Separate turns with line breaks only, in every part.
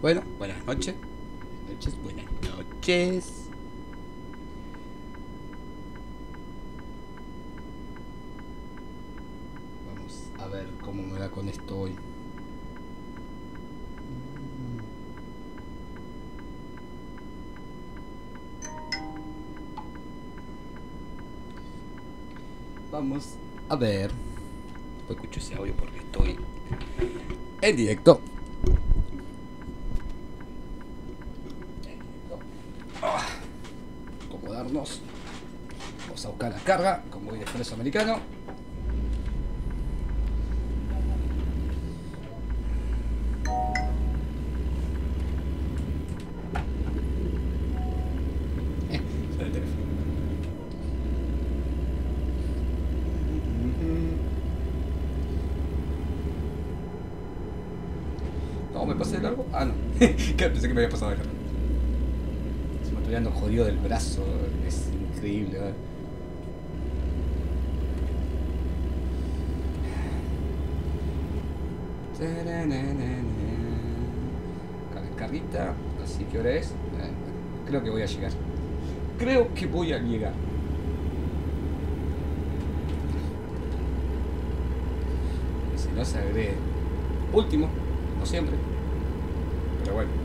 Bueno, buenas noches. Buenas noches, buenas noches. Vamos a ver cómo me va con esto hoy. Vamos a ver. Después escucho ese audio porque estoy en directo. Acomodarnos. Vamos a buscar la carga, como voy de expreso americano. Suena el teléfono. No, me pasé de largo. Ah, no. Pensé que me había pasado de largo. Se me estoy dando jodido del brazo. Es increíble, ¿verdad? Carguita. Así que hora es. Creo que voy a llegar. Creo que voy a llegar. Y si no se agrede último, no siempre. Pero bueno.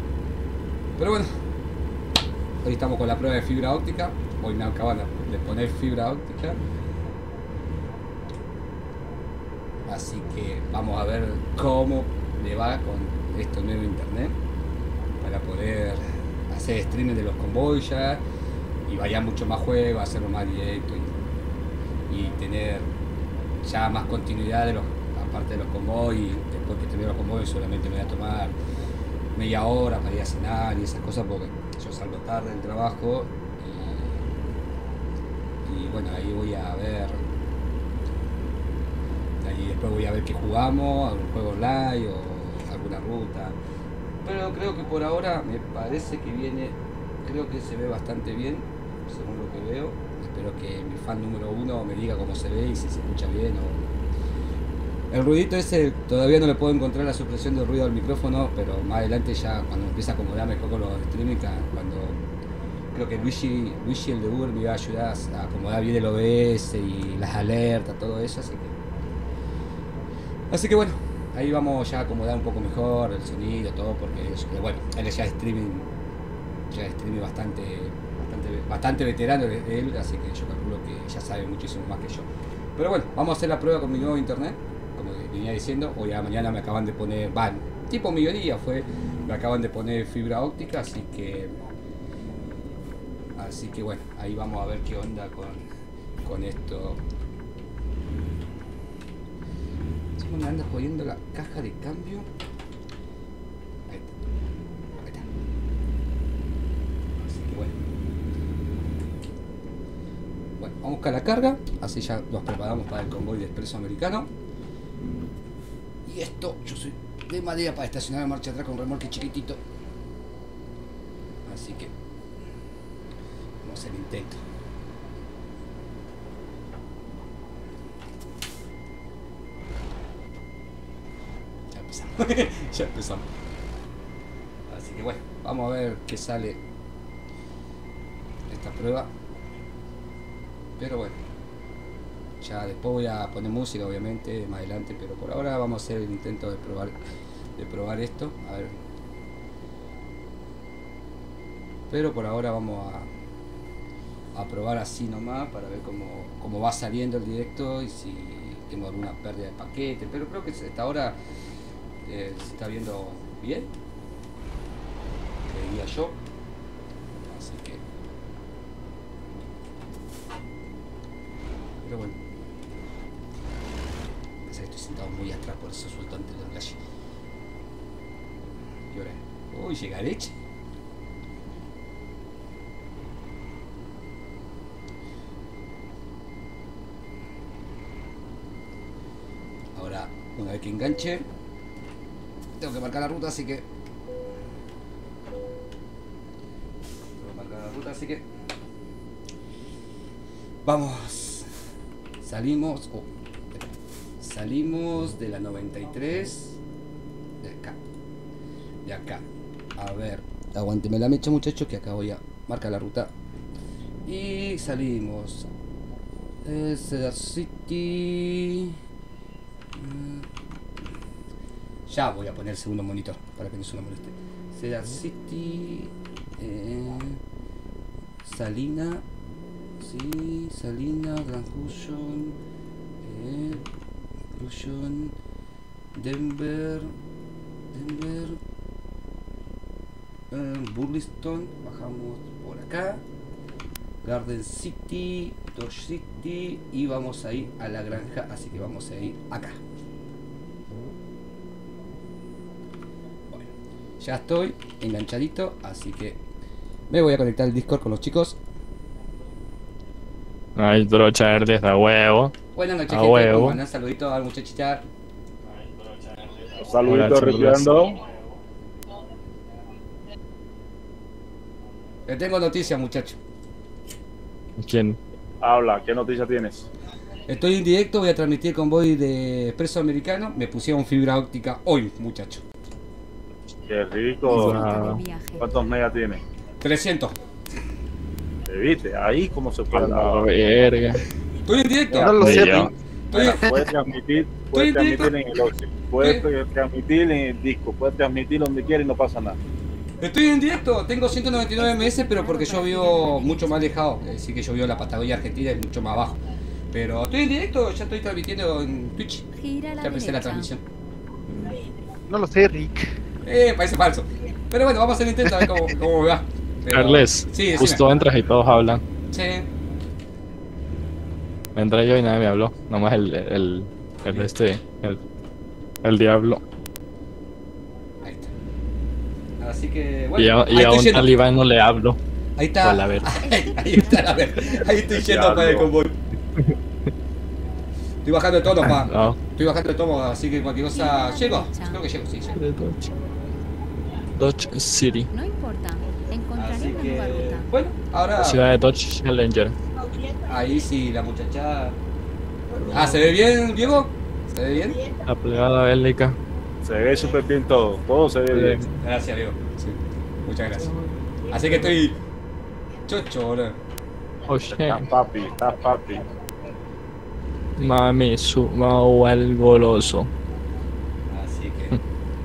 Hoy estamos con la prueba de fibra óptica. Hoy me acaban de poner fibra óptica. Así que vamos a ver cómo le va con esto nuevo internet. Para poder hacer streaming de los convoys ya. Y vaya mucho más juego, hacerlo más directo. Y tener ya más continuidad de los, aparte de los convoys. Y después que termine los convoys solamente me voy a tomar media hora para ir a cenar y esas cosas porque yo salgo tarde del trabajo y bueno, ahí voy a ver, ahí después voy a ver qué jugamos, algún juego online o alguna ruta, pero creo que por ahora me parece que viene, creo que se ve bastante bien según lo que veo. Espero que mi fan número uno me diga cómo se ve y si se escucha bien o... El ruidito ese todavía no le puedo encontrar la supresión del ruido al micrófono, pero más adelante ya cuando empiece a acomodar mejor con los streaming, cuando creo que Luigi el de Uber me iba a ayudar a acomodar bien el OBS y las alertas, todo eso, así que bueno, ahí vamos ya a acomodar un poco mejor el sonido, todo, porque bueno, él ya es streaming bastante veterano de él, así que yo calculo que ya sabe muchísimo más que yo. Pero bueno, vamos a hacer la prueba con mi nuevo internet. Como venía diciendo, hoy a la mañana me acaban de poner, tipo mediodía me acaban de poner fibra óptica, así que bueno, ahí vamos a ver qué onda con esto. ¿Cómo me anda jodiendo la caja de cambio? Ahí está. Así que bueno, vamos a buscar la carga, así ya nos preparamos para el convoy de expreso americano. Y esto, yo soy de madera para estacionar en marcha atrás con remolque chiquitito. Así que vamos a hacer el intento. Ya empezamos. Ya empezamos. Así que bueno, vamos a ver qué sale esta prueba. Pero bueno, ya después voy a poner música obviamente más adelante, pero por ahora vamos a hacer el intento de probar esto, a ver. Pero por ahora vamos a probar así nomás para ver cómo va saliendo el directo y si tengo alguna pérdida de paquete, pero creo que hasta ahora se está viendo bien, creía yo. Así que, pero bueno, estoy sentado muy atrás, por eso suelto antes del flash. Y ahora, uy, llega leche. Ahora, una vez que enganche, tengo que marcar la ruta, así que vamos. Salimos de la 93 de acá. A ver, aguánteme la mecha, muchachos, que acá voy a marcar la ruta. Y salimos. Cedar City. Ya voy a poner el segundo monitor para que no se lo moleste. Cedar City. Salina. Sí, Salina, Grand Cushion. Cushion. Denver. Burlington. Bajamos por acá. Garden City, Dodge City y vamos a ir a la granja, así que vamos a ir acá. Bueno, ya estoy enganchadito, así que me voy a conectar el Discord con los chicos.
Ay, trocha verde está huevo.
Buenas noches,
A
gente.
huevo.
¿Cómo andan? Saluditos al muchachita.
Saluditos,
Hola,
respirando.
Le tengo noticias, muchachos.
¿Quién?
Habla, ¿qué noticia tienes?
Estoy en directo, voy a transmitir el convoy de Expreso Americano. Me pusieron fibra óptica hoy, muchachos.
Qué rico.
Ah.
¿Cuántos megas tienes?
300.
¿Te viste? Ahí cómo se
A
puede
la
hablar.
Estoy
verga.
en directo.
No lo
Sí,
sé,
yo.
Rick.
Puedes transmitir,
Estoy en
en el Oxy, puedes transmitir en el disco, puedes transmitir donde quieras y no pasa nada.
Estoy en directo, tengo 199 ms, pero porque yo vivo mucho más alejado. Es decir, que yo vivo en la Patagonia Argentina, es mucho más abajo. Pero estoy en directo, ya estoy transmitiendo en Twitch.
Gira a la
Ya empecé la
derecha.
transmisión.
No lo sé, Rick.
Parece falso. Pero bueno, vamos a hacer el intento a ver cómo me va. Pero-
Carles,
Sí, decime.
justo entras y todos hablan.
Sí.
Entré yo y nadie me habló. Nomás el diablo.
Ahí está. Así que, bueno,
Y
ahí
a
estoy
un
yendo.
talibán no le hablo.
Ahí está.
Por la verga.
Ahí está la verga. Ahí estoy yendo para el convoy. Estoy bajando de tono, pa.
No.
Estoy bajando de tono, así que cualquier cosa. ¿Llego? Creo que llego, sí, llego.
Dodge City.
No importa, encontraré
Así
una nueva
que,
ruta.
bueno, ahora.
Ciudad de Dodge Challenger.
Ahí sí, la muchacha. Ah, ¿se ve bien, Diego? ¿Se ve bien?
La plegada bélica.
Se ve súper bien todo se ve bien.
Gracias, Diego. Sí, muchas gracias. Así que estoy. Chocho, boludo.
Oh shit.
Estás papi.
Mami, sumao el goloso.
Así que.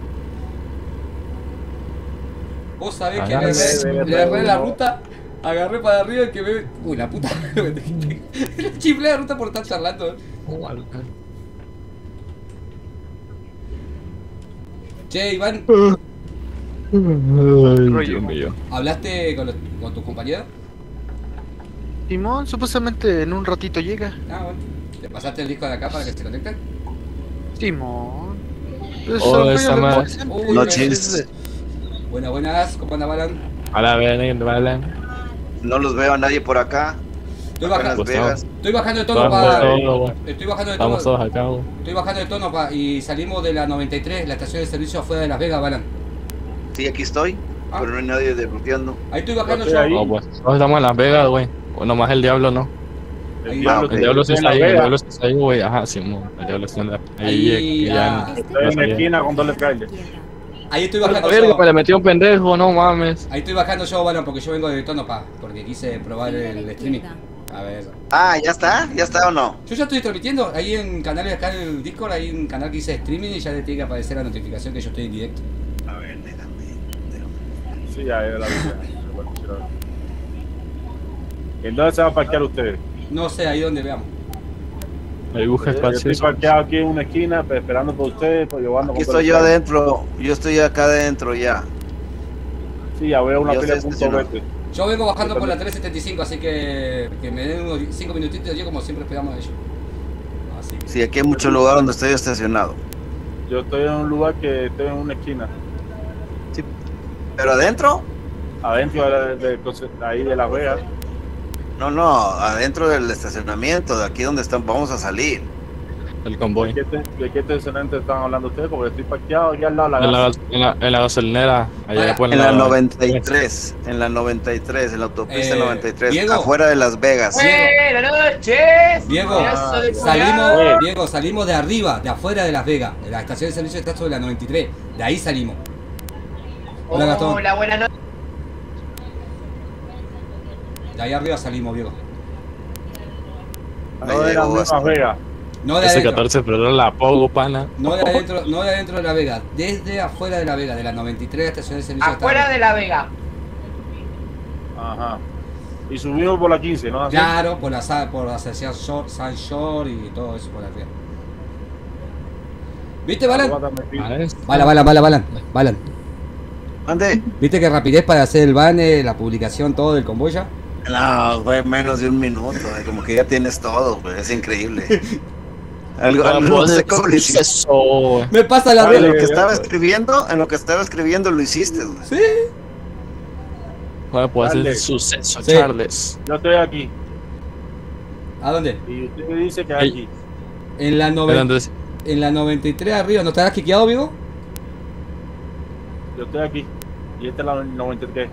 Vos sabés que
Agarre,
le agarré la ruta, agarré para arriba y que me. Uy, la puta. Le chiflé la ruta por estar charlando. Che, Iván,
Ay, Dios mío.
¿hablaste con tu compañero?
Simón, supuestamente en un ratito llega.
Ah, bueno. ¿Le pasaste el disco de acá para que se conecten?
Simón. Pues,
Oh,
son
esa
rollos de
madre.
WhatsApp.
Uy,
Noches.
Buenas, ¿cómo anda, Balan?
A la verga, vale.
No los veo a nadie por acá.
Estoy
Acá en
bajando,
Las Vegas.
estoy bajando de tono
Vamos
para.
todos,
Estoy bajando de tono.
vamos todos acá, güey.
Estoy bajando de tono y salimos de la 93, la estación de servicio afuera de Las Vegas, Balan.
Sí, aquí estoy.
Ah.
Pero no hay nadie desbloqueando.
Ahí estoy bajando
Yo
yo.
estoy ahí.
No, pues, todos estamos en Las Vegas, güey. O nomás el diablo, ¿no?
Ahí,
diablo
ok.
El diablo sí
en
está
Las
ahí, el
Vegas.
diablo sí está ahí, güey. Ajá, sí, el diablo sí anda ahí.
Ahí,
ya.
Estoy en la esquina con doble trailer.
ahí estoy
La
bajando
verga,
yo.
me le metió un pendejo, no mames.
Ahí estoy bajando yo, Balan, porque yo vengo de tono, porque quise probar
Gira a la
el streaming.
izquierda.
A ver.
Ah, ¿ya está? ¿Ya está o no?
Yo ya estoy transmitiendo, ahí en canales acá en el Discord hay un canal que dice streaming y ya le tiene que aparecer la notificación que yo estoy en directo.
A ver, déjame.
Sí, ya es la vida. ¿En dónde se va a parquear ustedes?
No sé, ahí donde veamos.
Ahí busca
Yo estoy
espacio.
parqueado aquí en una esquina, pues, esperando por ustedes, pues llevando
Aquí
con doble
estoy yo
trailer.
adentro. Yo estoy acá adentro ya.
Sí, ya veo una
Yo
pila de
estoy
punto
estacionado.
verde.
Yo vengo bajando por la 375, así que me den unos 5 minutitos yo como siempre esperamos a ellos. Así que.
Sí, aquí hay mucho lugar donde estoy estacionado.
Yo estoy en un lugar que estoy en una esquina,
¿Pero adentro?
adentro ahí de Las Vegas.
No, adentro del estacionamiento, de aquí donde vamos a salir.
El convoy.
¿De qué estacionamiento están hablando ustedes? Porque estoy parqueado aquí al lado de
En
la
la,
gas.
en la gasolinera. Allá
Para-
por
En la 93, en la 93, en la autopista 93,
Diego.
afuera de Las Vegas.
Buenas noches.
Diego,
Pedazo de
salimos,
culiao.
Diego, salimos de arriba, de afuera de Las Vegas. La estación de servicio está sobre la 93. De ahí salimos. Hola, Gastón.
Hola, buenas noches.
De ahí arriba salimos, viejo.
No de las mismas Vegas.
No de
Ese
adentro.
14 pero la pongo, pana.
No de adentro, no de adentro de La Vega. Desde afuera de La Vega, de la 93 estación de servicio.
Afuera de La Vega.
Ajá. Y subimos por la 15, ¿no? ¿Así?
Claro, por la Asociación South Shore y todo eso por arriba. ¿Viste, Balan? Balan.
¿Dónde?
¿Viste qué rapidez para hacer el banner, la publicación, todo del convoy ya?
No, fue menos de un minuto, como que ya tienes todo, güey, es increíble. Algo no sé cómo lo hiciste.
Eso.
Me pasa la
En
red.
lo que estaba escribiendo lo hiciste, güey.
Sí.
Bueno, puede ser
Dale.
suceso,
Sí.
Charles.
Yo estoy aquí.
¿A dónde?
Y usted me dice que
Ey.
aquí.
En la,
Pero Andrés,
en la 93 arriba. ¿No estarás quiqueado, vivo?
Yo estoy aquí. Y esta es la 93.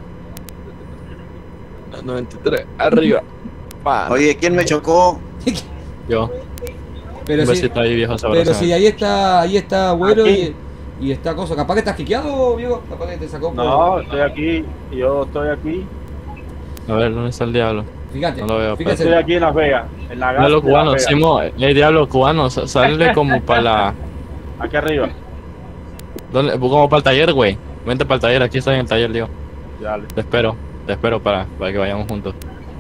93, arriba. Pa.
Oye, ¿quién me chocó?
Yo.
Pero
Un
sí,
besito ahí, viejo sabroso.
pero sí, ahí está Güero
Aquí.
y está cosa. Capaz que estás quiqueado, Viego. Capaz que te sacó por...
No, estoy aquí. Yo estoy aquí.
A ver, ¿dónde está el diablo?
Fíjate,
No lo veo,
Estoy
fíjate.
aquí en Las Vegas. En la
No,
gas
los
de Las
cubanos,
Vegas.
Simo, el diablo cubano, sale como para la.
Aquí arriba.
¿Dónde? Como para el taller, güey. Vente para el taller, aquí estoy en el taller, digo.
Dale.
Te espero para que vayamos juntos.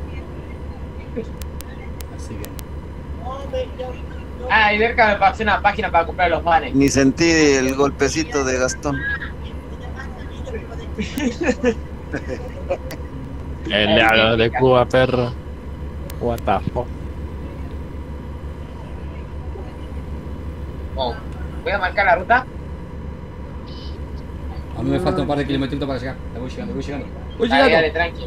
Así que...
Ah, y Berka me pasó una página para comprar los banners.
Ni sentí el golpecito de Gastón.
El diablo de Cuba, perro. What the fuck.
Oh, voy a marcar la ruta.
A mí me falta un par de kilómetros para llegar. Voy llegando. Voy
Dale,
llegando.
dale, tranqui.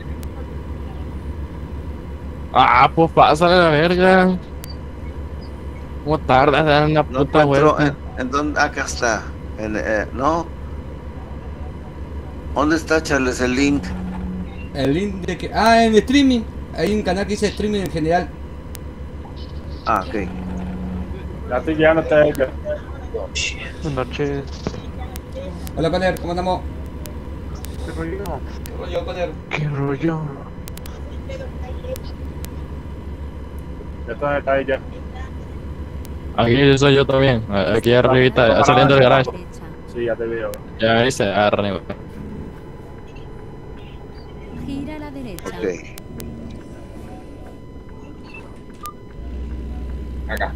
Ah, pues pásale a la verga. ¿Cómo tardas en dar una
No
puta
encuentro
vuelta?
en dónde. Acá está. No. ¿Dónde está, Charles, el link?
El link de que... Ah, en streaming. Hay un canal que dice streaming en general.
Ah, ok.
Ya estoy llegando hasta acá.
Buenas noches.
Hola, Conner, ¿cómo andamos?
¿Qué rollo?
¿Qué rollo, Conner?
¿Qué rollo?
Ya está ahí ya.
Aquí soy yo también. Aquí arribita, saliendo del garage.
Derecha.
Sí, ya te veo.
Ya me dice, arriba.
Gira a la derecha.
Ok.
Acá.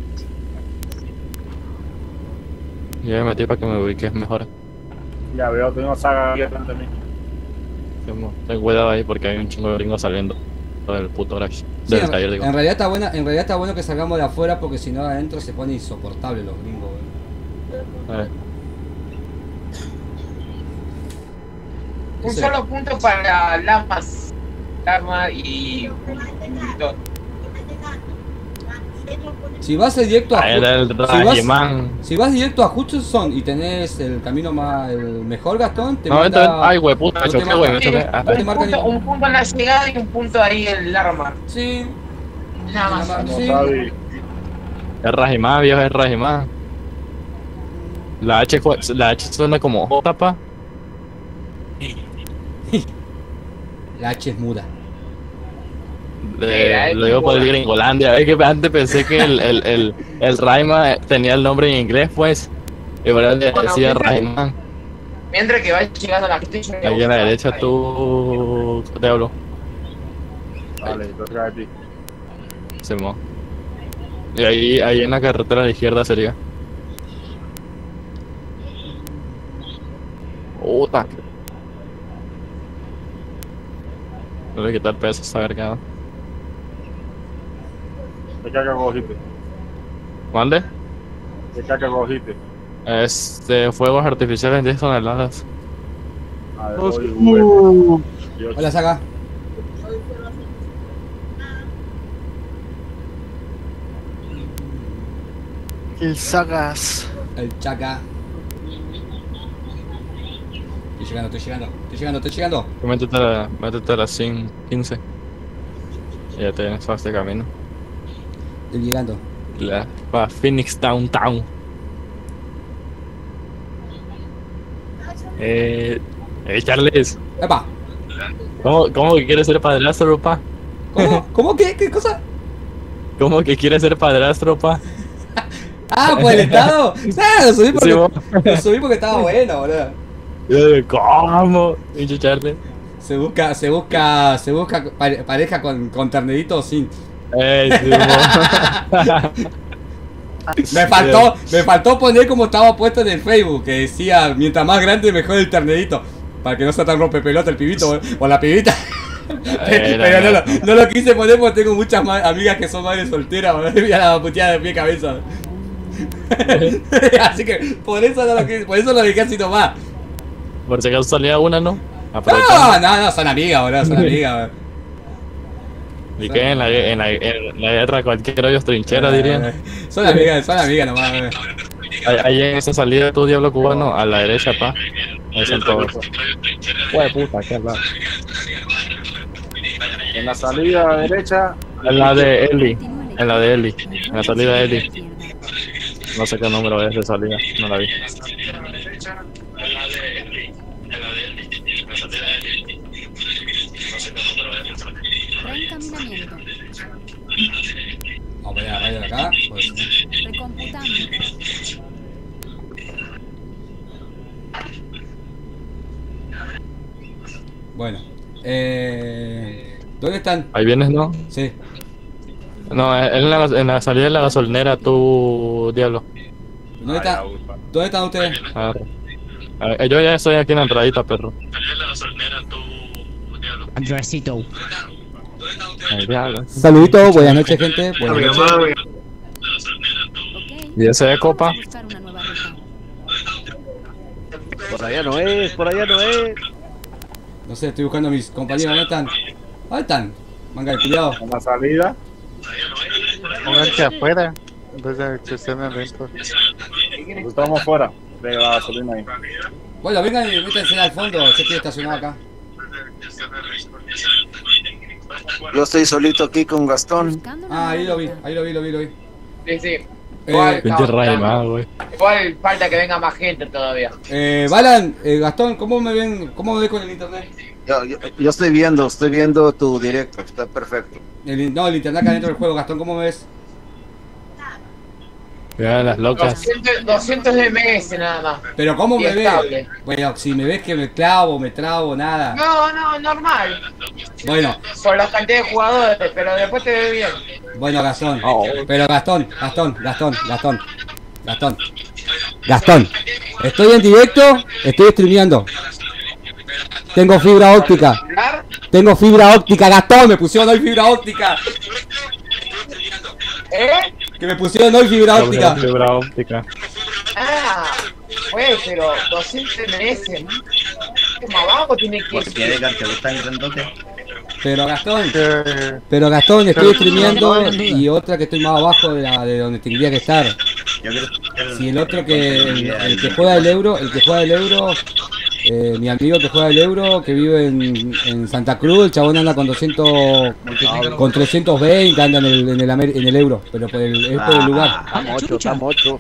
Yo me metí para que me ubiques mejor.
Ya veo, tengo una saga aquí delante de mí.
Ten cuidado ahí porque hay un chingo de gringos saliendo del puto garage.
Sí,
Del taller, digo.
en realidad está buena, en realidad está bueno que salgamos de afuera porque si no adentro se pone insoportable los gringos, güey.
Un
Ese-
solo punto para Lamas. Lama y...
Si vas directo a
Ah, era el
si vas,
Rajiman.
si vas directo a Hutchinson y tenés el camino más el mejor, Gastón, te
No, vente, vente.
manda...
Ay, güey, puta,
no te
choqué,
marca-
güey, me choqué. Ah,
no te marca ni-
Un punto en la llegada y un punto ahí en el arma.
Sí,
Nada más.
Como
sí.
sabe.
Es Rajimán, viejo, es Rajimán. La H suena como J, pa.
La H es muda.
Lo digo por el Gringolandia. Es que antes pensé que el Raima tenía el nombre en inglés, pues. Y ahora le decía Rajimán.
Mientras que vaya llegando a la gente, yo me
Aquí a la
gusta.
derecha tú te hablo.
Vale, yo traigo a ti.
Se mo. Y ahí en la carretera a la izquierda sería. Puta. No le quitar peso a esa verga.
¿Qué caca cogiste?
¿Mande?
¿Qué caca cogiste?
Fuegos artificiales 10 toneladas.
A ver, voy, yo-
Hola, Saga.
El Sagas.
El Chaca. Estoy llegando.
Métete a las 15. Y ya te vienes a este camino.
Estoy llegando.
Para Phoenix Downtown. Charles,
¡Epa!
¿cómo que quieres ser padrastro, pa?
¿Cómo? ¿Cómo? ¿Qué cosa?
¿Cómo que quieres ser padrastro, pa?
Ah, ¿por el estado? Ah, lo subí
Sí,
porque,
vos.
lo subí porque estaba bueno, boludo.
¿Cómo? Pinche Charles.
Se busca pareja con ternedito o sin.
Sí, vos.
Me faltó poner como estaba puesto en el Facebook, que decía, mientras más grande mejor el ternedito. Para que no sea tan rompepelota el pibito o la pibita. Pero no lo quise poner porque tengo muchas amigas que son madres solteras, boludo. Y a la puteada de pie cabeza. Así que por eso lo dejé así nomás.
Por si acaso salía una, ¿no?
No, son amigas, boludo, son amigas, boludo.
¿Y qué? En la guerra cualquier hoyo es trinchera, dirían.
Son amigas nomás, boludo.
Ahí en esa salida tu diablo cubano, a la derecha, pa. Ahí son todos. Hue puta, qué raro.
En la salida derecha.
En la de Eli. En la de Eli. En la salida de Eli. No sé qué número es de salida, no la vi.
Reencaminamiento.
Vamos a ver de acá. Pues.
Recomputando.
Bueno. ¿Dónde están?
Ahí vienes, ¿no?
Sí.
No, en la salida de la gasolinera, tu diablo.
¿Dónde están ustedes?
Yo ya estoy aquí en la entradita, perro.
Andresito.
Ahí, diablo.
Saluditos, buenas noches, gente. Buenas noches.
Ok.
¿Y ese de copa?
Vamos a buscar una nueva ruta.
Por allá no es, por allá no es.
No sé, estoy buscando a mis compañeros. ¿Dónde están? ¿Dónde están? Manga de cuidado.
En la salida.
Pónganse afuera. En vez de que estén adentro.
Estamos fuera de la gasolina ahí.
Bueno, vengan y métanse al fondo. Yo estoy estacionado acá.
Yo estoy solito aquí con Gastón.
Buscando una
Ahí lo
nueva
vi,
ruta.
ahí lo vi.
Sí, sí. Igual,
Pinche raimado, güey.
igual falta que venga más gente todavía.
Balan, Gastón, ¿cómo me ven con el internet?
Yo estoy viendo tu directo, está perfecto.
El internet acá dentro del juego, Gastón, ¿cómo me ves?
Vean las locas.
200 ms nada más.
Pero ¿cómo
Y
me ves?
estable.
Bueno, si me ves que me trabo, nada.
No, normal.
Bueno,
Por la cantidad de jugadores, pero después te ve bien.
bueno, Gastón.
Oh.
Pero Gastón. Estoy en directo, estoy streameando. Tengo fibra óptica. Gastón, me pusieron hoy fibra óptica.
¿Eh?
Que me pusieron hoy fibra óptica.
Fibra óptica.
Ah, pues, pero 200 ms. ¿Qué más abajo tiene que ir?
Pero Gastón, estoy streameando y otra que estoy más abajo de donde tendría que estar. Si el otro el que juega el euro, mi amigo que juega el euro, que vive en Santa Cruz, el chabón anda con 320, anda en el euro, pero por el lugar.
Está mocho.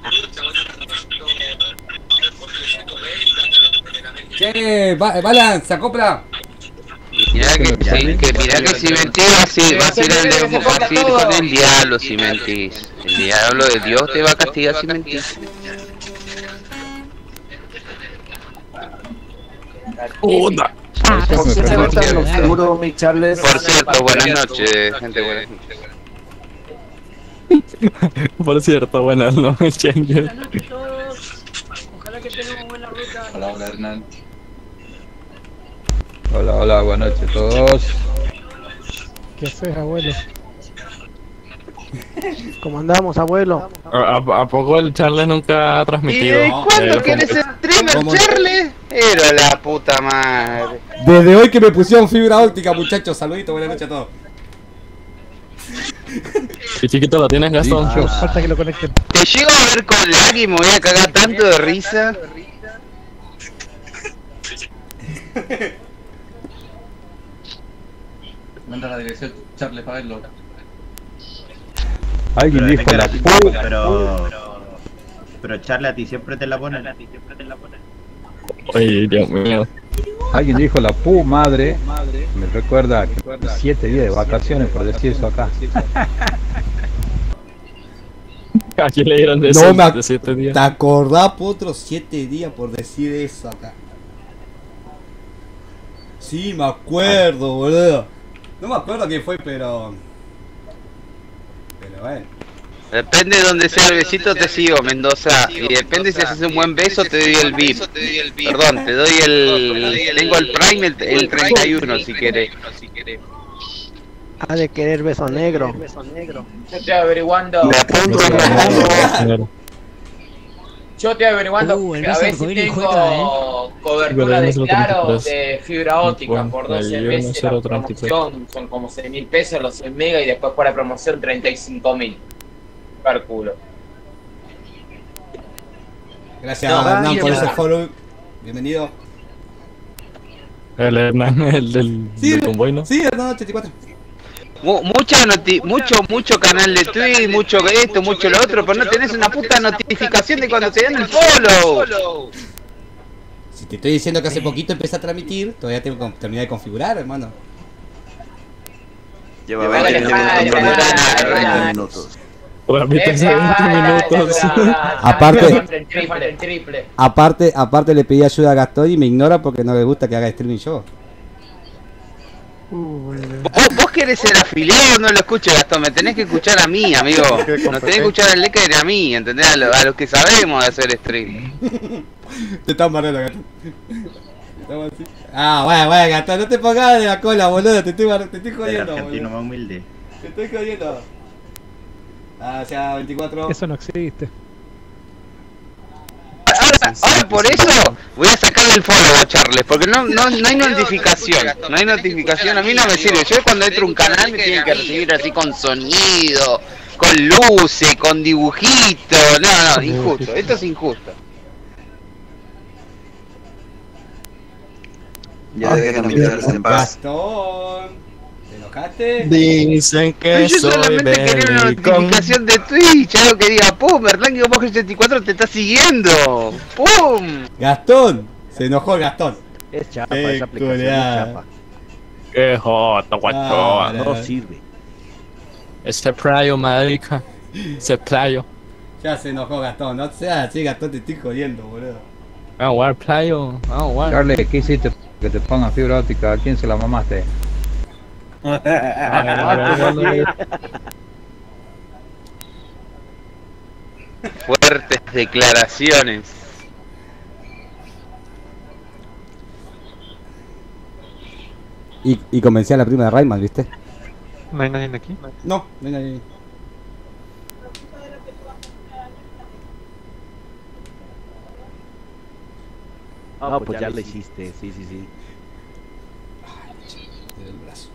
Che, Balan, se acopla.
Mirá que si mentís va a ser con el diablo si mentís. El diablo de Dios te va a castigar si mentís.
¡Puta!
Seguro, mi Charles.
Por cierto, buenas noches, gente, buenas noches.
Por cierto, buenas noches.
Ojalá que tengamos buena ruta.
Hola, Hernán. Hola, buenas noches a todos.
¿Qué haces, abuelo? ¿Cómo andamos, abuelo?
¿A poco el Charles nunca ha transmitido?
¿Y cuándo quieres streamer, Charles? Era la puta madre.
Desde hoy que me pusieron fibra óptica, muchachos. Saluditos, buenas noches a todos.
¿Qué chiquito lo tienes, Gastón?
Falta que lo conecten.
Te llego a ver con lag y me voy a cagar tanto de risa.
Manda la dirección, Charles, para verlo.
Alguien dijo la puta.
Pero Charles a ti siempre te la pone.
Ay, Dios mío.
Alguien dijo la pu madre. Me recuerda que 7 días de vacaciones por decir eso acá.
¿A quién le dieron de
No me
de 7 días?
¿Te acordás, Potro? 7 días por decir eso acá. Sí, me acuerdo, boludo. No me acuerdo quién fue, pero bueno.
Depende de donde sea el besito te sigo, Mendoza. Y depende si haces un buen beso te doy el VIP. Perdón, te doy el... Tengo el Prime el 31 si querés.
Ha de querer beso negro.
Yo estoy averiguando.
Me apunto.
Yo estoy averiguando a ver si tengo cobertura de Claro de fibra óptica por 12 meses. La promoción son como 6.000 pesos los 100 megas y después por la promoción 35.000. Per culo.
Gracias, Hernán, por ese follow. Bienvenido.
El Hernán, el del convoy, ¿no?
Sí, Hernán 84.
Mucho canal de Twitch, mucho esto, mucho lo otro, pero no tenés una puta notificación de cuando te dan el follow.
Si te estoy diciendo que hace poquito empecé a transmitir, todavía tengo que terminar de configurar, hermano.
Lleva 20 minutos.
Transmite 20 minutos.
Aparte le pedí ayuda a Gastón y me ignora porque no le gusta que haga streaming yo.
Vos querés ser afiliado, no lo escuches, Gastón, me tenés que escuchar a mí, amigo. No tenés que escuchar al Lecker y a mí, ¿entendés? A los que sabemos de hacer stream.
Te estás marrando, Gastón. Bueno, Gastón, no te pongas de la cola, boludo, te estoy jodiendo,
argentino más humilde.
Te estoy jodiendo. O sea, 24.
Eso no existe.
Ahora por eso voy a sacarle el follow a Charles, porque no hay notificación, no hay notificación, a mí no me sirve. Yo cuando entro a un canal me tienen que recibir así con sonido, con luces, con dibujitos, no, injusto, esto es injusto.
Ya dejen mirarse en paz.
Gastón, ¿te enojaste?
Dicen que
yo solamente quería una notificación de Twitch, algo que diga, pum, Hernán que vos 84 te está siguiendo, pum.
Gastón, se enojó Gastón.
Es chapa, esa aplicación es chapa.
Qué joto, guacho.
No sirve.
Ese playo, marica. Ese playo.
Ya se enojó Gastón, no seas así, Gastón, te estoy jodiendo, boludo.
Vamos a jugar playo, vamos a jugar.
Charlie, ¿qué hiciste que te pongan fibra óptica? ¿A quién se la mamaste?
Fuertes declaraciones.
Y convencí a la prima de Rayman, ¿viste?
¿No hay nadie aquí?
No hay nadie.
Ah, pues ya lo hiciste, sí.
El brazo.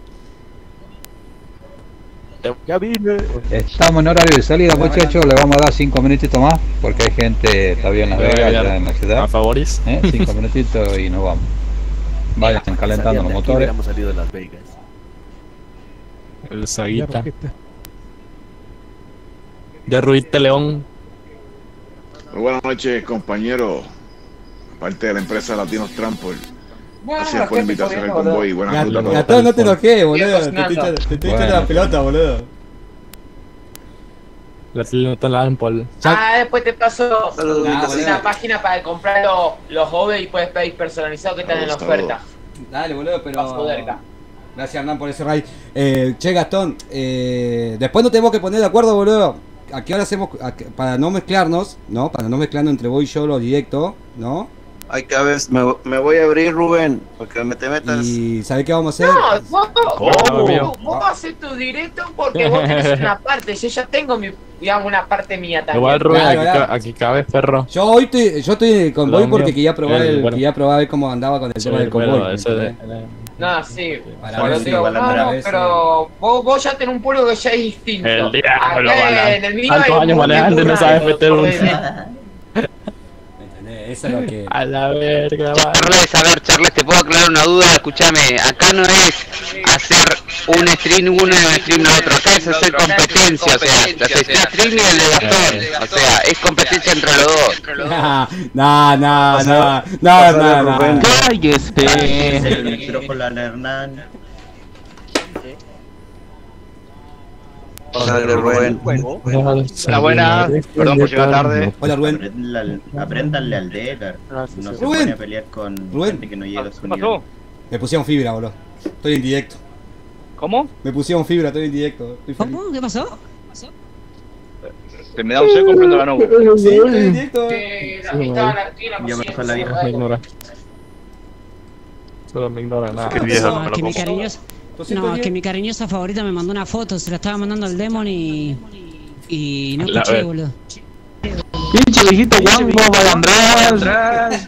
Ya vine.
Estamos en horario de salida, muchachos. Le vamos a dar 5 minutitos más porque hay gente todavía en Las Vegas, ya en la ciudad.
A favoris.
5 minutitos y nos vamos. Vayan calentando los motores.
Hemos salido de Las Vegas.
El Saguita. De Ruiz de León.
Muy buenas noches, compañero. Parte de la empresa Latinos Transport. Gracias por la invitación al convoy. Buenas noches a todos.
Gastón, no te enojes, boludo. Te estoy echando la pelota, boludo.
Latino Transport.
Después te paso una página para comprar los OVE y puedes pedir personalizados que están en la oferta.
Dale, boludo, pero... Gracias, Hernán, por ese raid. Che, Gastón, después nos tenemos que poner de acuerdo, boludo. ¿A qué hora hacemos? Para no mezclarnos, ¿no? Para no mezclarnos entre vos y yo lo directo, ¿no?
Ay, cada vez me voy a abrir, Rubén, porque te metas.
¿Y sabés qué vamos a hacer?
No, vos haces tu directo porque vos tenés una parte. Yo ya tengo una parte mía también.
Igual, Rubén, aquí cabe, perro.
Yo estoy en el convoy porque quería probar a ver cómo andaba con el tema del convoy.
No, sí, pero vos ya tenés un pueblo que ya es distinto.
El diablo,
en el mío
¿cuántos años manejando y no sabes meter un...
Eso es lo que...
A la verga,
Charles, te puedo aclarar una duda, escúchame, acá no es hacer un stream uno y un stream el otro. Acá es hacer competencia, o sea, hacer stream y el de Gastón. O sea, es competencia entre los dos.
No.
Cállese.
El micrófono a Hernán.
Hola, Rubén.
Hola, buenas. Perdón por llegar tarde.
Hola, Rubén.
Apréndanle al Decar. No se pone a pelear con gente que no llega a su nivel.
Me pusieron fibra, boludo. Estoy en directo.
¿Cómo?
Me pusieron fibra, estoy en directo.
¿Cómo? ¿Qué pasó?
Te me da un seco, prendo la nube.
Sí, estoy en directo.
Yo me fue la vieja.
Me ignora. Solo me ignora nada.
No, que mi cariñosa, no, que mi cariñosa favorita me mandó una foto, se la estaba mandando al Demon y no escuché, boludo.
Pinche viejito guango, malandrás.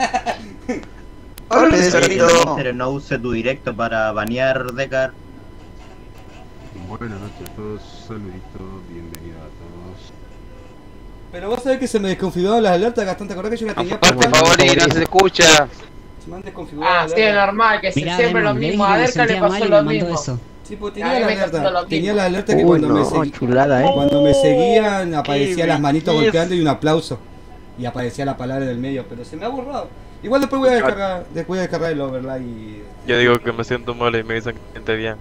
Pero no use tu directo para banear Decar.
Buenas noches a todos, saluditos, bienvenidos a todos.
Pero vos sabés que se me desconfiguraron las alertas, Gastón, ¿te acordás que yo la tenía
Por favor, no se escucha.
Se me han desconfigurado.
Sí, es normal, que
Mirá,
siempre lo
Demon,
mismo. A Derka le pasó lo mismo.
Sí, pues tenía la alerta que cuando
Cuando
me seguían aparecía las manitos golpeando y un aplauso. Y aparecía la palabra en el medio, pero se me ha borrado. Igual después voy a descargar el overlay y...
Yo digo que me siento mal y me dicen que me siente bien.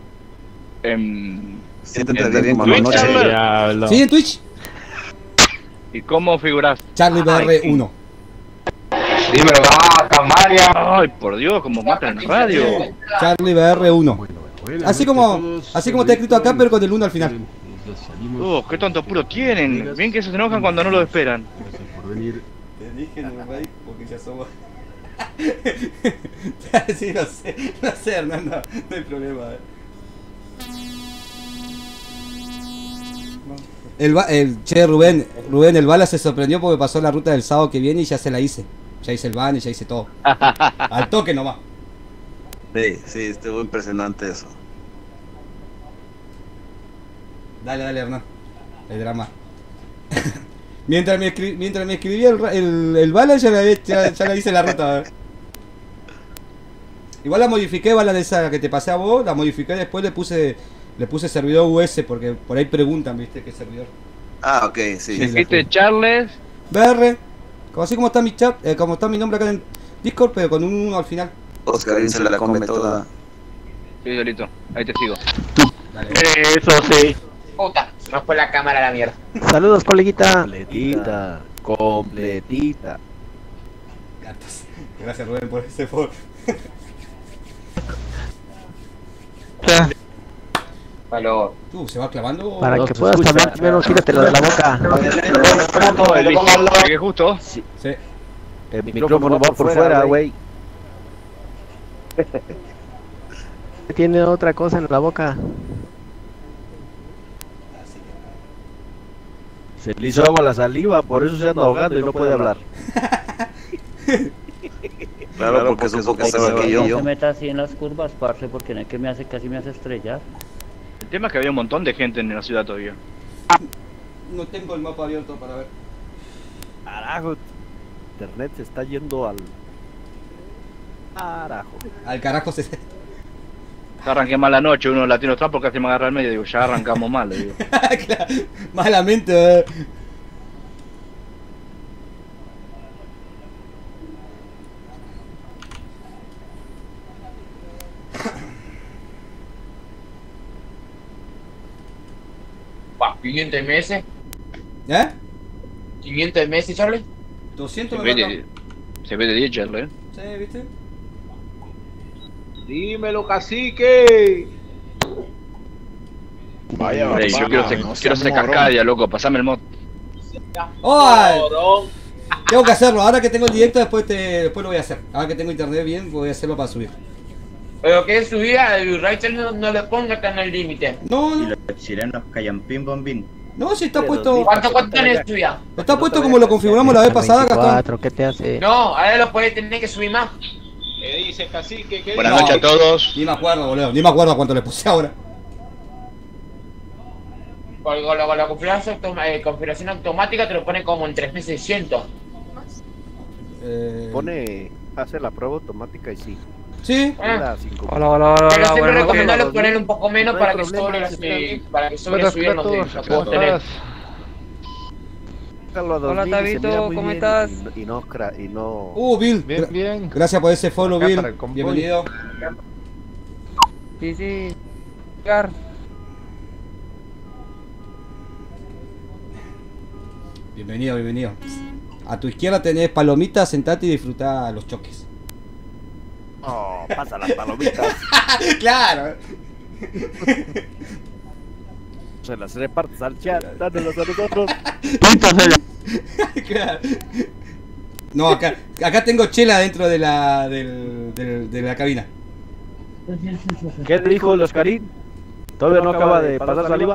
Siéntate bien como anoche.
¿Sí, en Twitch?
¿Y cómo figurás?
Charlie BR1.
Dímelo, Camaria.
Ay, por Dios, como matan en radio.
Charlie BR1. Así como está escrito acá, pero con el 1 al final.
Qué tonto puro tienen. Bien que se enojan cuando no lo esperan.
Te dije, no me porque ya somos... sí, no sé, Hernando, no hay problema. Che, Rubén, el Bala se sorprendió porque pasó la ruta del sábado que viene y ya se la hice. Ya hice el ban y ya hice todo. Al toque nomás.
Sí, estuvo impresionante eso.
Dale, Hernán. El drama. mientras me escribía el Bala, ya la hice la ruta. Igual la modifiqué, Bala, de esa que te pasé a vos. La modifiqué después, le puse servidor US porque por ahí preguntan, ¿viste? ¿Qué servidor?
Ah, ok, sí.
Dijiste Charles
BR. Así como está mi chat, como está mi nombre acá en Discord, pero con un 1 al final.
Oscar se la come toda.
Sí, solito. Ahí te sigo.
Dale.
Eso sí.
Puta, nos fue la cámara a la mierda.
Saludos, coleguita. Completita.
Gatos. Gracias, Rubén, por ese favor.
Valor.
¿Se va clavando?
Para que puedas hablar primero, quítatelo de la boca.
Llegué justo.
Sí.
El micrófono va por fuera, güey. Tiene otra cosa en la boca. Se le hizo agua la saliva, por eso se anda ahogando y no puede hablar.
Claro, porque es un poco que yo.
No se meta así en las curvas, parce, porque no es que casi me hace estrellar.
El tema es que había un montón de gente en la ciudad todavía.
No tengo el mapa abierto para ver.
Carajo, internet se está yendo al... Carajo.
Al carajo se...
Arranqué mal la noche, uno latino atrás porque casi me agarra el medio, digo, ya arrancamos mal, le digo.
Claro, malamente,
¿500 meses?
¿Eh?
¿500 meses, Charlie?
200
se ve de 10, Charlie,
Sí, ¿viste?
Dímelo, cacique.
Vaya,
yo quiero ser Cascadia, loco, pasame el mod.
¡Oh! Tengo que hacerlo, ahora que tengo el directo después lo voy a hacer. Ahora que tengo internet bien, voy a hacerlo para subir.
Pero que subida, el Rachel no le ponga acá en el límite.
No.
Y los chilenos callan pim bombín.
No, si está puesto...
¿Cuánto tenés subida?
Está puesto como lo configuramos la vez pasada, Gastón.
¿Qué te hace?
No, ahora lo podés tener que subir más.
¿Qué dice, cacique? ¿Qué
Buenas noches a todos.
Ni me acuerdo, boludo, ni me acuerdo a cuánto le puse ahora.
Con la configuración automática te lo pone como en 3600.
Hace la prueba automática y sí.
Sí.
Hola, hola.
Pero siempre
Bueno,
recomendable
no,
poner un poco menos
no
para
hay
que
problema,
sobre subir los de puedo tener.
Hola
Tabito, ¿cómo estás?
Y no.
Bill.
Bien.
Gracias por ese follow,
Acá
Bill.
para el convoy.
Bienvenido.
Sí.
Bienvenido. A tu izquierda tenés palomitas, sentate y disfrutá los choques.
Oh, pasa las palomitas.
Claro.
Se las repartes al chat, dánelos a nosotros.
Claro. No, acá tengo chela dentro de la cabina.
¿Qué te dijo el Oscarín? ¿Todavía no acaba de pasar saliva?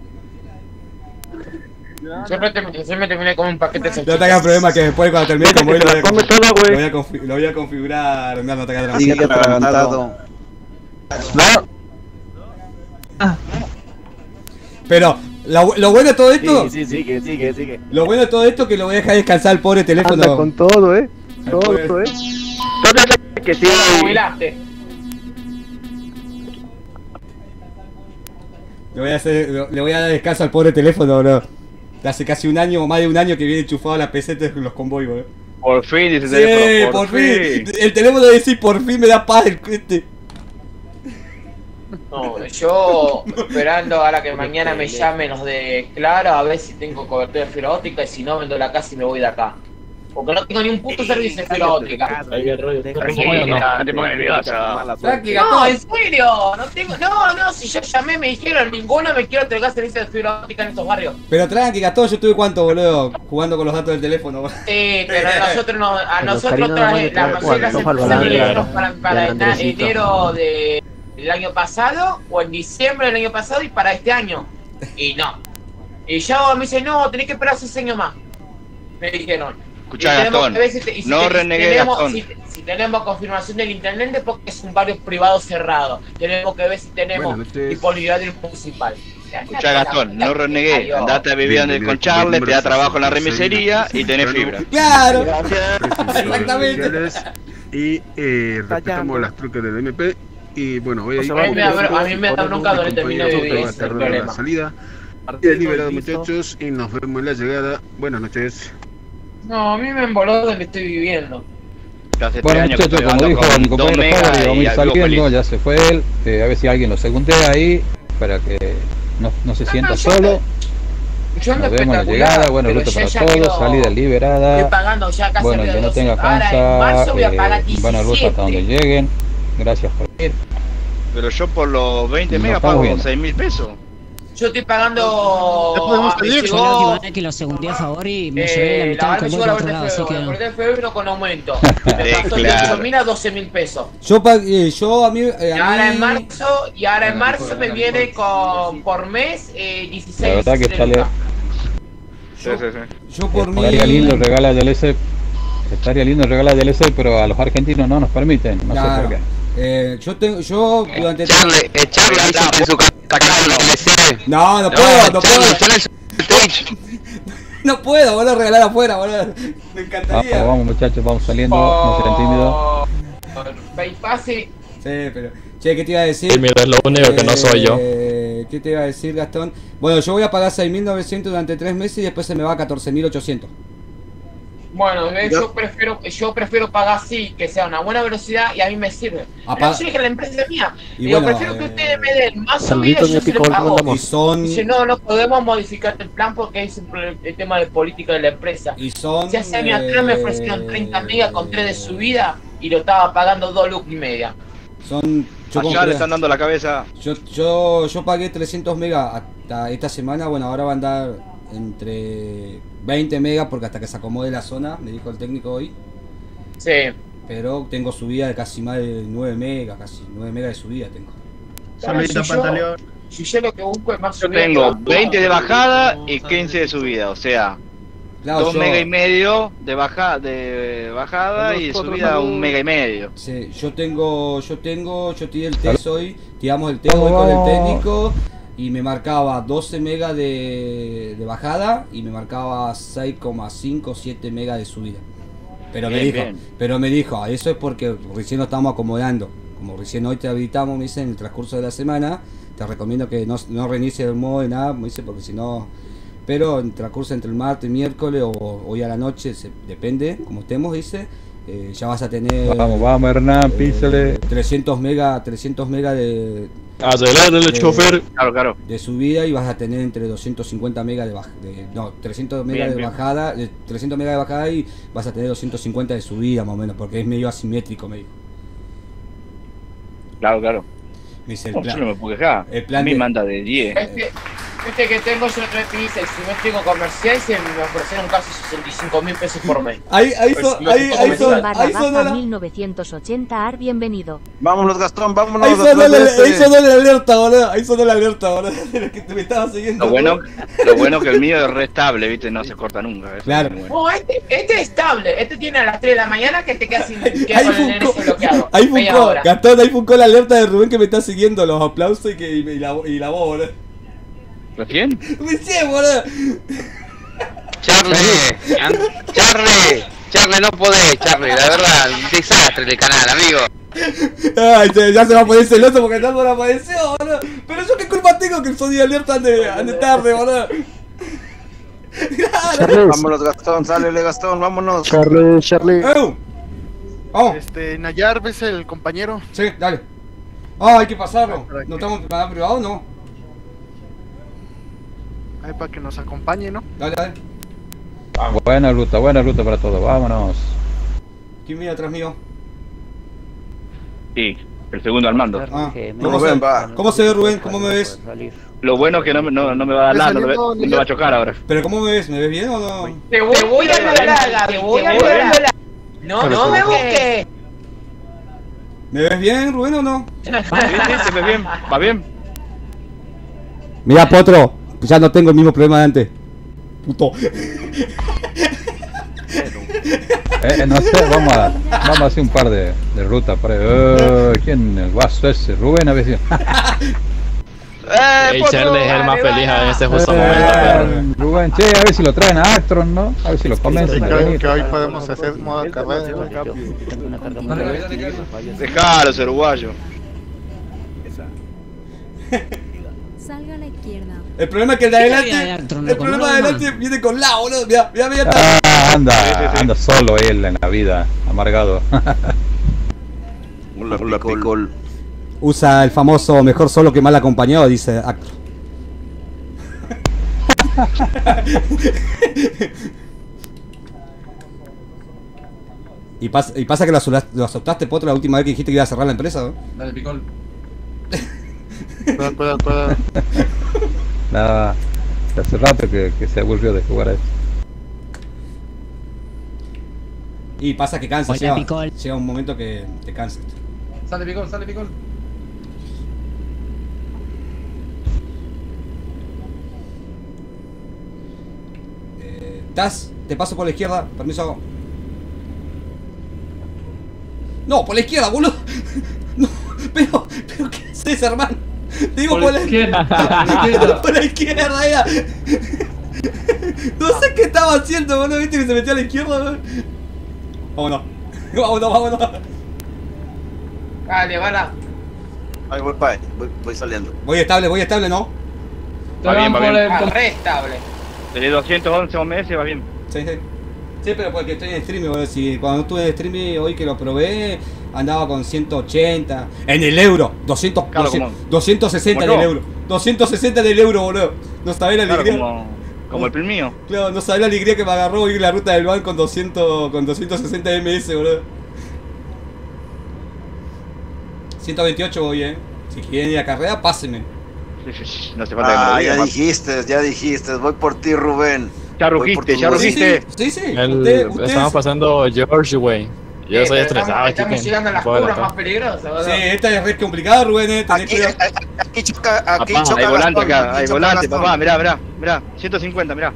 Siempre terminé con un paquete de
No te hagas problema que después cuando termine con vos lo voy a configurar. No te hagas
Sigue atragantado.
Pero lo bueno de todo esto.
Sí, sigue.
Lo bueno de todo esto es que lo voy a dejar descansar el pobre teléfono.
Anda con todo, Todo, que sí.
Jubilaste.
Le voy a dar descanso al pobre teléfono, bro. Hace casi un año, o más de un año que viene enchufado a la PC de los convoy, bro.
Por fin, dice el
Sí,
teléfono.
por fin. El teléfono de decir por fin me da paz el
No, yo esperando ahora que mañana me llamen los de Claro a ver si tengo cobertura de fibra óptica y si no vendo la casa y me voy de acá. Porque no tengo ni un puto servicio de fibra óptica. No, en serio, no tengo, no, si yo llamé me dijeron ninguno me quiero entregar servicio de fibra óptica en estos barrios.
Pero tranqui, Gastón, yo tuve cuánto, boludo, jugando con los datos del teléfono.
Pero a nosotros no, a nosotros las empresas me dijeron para enero del año pasado o en diciembre del año pasado y para este año. Y no. Y ya me dice, no, tenés que esperar 6 años más. Me dijeron.
Escuchá, Gastón, no renegué, Gastón.
Si tenemos confirmación del intendente porque es un barrio privado cerrado. Tenemos que ver si tenemos disponibilidad del municipal.
Escuchá, Gastón, no renegué. Andate a vivir con Charles, te da trabajo en la remisería y tenés fibra.
¡Claro!
Exactamente. Y respetamos las trucas del MP. Y bueno, voy a ir
a mí me da bronca donde termine de vivir.
la salida. Liberado, muchachos, y nos vemos en la llegada. Buenas noches.
No, a mí me emboló donde estoy viviendo.
Bueno, muchachos, como dijo mi compañero Fabio, vamos a ir saliendo, ya se fue él. A ver si alguien lo secundea ahí para que no se sienta solo. Nos vemos en la llegada, bueno, luto para todos, salida liberada.
Estoy pagando ya casi
bueno, que no tenga cansa, buena luz hasta donde lleguen. Gracias por ir.
Pero yo por los 20 megas pago 6.000 pesos.
Yo estoy pagando.
Yo la última vez que lo segundé a favor y me llevé la mitad del convoy para otro lado, así que.
La verdad fue vino con aumento. Me pasó de 8.000 a 12.000 pesos.
Yo a mí.
Y ahora en marzo me viene por mes 16.
La verdad que sale.
Yo por mí.
Estaría lindo regalar DLC. Pero a los argentinos no nos permiten. No sé por qué.
Yo durante No puedo, boludo, regalar afuera, boludo. Me encantaría.
Vamos muchachos, vamos saliendo, no sean tímidos.
Sí,
pero. Che, ¿qué te iba a decir?
Tímido es lo único que no soy yo.
¿Qué te iba a decir, Gastón? Bueno, yo voy a pagar 6.900 durante 3 meses y después se me va a 14.800.
Bueno, yo prefiero pagar así, que sea una buena velocidad y a mí me sirve. Pero yo dije, la empresa es mía. Y yo prefiero que ustedes me den más subida y yo se les pago. Dice, no podemos modificar el plan porque es el tema de política de la empresa. Si hace años atrás me ofrecieron 30 megas con 3 de subida y lo estaba pagando 2 lucas y media.
Allá le están dando la cabeza.
Yo pagué 300 megas hasta esta semana. Bueno, ahora va a andar entre 20 megas porque hasta que se acomode la zona, me dijo el técnico hoy.
Sí.
Pero tengo subida de casi más de 9 megas, casi 9 megas de subida tengo.
Si yo lo que busco es más
subida. Yo tengo 20 de bajada y 15 de subida, o sea, 2 megas y medio de bajada y de subida 1 mega y medio.
Sí, yo tiré el test hoy, tiramos el test hoy con el técnico. Y me marcaba 12 megas de bajada y me marcaba 6,5 7 megas de subida. Pero me dijo, eso es porque recién lo estamos acomodando. Como recién hoy te habilitamos, me dice, en el transcurso de la semana, te recomiendo que no reinicies el modo de nada, me dice, porque si no... Pero en el transcurso entre el martes y miércoles o hoy a la noche, depende, como estemos, dice, ya vas a tener...
Vamos, Hernán, písale.
300 mega de...
Acelera el chofer.
Claro.
De subida y vas a tener entre 250 megas de bajada. No, 300 megas de bajada. 300 megas de bajada y vas a tener 250 de subida más o menos, porque es medio asimétrico, me dijo.
Claro.
Me dice
Yo no me puedo quejar.
El plan
a mí manda de 10.
Este que tengo es otro piso, el simétrico comercial, se me ofrecieron casi 65.000 pesos por mes.
Ahí son
1980 AR, bienvenido.
Vámonos, Gastón, vámonos.
Ahí sonó la alerta, boludo. Ahí sonó la alerta, boludo. De que me estaba siguiendo.
Lo bueno que el mío es restable, viste, no se corta nunca.
Claro.
No, este es estable. Este tiene a las 3 de la mañana que te quedas sin con el NS bloqueado.
Ahí funcó, Gastón, ahí funcó la alerta de Rubén que me está siguiendo, los aplausos y la voz, boludo.
¿Recién?
Recién, boludo.
Charlie, no podés, Charlie, la verdad, un desastre el canal, amigo.
Ay, ya se va a poner celoso porque no lo apareció, boludo. Pero yo qué culpa tengo que el Sony Alerta ande tarde, boludo.
Claro. Vámonos, Gastón, sálele, Gastón, vámonos.
Charlie.
Vamos.
Nayar, ¿ves el compañero?
Sí, dale. Hay que pasarlo. ¿No estamos en canal privado o no?
Ahí para que nos acompañe, ¿no?
Dale.
Buena ruta para todos, vámonos.
¿Quién viene atrás mío?
Sí, el segundo al mando.
¿Cómo se ve, Rubén? ¿Cómo me ves?
Lo bueno es que no me va a dar nada, no me va a chocar ahora.
¿Pero cómo me ves? ¿Me ves bien o no?
Te voy a violar, No me busques.
¿Me ves bien, Rubén, o no?
Sí, se ve bien, va bien.
Mira, Potro, ya no tengo el mismo problema de antes. Puto.
No sé, vamos a hacer un par de rutas por ahí. ¿Quién? El guaso ese, Rubén, a ver si...
Charlie es el más feliz en este justo momento.
Rubén, che, a ver si lo traen a Actron, ¿no? A ver si lo convencen a venir.
Que hoy podemos hacer modo carrera.
Dejalo, ser uruguayo.
Salga a la izquierda.
El problema es que el de adelante, viene con la, boludo. Mira.
Anda solo él en la vida, amargado.
Hola, Picol.
Usa el famoso mejor solo que mal acompañado, dice Actor. y pasa que lo aceptaste, Potro, la última vez que dijiste que iba a cerrar la empresa, ¿no?
Dale, Picol.
Cuidado. Nada, hace rato que se aburrió de jugar a eso.
Y pasa que cansa, llega un momento que te cansa.
Sale Picol.
Taz, te paso por la izquierda, permiso. No, por la izquierda, boludo. No, pero ¿qué haces, hermano? Te digo por la izquierda. Por la izquierda, era. No sé qué estaba haciendo, boludo. ¿Viste que se metió a la izquierda, boludo? Vámonos.
Dale, bala.
Ahí voy saliendo.
Voy estable, ¿no?
Va bien.
Re estable.
Desde 211 meses va bien.
Sí, pero porque estoy en streaming, boludo. Si cuando estuve en streaming hoy que lo probé, andaba con 180 en el euro, 260 en el euro. 260 en el euro, boludo. No sabés la alegría.
Como el mío.
Claro, no sabés la alegría que me agarró ir la ruta del van con 260 ms, boludo. 128 voy, Si quieren ir a carrera, pásenme.
No hace falta que me lo digas.
Ya dijiste, voy por ti, Rubén.
Ya rugiste.
Sí.
Estamos pasando George, güey. Yo soy estresado.
Estamos llegando a las curvas más peligrosas, ¿verdad?
Sí, esta es re complicada, Rubén,
Aquí choca.
Hay volante acá, hay volante, papá, mirá, 150, mirá.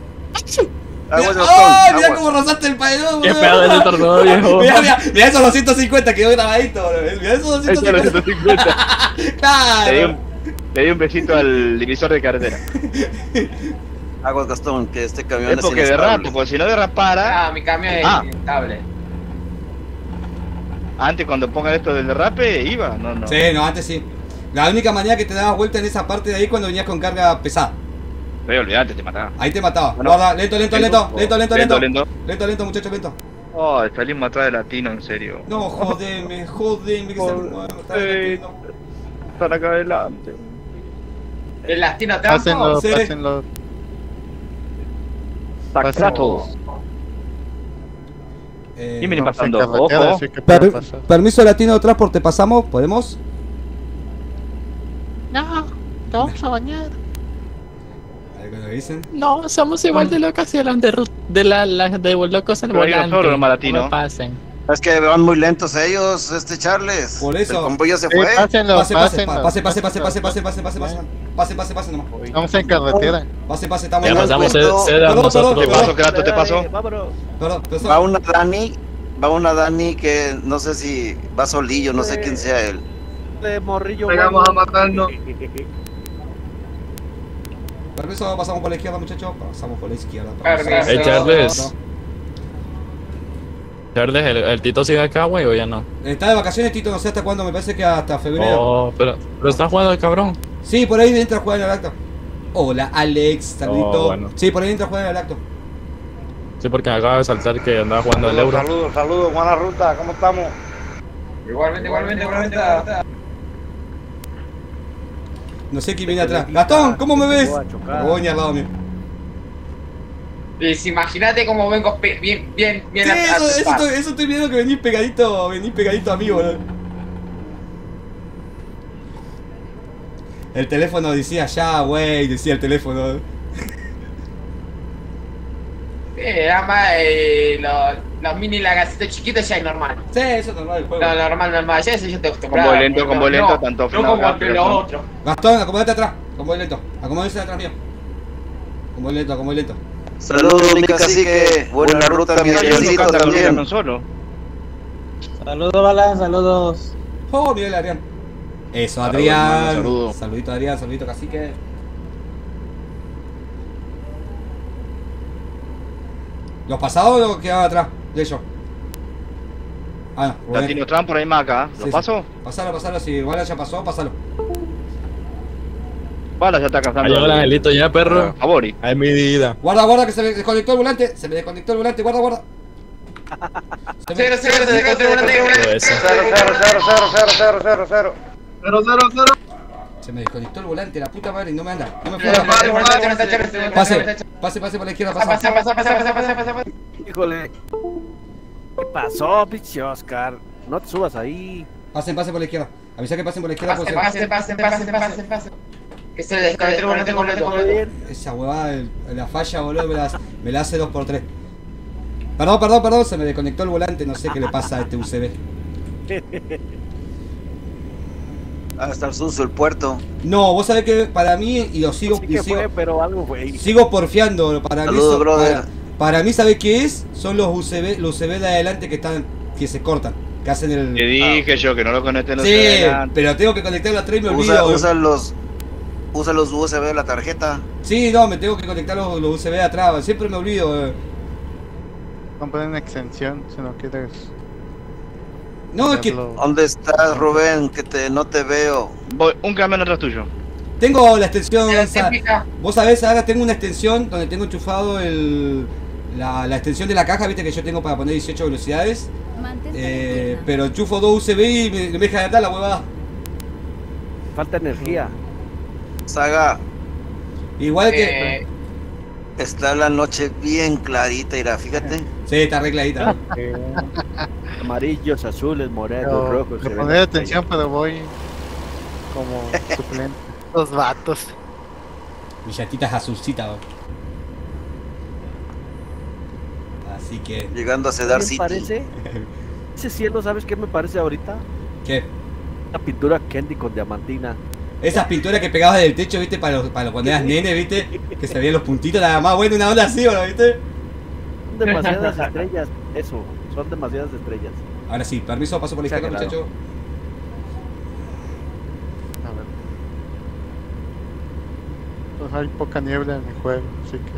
Mirá cómo rozaste el paredón,
qué pedo del tornado, viejo.
Mirá esos 250, quedó grabadito, boludo. Mirá esos 250.
Claro. Le di un besito al divisor de carretera.
Aguas, Gastón, que este camión
es porque derrapa, porque si no derrapara.
Mi camión es inestable.
Antes cuando pongan esto del derrape, iba, no.
Sí, no, antes sí. La única manera que te dabas vuelta en esa parte de ahí cuando venías con carga pesada.
Pero olvidate, te mataba.
Ahí te mataba.
Bueno,
Guarda, lento, muchacho, lento.
Oh, salimos atrás de latino, en serio.
No, jodeme, que salimos atrás de latino.
Están acá adelante.
¿El latino trampo?
Pásenlo.
Sacratos.
¿Qué viene pasando? Ojo.
Permiso latino de transporte, ¿pasamos? ¿Podemos?
No, te vamos a bañar.
¿Algo lo dicen?
No, somos igual de locos y las de locos en el volante. No pasen.
Es que van muy lentos ellos, Charles.
Por eso.
El convoy ya se fue.
Pase nomás.
Estamos en carretera.
Pase, estamos
en
carretera.
Te paso, Kratos, te paso.
Va una Dani que no sé si va solillo, no sé quién sea él.
Morrillo.
Vamos a matarnos.
Permiso, pasamos por la izquierda, muchachos. Pasamos por la izquierda.
Charles, ¿el Tito sigue acá, güey, o ya no?
Está de vacaciones, Tito, no sé hasta cuándo, me parece que hasta febrero.
Oh, pero está jugando el cabrón.
Sí, por ahí entra a jugar en el acto. Hola, Alex, saludito.
Bueno.
Sí, por ahí entra a jugar en el acto.
Sí, porque me acaba de saltar que andaba jugando el Euro.
Saludos, buena ruta, ¿cómo estamos?
Igualmente.
No sé quién viene atrás. Gastón, ¿cómo me ves? Voy al lado mío.
Imagínate cómo vengo bien
sí, eso estoy viendo que venís pegadito a mí, boludo. El teléfono decía ya, güey, decía el teléfono.
Los mini lagacitos chiquitos ya es normal.
Sí, eso es normal el juego.
No, normal, ya eso yo te acostumbrado.
Con voy lento, tanto
no como lo otro.
Gastón, acomódate atrás, con voy lento. Acomódate atrás mío. Con voy lento.
Saludos, mi cacique. Buena ruta, mi Adriancito también.
Saludos, Bala, saludos.
Oh, Miguel Adrián. Eso, Adrián. Saludito, Adrián, saludito, cacique. ¿Los pasados o los que quedaban atrás de ellos? Ah, no.
Latino Trump por ahí más acá. ¿Lo paso?
Pasalo, si Bala ya pasó, pasalo.
Bala ya está cazando.
Ahí llegó el angelito ya, perro.
Favori.
Ahí mi vida.
Guarda, que se me desconectó el volante. Guarda.
Cero, se desconectó el volante.
0.
Se me desconectó el volante, la puta madre, y no me anda. No me fue. Pase por la izquierda, pasa.
Híjole. ¿Qué pasó, pinche Oscar? No te subas ahí.
Pasen por la izquierda. Avisa que pasen por la izquierda.
Pasen. Que se le desconectó el volante completo.
Esa huevada, la falla, boludo, me la hace 2x3. Perdón, se me desconectó el volante, no sé qué le pasa a este UCB.
Va a estar sucio el puerto.
No, vos sabés que para mí, y lo sigo,
pero algo fue.
Sigo porfiando.
Brother.
Para mí, ¿sabés qué es? Son los UCB de adelante que se cortan, que hacen el...
Te dije yo que no lo conecten los
sí, pero tengo que conectar la 3 y me olvido.
Usa los USB de la tarjeta.
Sí, no, me tengo que conectar los USB de atrás, siempre me olvido.
Compren una extensión si no quieres.
No, es que...
¿Dónde estás, Rubén? Que no te veo.
Voy un camión atrás tuyo.
Tengo la extensión, vos sabés, ahora tengo una extensión donde tengo enchufado la extensión de la caja, viste que yo tengo para poner 18 velocidades. Pero enchufo 2 USB y me deja de atar la huevada.
Falta energía.
Saga.
Igual que...
Está la noche bien clarita, irá, fíjate.
Sí, está re clarita.
Amarillos, azules, morenos, rojos.
Le pondré atención, pero voy como suplente. Los vatos.
Mi chatita es azulcita, bro. Así que...
Llegando a Cedar City.
¿Qué me parece? Ese cielo, ¿sabes qué me parece ahorita?
¿Qué?
Una pintura candy con diamantina.
Esas pinturas que pegabas del techo, viste, para cuando eras nene, viste, que se veían los puntitos nada más, bueno, una onda así, ¿no? ¿Viste?
Son demasiadas estrellas, eso, son demasiadas estrellas.
Ahora sí, permiso, paso por la izquierda, muchacho.
A ver. Pues hay poca niebla en el juego, así que...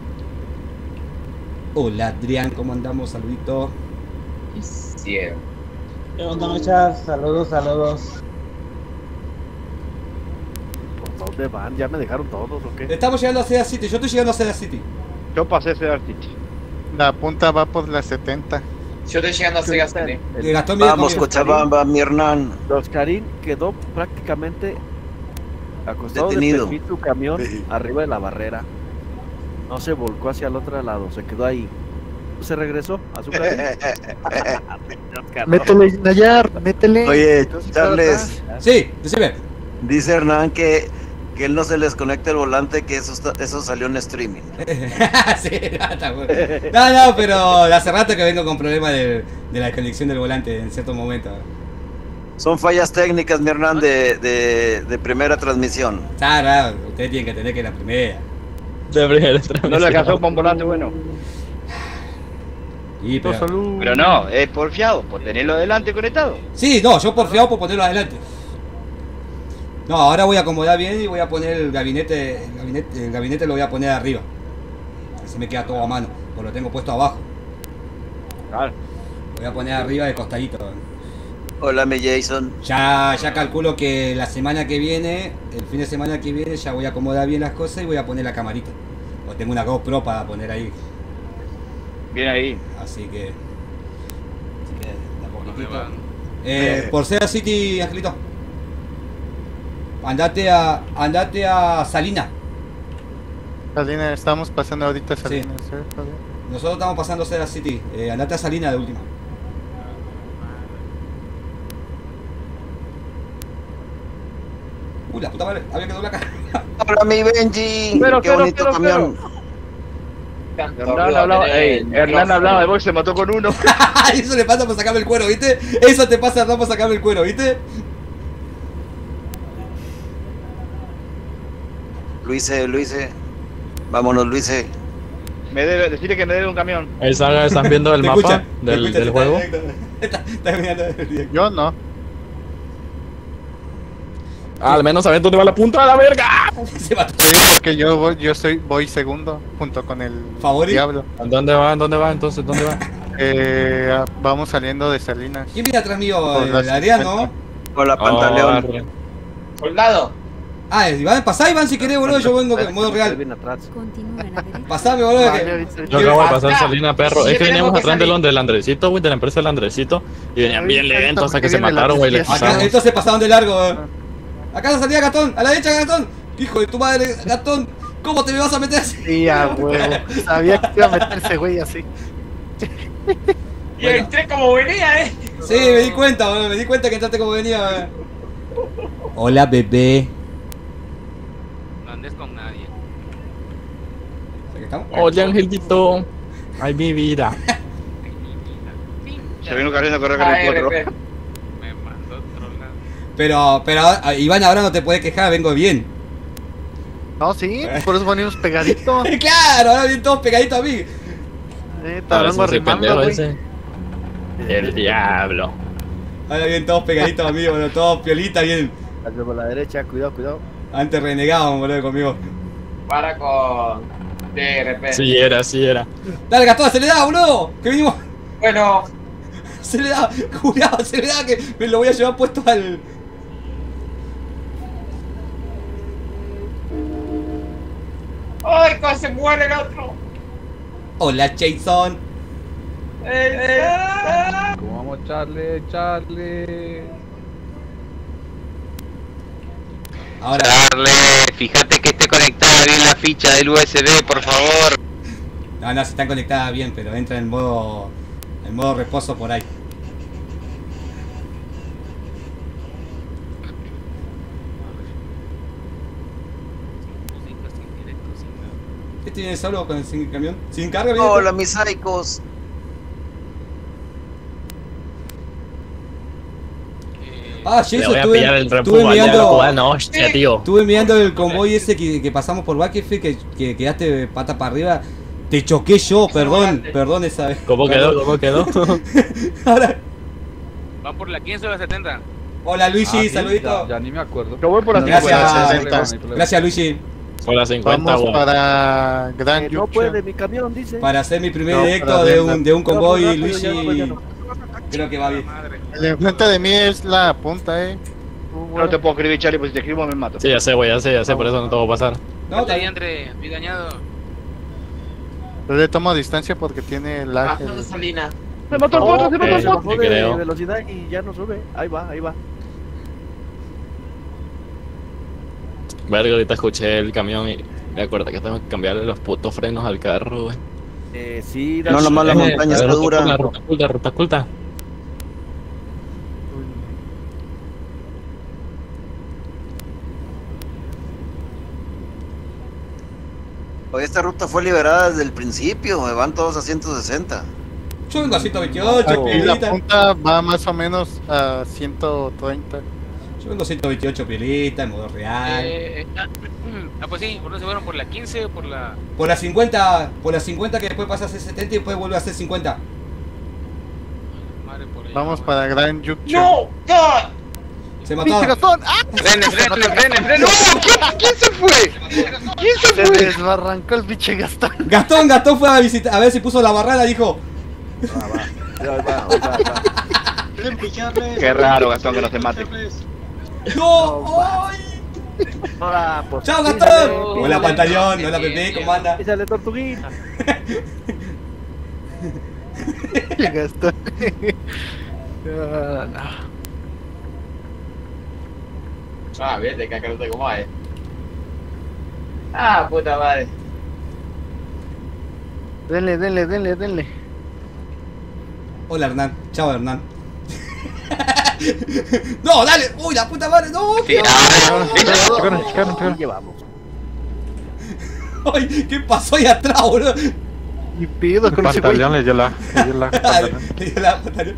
Hola, Adrián, ¿cómo andamos? Saludito.
Sí.
¿Qué onda, muchachos? Saludos. ¿Por dónde van? ¿Ya me dejaron todos o qué?
Estamos llegando a Cedar City, yo estoy llegando a Cedar City.
Yo pasé Cedar City.
La punta va por la 70.
Yo estoy llegando a Cedar City.
Vamos, Cochabamba, mi Hernán.
Oscarín quedó prácticamente acostado
detenido.
de su camión arriba de la barrera. No se volcó hacia el otro lado, se quedó ahí. Se regresó a su carril.
Métele, Nayar, métele.
Oye, Charles.
Sí, decime.
Dice Hernán que él no se les conecta el volante, que eso salió en streaming.
Sí, no, pero hace rato que vengo con problemas de la desconexión del volante en ciertos momentos.
Son fallas técnicas, mi Hernán, de primera transmisión.
Claro, ustedes tienen que entender que es la primera.
De primera transmisión. No le alcanzó para un volante bueno.
Pero no, es porfiado, por tenerlo adelante conectado.
Sí, no, yo porfiado por ponerlo adelante. No, ahora voy a acomodar bien y voy a poner el gabinete lo voy a poner arriba. Así me queda todo a mano, porque lo tengo puesto abajo.
Claro.
Voy a poner arriba de costadito.
Hola, mi Jason.
Ya calculo que la semana que viene, el fin de semana que viene, ya voy a acomodar bien las cosas y voy a poner la camarita. O tengo una GoPro para poner ahí.
Bien ahí.
Así que por Cedar City, Angelito. Andate a Salina.
Salina, estamos pasando ahorita a Salina.
Sí. Nosotros estamos pasando Cedar City. Andate a Salina de última. La puta madre, había que doblar acá.
Hola, mi Benji. Qué bonito camión.
Hernán hablaba de vos, se mató con uno.
Eso le pasa por sacarme el cuero, ¿viste? Eso te pasa por sacarme el cuero, ¿viste?
Luise. Vámonos, Luise.
Decirle que me debe un camión.
¿Están viendo el mapa del juego?
Yo no.
Al menos saben dónde va la punta de la verga.
Se mató.
Sí, porque yo voy segundo junto con el Diablo.
¿Dónde va entonces? ¿Dónde va?
Vamos saliendo de Salinas.
¿Quién viene atrás mío? El Adriano.
Hola, Pantaleón.
Soldado.
Iván, pasá, Iván, si querés, boludo. Yo vengo en modo real. Pasame, boludo.
Yo acabo de pasar Salina, perro. Es que veníamos atrás del Andresito, güey, de la empresa del Andresito. Y venían bien lentos hasta que se mataron, güey.
Entonces pasaron de largo, Acá la salida, Gatón, a la derecha, Gatón. Hijo de tu madre, Gatón. ¿Cómo te me vas a meter así?
Sí, huevo. Sabía que iba a meterse, güey, así.
Y entré como venía,
Sí, me di cuenta, boludo. Me di cuenta que entraste como venía, Hola, bebé.
No andes con nadie.
Oye, Angelito. Ay, mi vida.
Se vino corriendo a correr con el 4.
Pero Iván, ahora no te puedes quejar, vengo bien.
No, sí, por eso venimos pegaditos.
Claro, ahora vienen todos pegaditos a mí.
Vengo arrimando, ese. El diablo.
Ahora vienen todos pegaditos a mí, boludo, todos piolita, bien.
Por la derecha, cuidado.
Antes renegaban, boludo, conmigo.
Para con DRP.
Sí era.
Dale, Gastón, se le da, boludo. Que vinimos.
Bueno.
Se le da, jurado, se le da que me lo voy a llevar puesto al...
¡Ay, cómo se muere el otro!
Hola, Jason.
¿Cómo vamos, Charlie?
Ahora.
Charlie, fíjate que esté conectada bien la ficha del USB, por favor.
No, si está conectada bien, pero entra en modo reposo por ahí. ¿Qué tiene solo con el camión? ¿Sin carga?
Hola, mis psicos.
Jason, estuve mirando el convoy ese que pasamos por Bakefield, que quedaste pata para arriba. Te choqué yo, perdón esa vez.
¿Cómo quedó?
Ahora.
¿Van por la 15 o la 70?
Hola, Luigi, saludito.
Ya ni me acuerdo.
Yo voy por la
50. Gracias, Luigi.
Por la 50,
vamos para Gran
No puede mi camión, dice.
Para hacer mi primer directo de un convoy, Luigi. Creo que va bien.
El enfrente de mí es la punta,
No te puedo escribir, Charlie, pues si te escribo me mato.
Sí, ya sé, güey, ya sé, por eso no te voy a pasar.
No, está bien, André, muy dañado.
Yo le tomo distancia porque tiene lag.
Salina.
Se mató el potro, se mató el potro.
De velocidad y ya no sube. Ahí va, ahí va.
Verga, ahorita escuché el camión y me acuerdo que tengo que cambiarle los putos frenos al carro, güey.
Sí,
no, nomás la montaña está dura.
La ruta oculta.
Hoy esta ruta fue liberada desde el principio, me van todos a 160.
Yo vengo a 128,
Aquí la
pielita.
punta va más o menos a 130.
Yo vengo a 128 pielita, en modo real.
Pues sí, ¿por no se fueron por la 15 o por la...?
Por la 50 que después pasa a ser 70 y después vuelve a ser 50.
Madre, por ahí,
Vamos para Gran Yuccho.
¡No! ¡God!
Se mató.
Frene. ¡No! ¿Quién se fue? ¿Quién se
Se
fue?
desbarrancó el pinche Gastón.
Gastón fue a visitar, a ver si puso la barrada, dijo.
Va.
Qué raro, Gastón, que no te mate.
¡No! ¡Ay!
Hola, pues.
¡Chao, Gastón! Hola, Pantaleón. Hola, Pepe, ¿cómo anda?
Échale tortuguita.
Gastón.
Vete, cacarote, ¿cómo es? Puta madre.
Denle.
Hola, Hernán. Chao, Hernán. ¡No, dale! ¡Uy, la puta madre! ¡No!
Llevamos.
¡Ay! ¿Qué pasó ahí atrás, boludo?
Y pido con ese güey.
Le dio la pantaleón.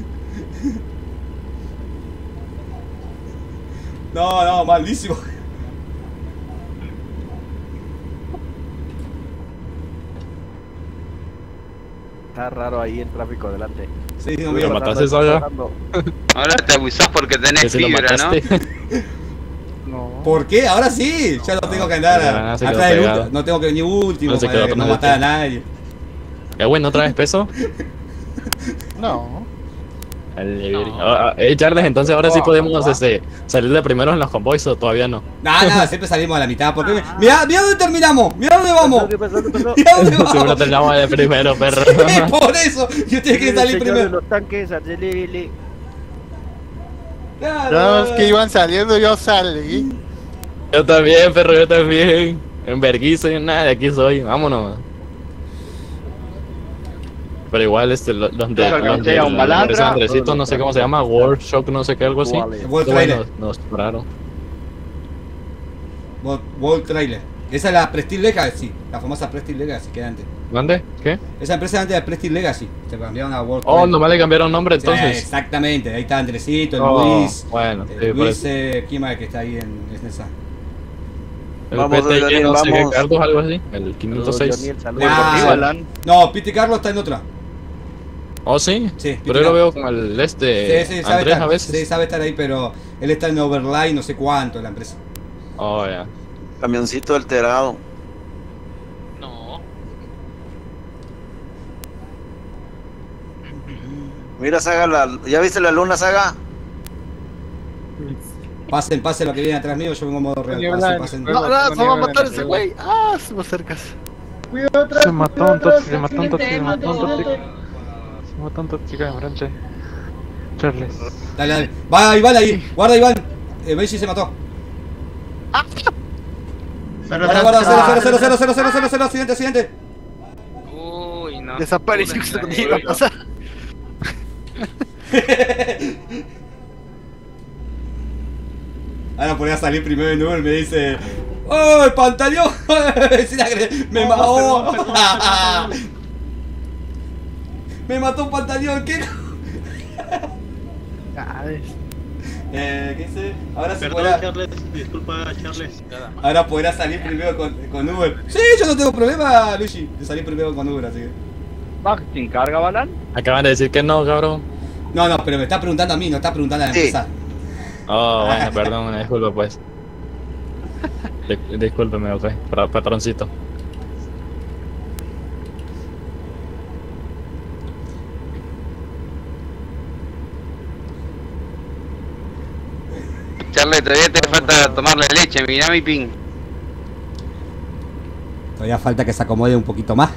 No, malísimo.
Está raro ahí el tráfico delante.
Sí, no
¿Lo mataste eso ya?
Ahora te abusás porque tenés
Si lo
fibra, ¿no?
mataste.
¿Por qué? Ahora sí. Ya no tengo que andar
se quedó
atrás del
pegado.
último. No tengo que venir último
No se quedó
para no
atrás
matar a
del
nadie.
¿Ya, güey, no traes peso?
No.
Charles, entonces ahora sí podemos salir de primero en los convoys o todavía no.
Nada, siempre salimos a la mitad. Porque mirá dónde terminamos. Mirá dónde vamos.
¿Qué pasó?
Mirá dónde vamos.
Siempre terminamos de primero, perro.
Por eso. Yo tengo que salir primero.
Los tanques, acelere.
Nada más que iban saliendo, yo salí.
Yo también, perro, yo también. En vergüenza y nada, de aquí soy. Vámonos. Pero igual Andresito, no sé cómo se llama, World Shock, no sé qué, algo así.
World Trailer.
Nos pararon.
World Trailer. Esa es la Prestige Legacy, la famosa Prestige Legacy que era antes.
¿Dónde? ¿Qué?
Esa empresa antes de Prestige Legacy. Se cambiaron a World
Trailer. Nomás le cambiaron nombre entonces.
Exactamente, ahí está Andresito, Luis.
Bueno,
Luis, ¿quién más que está ahí en esa?
El PTG, no sé qué, Carlos, algo así. El 506.
No, Pete Carlos está en otra.
¿Oh, sí?
Sí.
Pero yo lo veo como el
Sí, sabe
Andrés
estar,
a veces.
Sí, sabe estar ahí, pero él está en Overline, no sé cuánto, la empresa.
Oh, ya.
Camioncito alterado.
No.
Mira, Saga, ¿ya viste la luna, Saga?
Pasen lo que viene atrás mío, yo vengo en modo real. Pasen.
No, se va a matar ese güey. Estuvo cerca.
Se mató un tóxico enfrente. Charles.
Dale. Va Iván ahí, guarda Iván. Benji se mató. Guarda, 0, accidente.
Uy, no.
Desapareció. ¿Qué iba a pasar?
Ahora podía salir primero en Uber, me dice: ¡Oh, Pantaleón! ¡Me mató! ¡Me mató Pantaleón! ¿Qué? ¿Qué dice? Ahora se podrá...
Charles, disculpa, Charles.
Ahora podrá salir primero con Uber. Sí, yo no tengo problema, Luigi, de salir primero con Uber, así que...
¿Martin carga, Balan?
Acaban de decir que no, cabrón.
No, pero me está preguntando a mí, no está preguntando a la empresa.
Oh, bueno, perdón, una disculpa pues. Discúlpeme, ok, patroncito.
todavía te falta tomar la leche, mirá mi ping.
Todavía falta que se acomode un poquito más.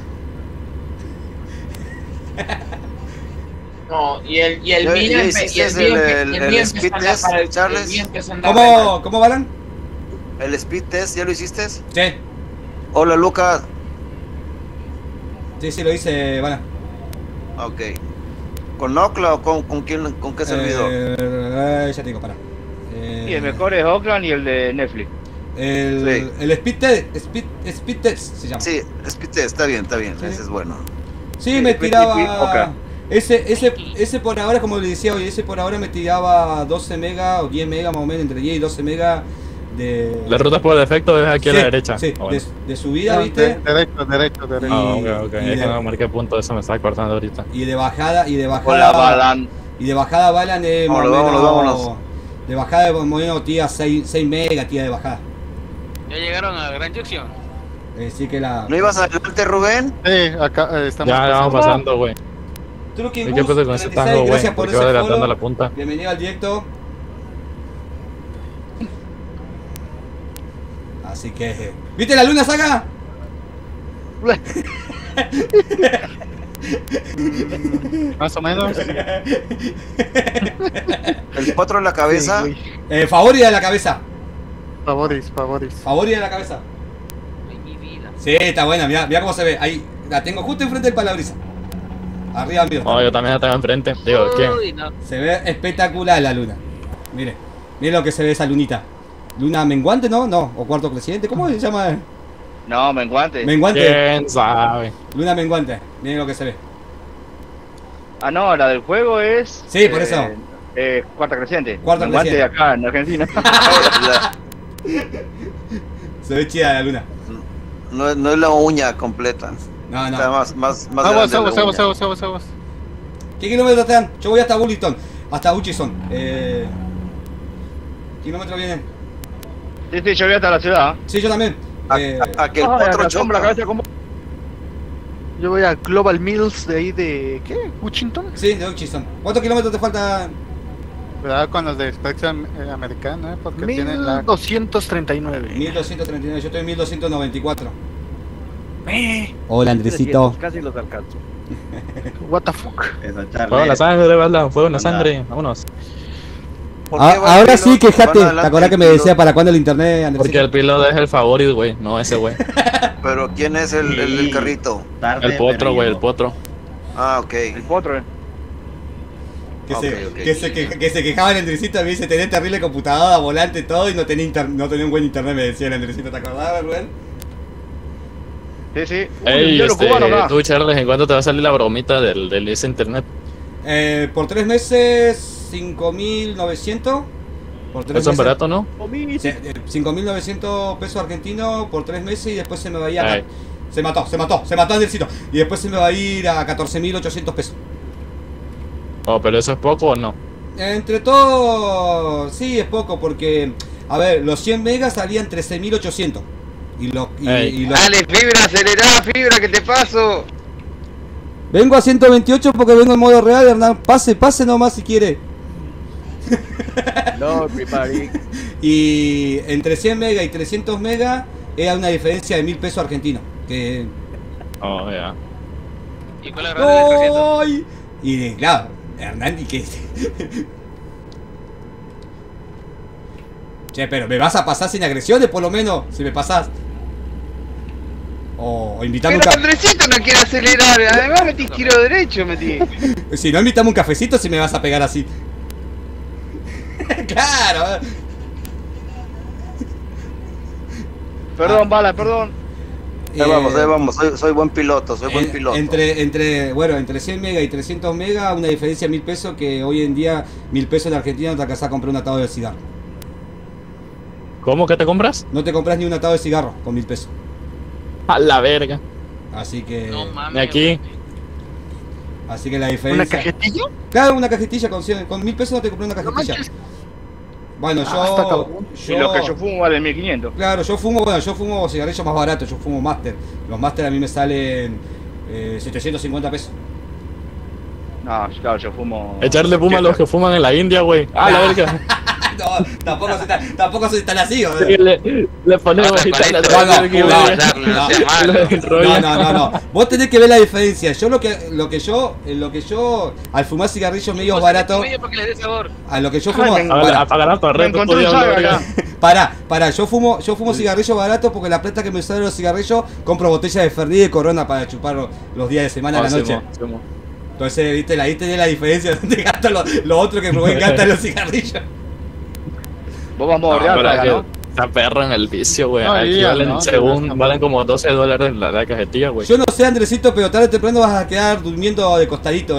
No, y el mío
speed test, Charles.
¿Cómo van?
¿El speed test ya lo hiciste?
Sí.
Hola, Lucas.
Sí, lo hice, Vana.
Ok. ¿Con Ocla o con quién, con qué servidor?
Ya te digo, para.
Sí, el mejor es Oakland y el de Netflix.
El speed test se llama.
Sí, speed test, está bien,
sí.
Ese es bueno.
Sí, me tiraba. Ese por ahora, como le decía hoy, ese por ahora me tiraba 12 mega o 10 mega más o menos, entre 10 y 12 mega de...
La ruta por defecto es aquí a la derecha.
Sí,
bueno.
de subida, ¿viste?
Derecho.
Ok. Es que no marqué punto, eso me estaba cortando ahorita.
Y de bajada,
Hola, Balan.
Y de bajada Balan es más o menos... Vámonos. De bajada más o menos tía 6 mega, tía de bajada.
Ya llegaron a Gran Junction.
Sí que la...
¿No ibas adelante, Rubén?
Acá estamos
ya vamos pasando, güey.
Truking
¿Qué pasa con ese tango, güey? Porque va adelantando la punta.
Bienvenido al directo. Así que... ¿Viste la luna, Saga?
Más o menos.
El 4 en la cabeza.
Sí, Favori de la cabeza.
Favoris.
Favori de la cabeza. Sí, está buena, mira cómo se ve. Ahí la tengo justo enfrente del Palabrisa. Arriba mío.
Oh, yo también la tengo enfrente. Digo, ¿quién?
No.
Se ve espectacular la luna. Mire lo que se ve esa lunita. Luna menguante, ¿no? O cuarto creciente. ¿Cómo se llama?
No, menguante.
¿Quién sabe?
Luna menguante. Miren lo que se ve.
Ah, no, la del juego es...
Sí, por eso.
Cuarta creciente.
Cuarta
menguante
creciente.
de acá, en Argentina.
Se ve chida la luna.
No es la uña completa.
No.
Está más
Aguas.
¿Qué kilómetros te dan? Yo voy hasta Bulliston. Hasta Hutchison. ¿Kilómetros vienen?
Sí, yo voy hasta la ciudad.
Sí, yo también.
Aquel otro choca.
Yo voy a Global Mills de ahí de... ¿qué? ¿Washington?
Sí, de Hutchison. ¿Cuántos kilómetros te falta?
Cuidado con los de Specs americano, porque tienen la... 1239.
1239, yo estoy en 1294. Hola, Andresito.
Casi los alcanzo.
What the fuck.
Fuego en la sangre, ¿verdad? Fuego en la sangre. Vámonos.
Ahora sí, quejate. ¿Te acordás que me decía para cuándo el internet, Andresito?
Porque el piloto es el favorito, güey, no ese güey.
Pero ¿quién es el carrito?
El potro, güey, el potro.
Ah, ok.
El potro,
Que se quejaba el Andresito, me dice, tenés terrible computadora, volante, todo, y no tenía un buen internet, me decía el Andresito, ¿te acordabas, Rubén?
Sí.
Ey, tú, Charles, ¿en cuánto te va a salir la bromita del ese internet?
Por 3 meses, 5.900.
Eso es barato, ¿no?
5.900 pesos argentinos por 3 meses y después se me va a ir a... Se mató Andresito. Y después se me va a ir a 14.800 pesos.
Oh, pero eso es poco o no?
Entre todo, sí es poco porque, a ver, los 100 megas salían 13.800.
Dale, fibra, acelerá, fibra, que te paso.
Vengo a 128 porque vengo en modo real, Hernán. Pase nomás si quiere.
No, everybody.
Y entre 100 mega y 300 mega era una diferencia de 1.000 pesos argentinos. Que...
Oh, ya.
¿Y cuál es la grande de 300?
Y claro, Hernán, ¿y qué? Che, pero me vas a pasar sin agresiones por lo menos, si me pasás. O invitame un
cafecito. Pero Andresito no quiere acelerar, además metí giro derecho, metí.
Si no, invitame un cafecito si me vas a pegar así. Claro.
Perdón, Bala, perdón.
Ahí vamos, soy buen piloto,
Entre 100 mega y 300 mega, una diferencia de 1.000 pesos que hoy en día 1.000 pesos en Argentina no te alcanzás a comprar un atado de cigarro.
¿Cómo que te compras?
No te compras ni un atado de cigarro con 1.000 pesos.
A la verga.
Así que...
No mames.
Aquí.
Así que la diferencia...
¿Una cajetilla?
Claro, una cajetilla con 1.000 pesos no te compré una cajetilla. Bueno,
y lo que yo fumo vale 1.500.
Claro, yo fumo cigarrillos más baratos, yo fumo Master. Los Master a mí me salen 750 pesos.
No, claro, yo fumo...
Echarle puma a los que fuman en la India, güey. Ah, la verga.
No, tampoco soy tan así, ¿o?
Sí, le ponemos
no. Vos tenés que ver la diferencia. Yo lo que yo al fumar cigarrillos medio baratos. A lo que yo fumo. Pará, yo fumo cigarrillos baratos porque la plata que me sale de los cigarrillos compro botellas de Fernet y de Corona para chupar los días de semana a la noche. Entonces, viste, ahí tenés la diferencia donde gastan lo otro que Rubén gasta en los cigarrillos.
Vos vamos a bordear, ¿no?
Está perro en el vicio, güey. Aquí valen como $12 la cajetilla, güey.
Yo no sé, Andresito, pero tarde o temprano vas a quedar durmiendo de costadito,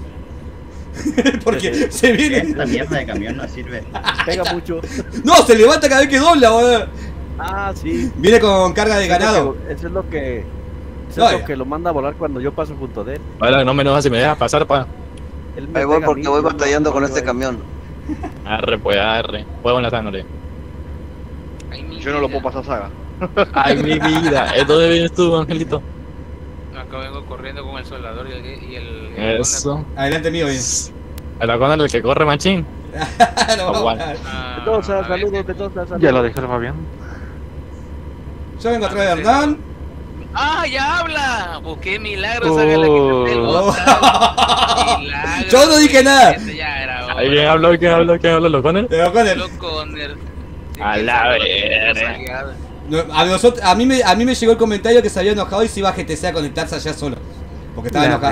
Porque se viene.
Esta mierda de camión no sirve.
Pega mucho.
No, se levanta cada vez que dobla, boludo.
Ah, sí.
Viene con carga de ganado.
Eso es lo que. que lo manda a volar cuando yo paso junto de él.
Vale, no me enojas si me dejas pasar, pa.
Ahí voy porque voy batallando con este camión.
Arre, pues, arre. Juego en la sangre.
Yo no lo puedo pasar, Saga.
Ay, mi vida. ¿Dónde vienes tú, Angelito?
Acá vengo corriendo con el soldador y el
Eso.
Adelante mío, bien.
¿El Aconer el que corre, machín?
Saludos.
Ya lo dejé, Fabián.
Yo vengo atrás de Hernán.
¡Ah, ya habla! Busqué milagros, Saga, la que milagros.
Yo no dije nada.
¿Quién habló? ¿Lo Aconer?
Loconer.
A la verga.
A mí me llegó el comentario que se había enojado y se iba a GTC a conectarse allá solo. Porque estaba enojado.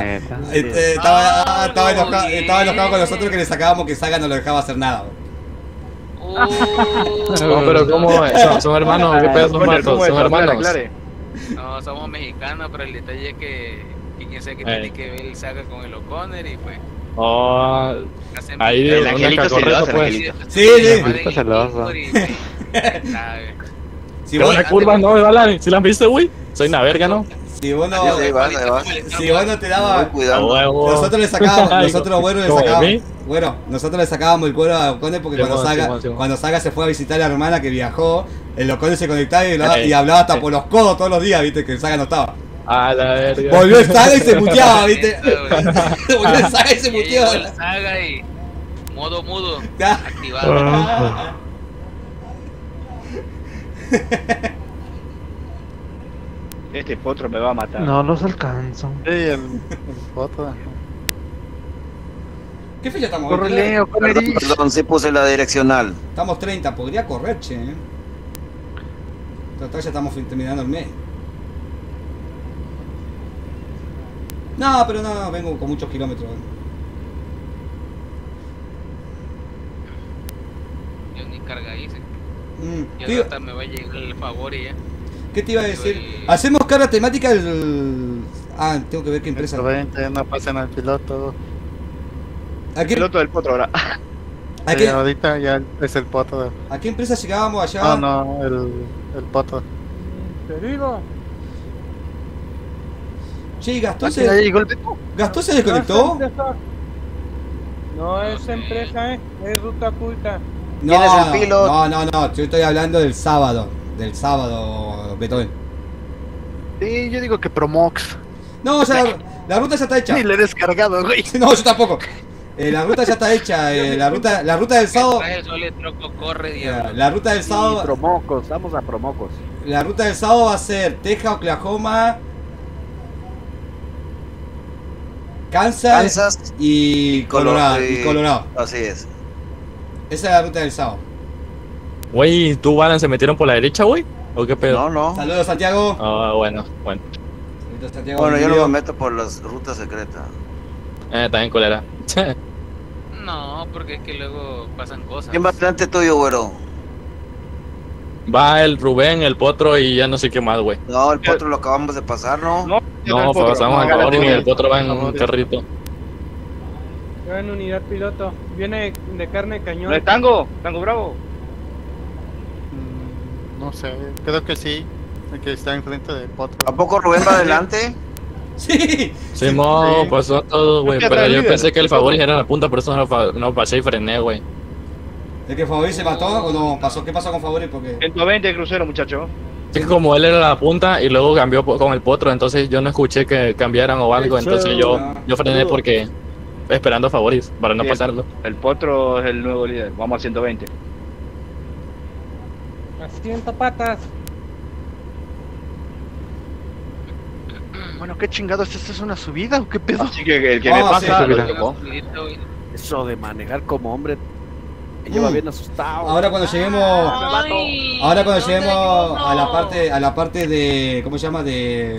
Estaba enojado con nosotros que le sacábamos que Saga no lo dejaba hacer nada.
No, pero ¿cómo es? ¿Son hermanos? ¿Qué pedo son matos? ¿Son hermanos?
No, somos mexicanos, pero el detalle es que quien sea que tiene que ver el Saga con el O'Connor y pues.
Ahí
el Angelito celoso, pues.
Sí.
Si vos las curvas no me valen, ¿si las viste, güey? Soy una verga, ¿no?
Si vos no te daba. Nosotros le sacábamos, nosotros le sacábamos el cuero a Ocone porque cuando Saga se fue a visitar a la hermana que viajó, el Ocone se conectaba y hablaba hasta por los codos todos los días, viste, que el Saga no estaba.
A la verga.
Volvió el Saga y se muteaba, viste. Volvió el Saga y se muteaba.
El Saga y modo mudo activado.
Este potro me va a matar.
No los alcanzo.
Sí, el potro.
¿Qué fecha estamos?
Perdón, sí puse la direccional.
Estamos 30, podría correr, che. Total, ya estamos terminando el mes. No, pero no, vengo con muchos kilómetros.
Yo ni carga hice. Y hasta me va a llegar el favor y ya.
¿Qué te iba a decir? Hacemos carga temática el... Ah, tengo que ver qué empresa.
No pasen al piloto.
¿A qué?
Piloto del potro ahora.
¿A qué?
Ahorita ya es el potro.
¿A qué empresa llegábamos allá?
No, el potro. Te digo.
Che, Gastón se desconectó.
No es empresa, es ruta oculta.
No, yo estoy hablando del sábado, Beethoven.
Sí, yo digo que Promox.
No, o sea, la ruta ya está hecha.
Sí, le he descargado, güey.
No, yo tampoco. La ruta ya está hecha, la ruta del sábado. La ruta del sábado.
Promocos, vamos a Promocos.
La ruta del sábado va a ser Texas, Oklahoma, Kansas y Colorado.
Así es.
Esa es la ruta del sábado.
Güey, ¿tú, Balan, se metieron por la derecha, güey? ¿O qué pedo?
No.
Saludos, Santiago.
Ah, bueno.
Saludos, Santiago.
Bueno, yo no me meto por las rutas secretas.
También colera.
No, porque es que luego pasan cosas.
¿Quién va delante tuyo, güero?
Va el Rubén, el Potro y ya no sé qué más, güey.
No, el Potro lo acabamos de pasar, ¿no?
No, pasamos a Cabrón y el Potro va en un carrito.
Va en unidad piloto. Viene de carne de cañón.
¿No es Tango? ¿Tango Bravo?
No sé, creo que sí. El que está enfrente del Potro.
¿A poco Rubén va adelante?
Sí.
Simón, pasó todo, güey. Pero yo pensé que el Favorit era la punta, por eso no pasé y frené, güey.
¿De que Favorit se mató o no pasó? ¿Qué pasó con Favorit? Porque
120 de crucero, muchacho.
Es que como él era la punta y luego cambió con el Potro, entonces yo no escuché que cambiaran o algo, entonces yo frené porque esperando Favorit para no pasarlo.
El Potro es el nuevo líder, vamos a 120.
Asiento patas.
Bueno, qué chingados, ¿esta es una subida o qué pedo?
Así que el que me pasa lo tocó.
Eso de manejar como hombre me lleva bien asustado.
Ahora cuando lleguemos a la parte de ¿cómo se llama? De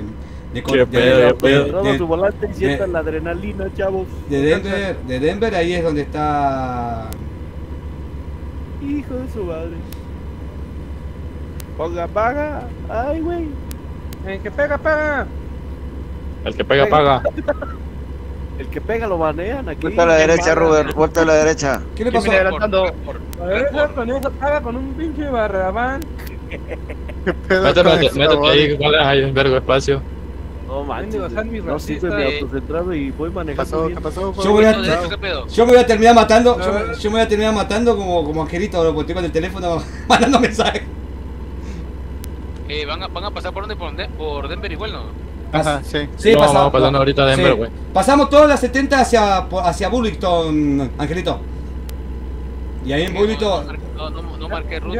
su volante y sientan la adrenalina, chavos.
De Denver, ahí es donde está.
Hijo de su madre. Ponga, paga. Ay, güey.
El que pega, paga.
El que pega, paga.
El que pega lo banean aquí.
Vuelta a la derecha, Robert, vuelta a la derecha.
¿Qué le pasó?
A ver, con eso paga con un pinche barrabán.
Métete ahí, ¿cuál es ahí? Un vergo espacio.
No manches, no sirve mi autocentrado y voy manejando.
¿Qué pasó? Yo me voy a terminar matando. Yo me voy a terminar matando como Angelito, porque estoy con el teléfono mandando mensajes.
Van a pasar por Denver igual, ¿no?
Ajá,
sí. Sí, no, vamos pasando ahorita a Denver, güey.
Pasamos todas las 70 hacia Burlington, Angelito. Y ahí en Burlington.
No marqué ruta.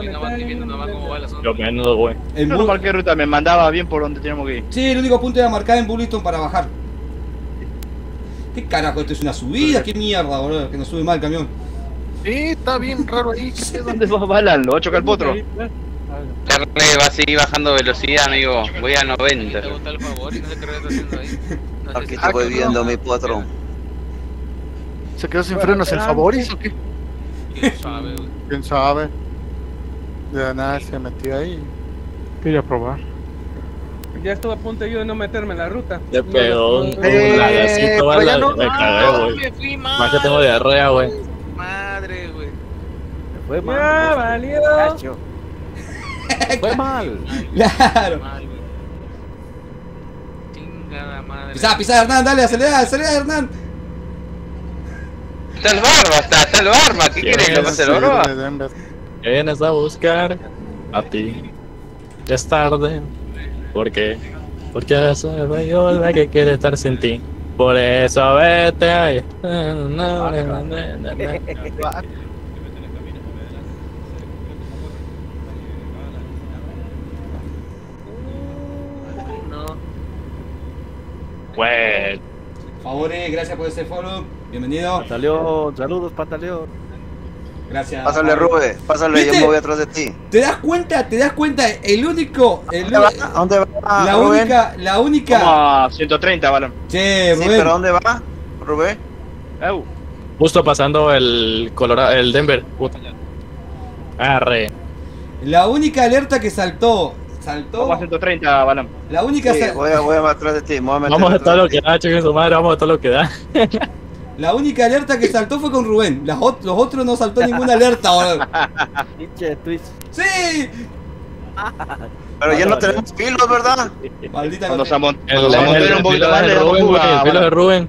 Yo menos, güey.
No marqué ruta, me mandaba bien por donde teníamos que ir.
Sí, el único punto era marcar en Burlington para bajar. ¿Qué carajo? Esto es una subida, qué mierda, boludo, que nos sube mal el camión.
Sí, está bien raro ahí.
¿Dónde va Balan? ¿Lo va a chocar el potro?
Carle va a seguir bajando velocidad, amigo. Voy a 90.
¿Te gusta el favor y no sé qué estás haciendo ahí?
Aquí te voy viendo, mi potro.
¿Se quedó sin frenos el Favoris o qué?
¿Quién sabe, güey?
¿Quién sabe? De nada se metió ahí.
Quería probar.
Ya estuve a punto yo de no meterme en la ruta.
De pedo, me cagué, güey. Más que tengo diarrea, güey.
Madre, güey.
Me fue mal.
Ya, valió.
Fue mal.
Claro.
Chingada madre.
Pisá, Hernán, dale, acelera, Hernán.
Está el barba. ¿Qué querés que pase el barba?
Vienes a buscar a ti. Ya es tarde. ¿Por qué? Porque soy yo la que quiere estar sin ti. Por eso vete ahí. Bueno.
Favores, gracias por ese follow. Bienvenido.
Pantaleón, saludos, Pantaleón.
Gracias.
Pásale, Rube, pásale,
¿viste?
yo me voy atrás de ti.
¿Te das cuenta? El único.
¿A dónde va?
La única.
Como a 130, Balón.
Che,
sí, ¿pero dónde va, Rubén?
Justo pasando el Denver. Puta. Arre.
La única alerta que saltó.
Vamos a 130, Balón.
La única.
Sí, voy a atrás de ti.
Vamos a todo lo que da, chequen su madre, vamos a todo lo que da.
La única alerta que saltó fue con Rubén. Los otros no saltó ninguna alerta, boludo.
Pinche twist.
¡Sí!
Pero ya no tenemos pilos, ¿verdad?
Maldita
cuando se amontó
un poquito más de Rubén, güey. El pelo de Rubén.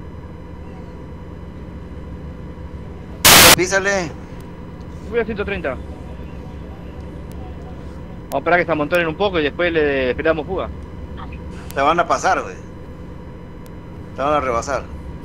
Písale.
Voy a 130. Vamos a esperar que se amontonen un poco y después le esperamos fuga.
Te van a pasar, güey. Te van a rebasar.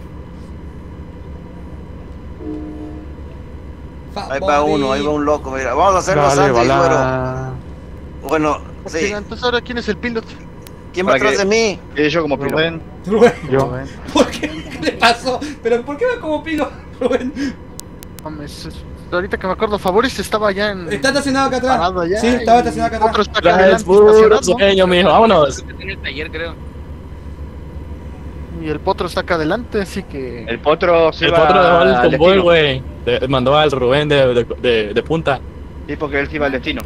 Ahí va uno, ahí va un loco, mira. Vamos a hacerlo antes, güero. Bueno, sí.
Entonces ahora, ¿quién es el piloto?
¿Quién va atrás de mí?
Yo como piloto.
Rubén.
Yo.
¿Por qué? ¿Qué le pasó? ¿Pero por qué va como pilo, Rubén?
Ahorita que me acuerdo, Favoris estaba allá en...
Está estacionado acá atrás.
Allá,
sí, estaba estacionado acá atrás.
Otro está acá adelante, estacionado.
Mijo, vámonos.
En el taller, creo.
Y el potro está acá adelante, así que...
El potro
dejó el convoy, güey. Mandó al Rubén de punta.
Sí, porque él se iba al destino.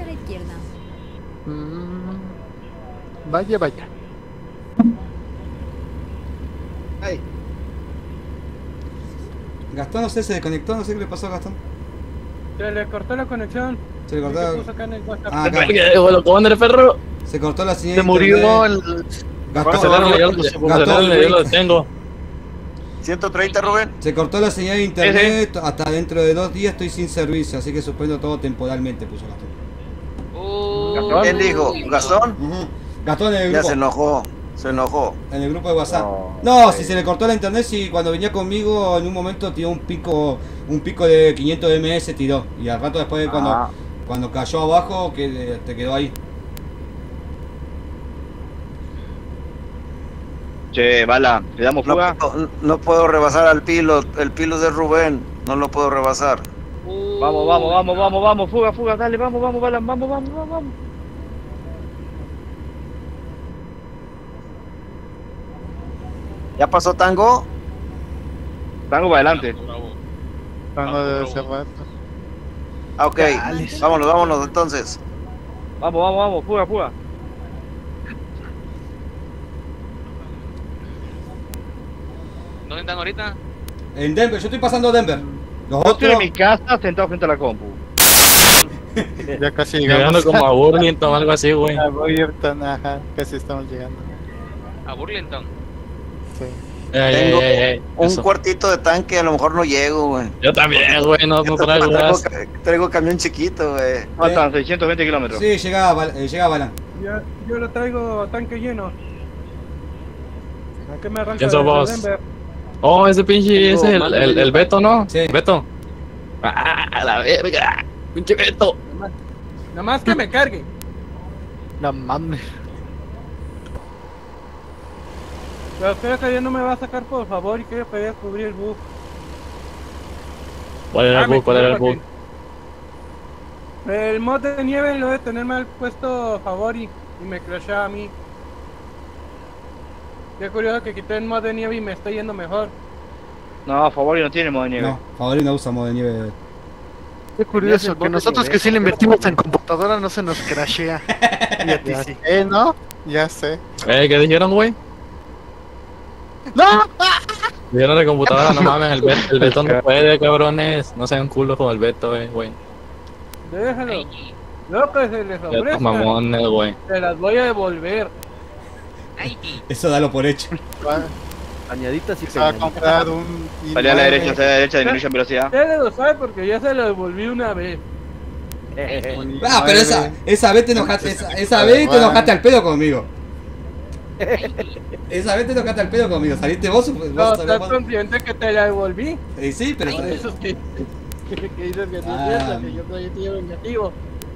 Vaya.
Ay. Gastón, no sé, se desconectó, no sé qué le pasó a Gastón.
Se le cortó la conexión.
Se le cortó.
Acá. Se cortó la señal.
Se murió el...
Gastón, yo lo tengo.
130, Rubén.
Se cortó la señal de internet. Hasta dentro de 2 días estoy sin servicio, así que suspendo todo temporalmente, puso Gastón.
¿Quién dijo? ¿Gastón?
Gastón en el grupo.
Ya se enojó.
En el grupo de WhatsApp. No, si se le cortó la internet, si cuando venía conmigo en un momento tiró un pico de 500 ms tiró. Y al rato después Cuando cayó abajo, que te quedó ahí.
Che, Bala, ¿le damos fuga?
No puedo rebasar al Pilo, el Pilo de Rubén, no lo puedo rebasar.
Vamos, fuga, dale, vamos, Bala, vamos.
¿Ya pasó Tango?
Tango para adelante.
Tango de ese rato.
Ah, ok, vámonos entonces.
Vamos, fuga.
¿Dónde están ahorita?
En Denver, yo estoy pasando a Denver. Los otros...
Estoy en mi casa sentado frente a la compu.
Ya casi llegamos.
Llegando como a Burlington o algo así, güey.
A Burlington, ajá, casi estamos llegando.
¿A Burlington?
Sí.
Tengo un cuartito de tanque, a lo mejor no llego, güey.
Yo también, güey, no traigo gas.
Traigo camión chiquito, güey.
Faltan 620 kilómetros.
Sí, llega Balan.
Yo lo traigo tanque lleno. ¿A qué me arranca?
¿Quién sos vos? Oh, ese pinche, ese es el Beto, ¿no?
Sí.
Beto. ¡Ah, la verga! ¡Pinche Beto!
Nada más que me cargue.
No mames.
Pero creo que ya no me va a sacar, por favor, y creo que voy a cubrir el bug.
¿Cuál era el bug?
El mod de nieve lo de tener mal puesto Favori y me crashaba a mí. Qué curioso que quité el mod de nieve y me está yendo mejor.
No, Favori no tiene modo de nieve.
No, Favori no usa modo de nieve.
Qué curioso, que nosotros que sí le invertimos en computadora no se nos crashea. Y a ti sí. ¿No? Ya sé.
¿Qué dijeron, güey?
¡No!
Dijeron de computadora, no mames, el Beto no puede, cabrones. No sean culos como el Beto, güey.
Déjalo. Lo que se les ofrezca.
Mamones, güey.
Te las voy a devolver.
Eso dalo por hecho.
Añaditas y
se va a comprar un...
Salí a la derecha, disminuye en velocidad.
Ya lo sabe porque ya se lo devolví una vez.
Pero esa vez te enojaste, esa vez te enojaste al pedo conmigo. Esa vez te enojaste al pedo conmigo, saliste vos.
No, estás consciente que te la devolví.
Sí, pero
eso que dices que no es cierto, que yo soy tío vengativo.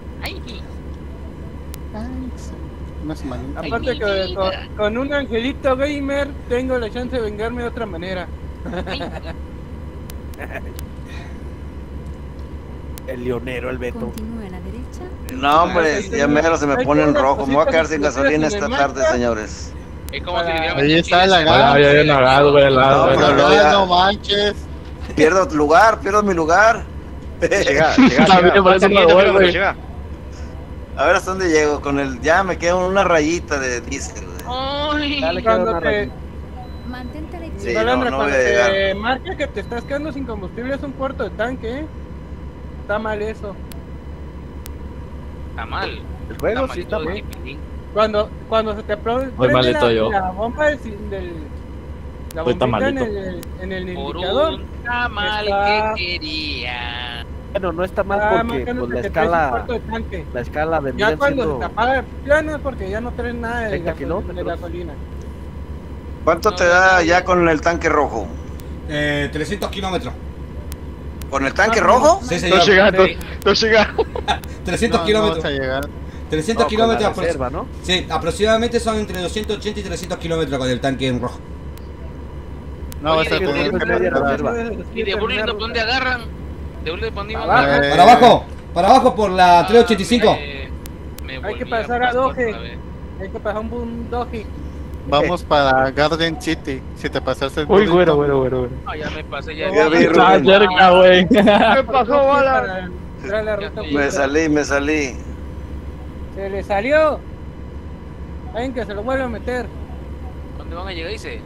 Aparte que con un angelito gamer tengo la chance de vengarme de otra manera.
El leonero, el Beto.
Continúa a la derecha.
No, hombre, ya mero se me pone en rojo. Me voy a quedar sin gasolina esta tarde, señores.
Es como si le
ahí está el lagarto.
Ya había nagado, güey,
no manches.
Pierdo mi lugar.
Llega.
A ver hasta dónde llego con el... Ya me quedo una rayita de diésel.
Dale, cuando te...
Mantente a la
Sí,
izquierda.
no
cuando
voy a llegar.
te marca que te estás quedando sin combustible es un cuarto de tanque, Está mal eso.
Está mal.
El juego sí está mal.
Cuando se te prende la bomba la bombita en el indicador.
Un tamal que quería.
Bueno, no está mal porque pues, la escala de
ya cuando se te apaga el plano es porque ya no traes nada de gasolina.
¿Cuánto te da ya con el tanque rojo?
300 kilómetros.
¿Con el tanque rojo?
Sí, señor.
No llega.
300 kilómetros. 300 kilómetros
reserva, ¿no?
Sí, aproximadamente son entre 280 y 300 kilómetros con el tanque en rojo.
No, vas a tener que reserva.
¿Y de Burlington dónde agarran? ¿De Burlington dónde
para abajo por la 385.
Hay que pasar a Doge. Hay que pasar un Doge.
Vamos para Garden City. Si te pasaste el
güero.
No, ya me pasé, ya.
Está cerca, güey.
¿Qué pasó, Bala?
Me salí.
Se le salió. Alguien que se lo vuelva a meter.
¿Dónde van a llegar, dice?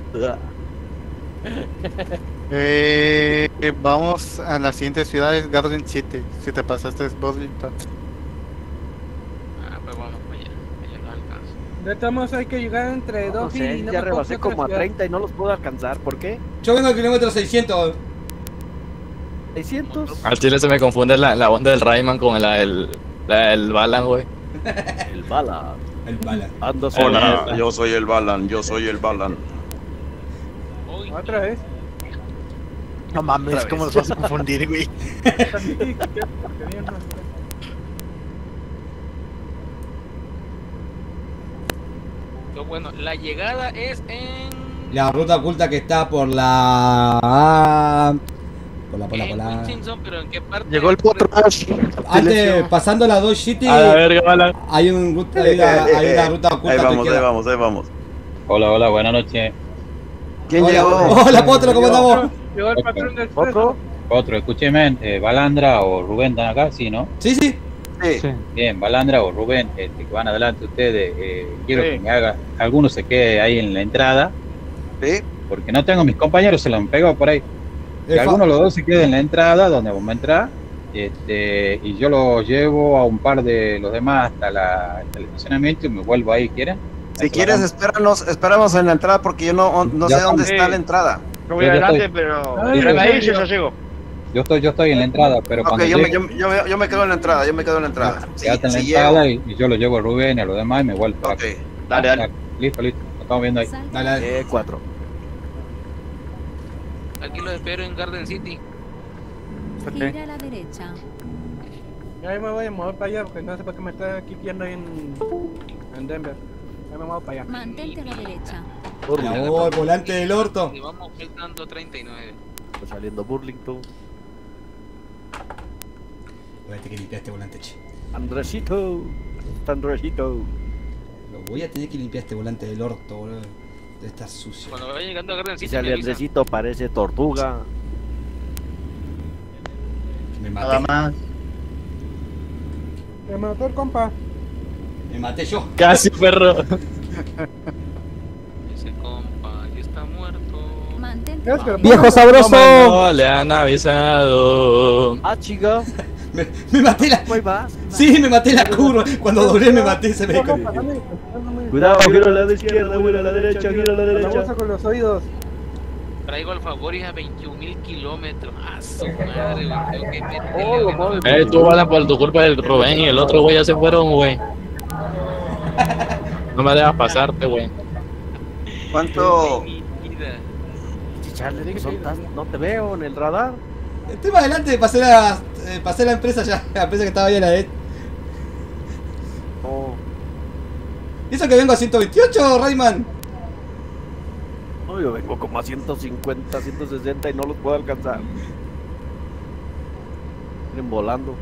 Vamos a las siguientes ciudades, Garden City. Si te pasaste es Burlington.
Pues vamos para allá. Allá los alcanzo.
De todos modos hay que llegar entre dos y
ya rebasé como a 30 y no los puedo alcanzar. ¿Por qué?
Yo vengo al kilómetro 600.
600.
Al chile se me confunde la onda del Rayman con el Balan, güey.
El Balan.
Hola, yo soy el Balan.
Otra vez.
No mames, ¿cómo los vas a confundir, güey?
Bueno, la llegada es en...
La ruta oculta que está por la...
Hutchinson, pero ¿en qué parte?
Llegó el potro.
Antes, pasando la Dodge City,
a la verga, bala.
hay una ruta oculta.
Ahí vamos.
Hola, buenas noches.
¿Quién
Hola,
llegó?
Hola, Potro, ¿cómo andamos?
Llegó el patrón del Expreso.
Otro, escúcheme, Balandra o Rubén están acá, ¿sí, no?
Sí.
Sí.
Bien, Balandra o Rubén, que van adelante ustedes, quiero que me haga, alguno se quede ahí en la entrada, porque no tengo mis compañeros, se lo han pegado por ahí. Que alguno de los dos se quede en la entrada, donde vamos a entrar, y yo los llevo a un par de los demás hasta el estacionamiento y me vuelvo ahí, ¿quieren?
Si quieres, esperamos en la entrada porque yo no sé dónde está la entrada.
Yo voy adelante, pero ahí yo llego.
Yo estoy en la entrada, pero cuando
yo me quedo en la entrada,
quédate en la entrada y yo lo llevo a Rubén y a los demás y me vuelvo.
Dale.
Listo, lo estamos viendo ahí.
Dale.
4.
Aquí los espero en Garden City.
Gira a la derecha.
Ya me voy a mover para allá porque no sé por qué me está aquí viendo ahí en Denver. Ya me muevo para allá.
Mantente a la derecha.
Oh, el volante del orto.
Y vamos faltando 39.
Está saliendo Burlington.
Voy a tener que limpiar este volante, che.
Andresito.
Lo voy a tener que limpiar este volante del orto, boludo. De estar sucio.
Cuando vaya llegando a Garden City,
Sale Andresito, parece tortuga.
Me maté.
Nada más.
Me mató el compa.
Me maté yo.
Casi, perro.
Ese compa ya está muerto.
Mantente.
¡Viejo sabroso!
No le han avisado.
Ah, chica.
Me maté la... Sí, me maté la curva. Cuando doblé me maté, se me...
Cuidado, gira a la izquierda, gira a la derecha, gira a la derecha.
Vamos con los oídos.
Traigo al Favoris a 21.000 kilómetros. ¡Ah, su madre, güey!
Tú vas por tu culpa del Rubén y el otro güey ya se fueron, güey. No me dejas pasarte, güey.
¿Cuánto?
Charles, no te veo en el radar.
Estoy más adelante, pasé la empresa ya, la empresa que estaba ahí a la de... ¿Y eso que vengo a 128, Rayman?
No, yo vengo como a 150, 160 y no los puedo alcanzar. Vienen volando.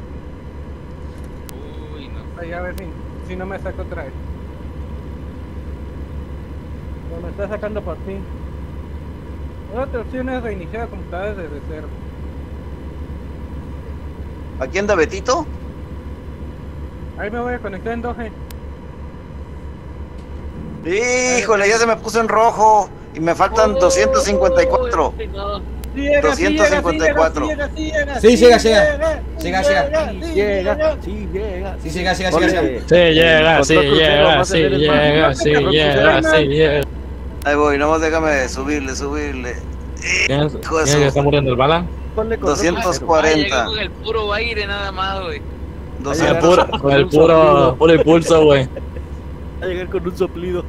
Uy, no.
Ahí a ver si no me saco otra vez. No me está sacando por fin. La otra opción es reiniciar la computadora desde cero.
¿Aquí anda Betito?
Ahí me voy a conectar en 2G.
Híjole, ya se me puso en rojo y me faltan 254. 254.
Sí, llega.
Sí,
llega.
Ahí voy, nomás déjame subirle.
¿Quién está muriendo el bala?
240.
Con el puro aire nada más, güey.
Con el puro impulso, güey.
A llegar con un soplido.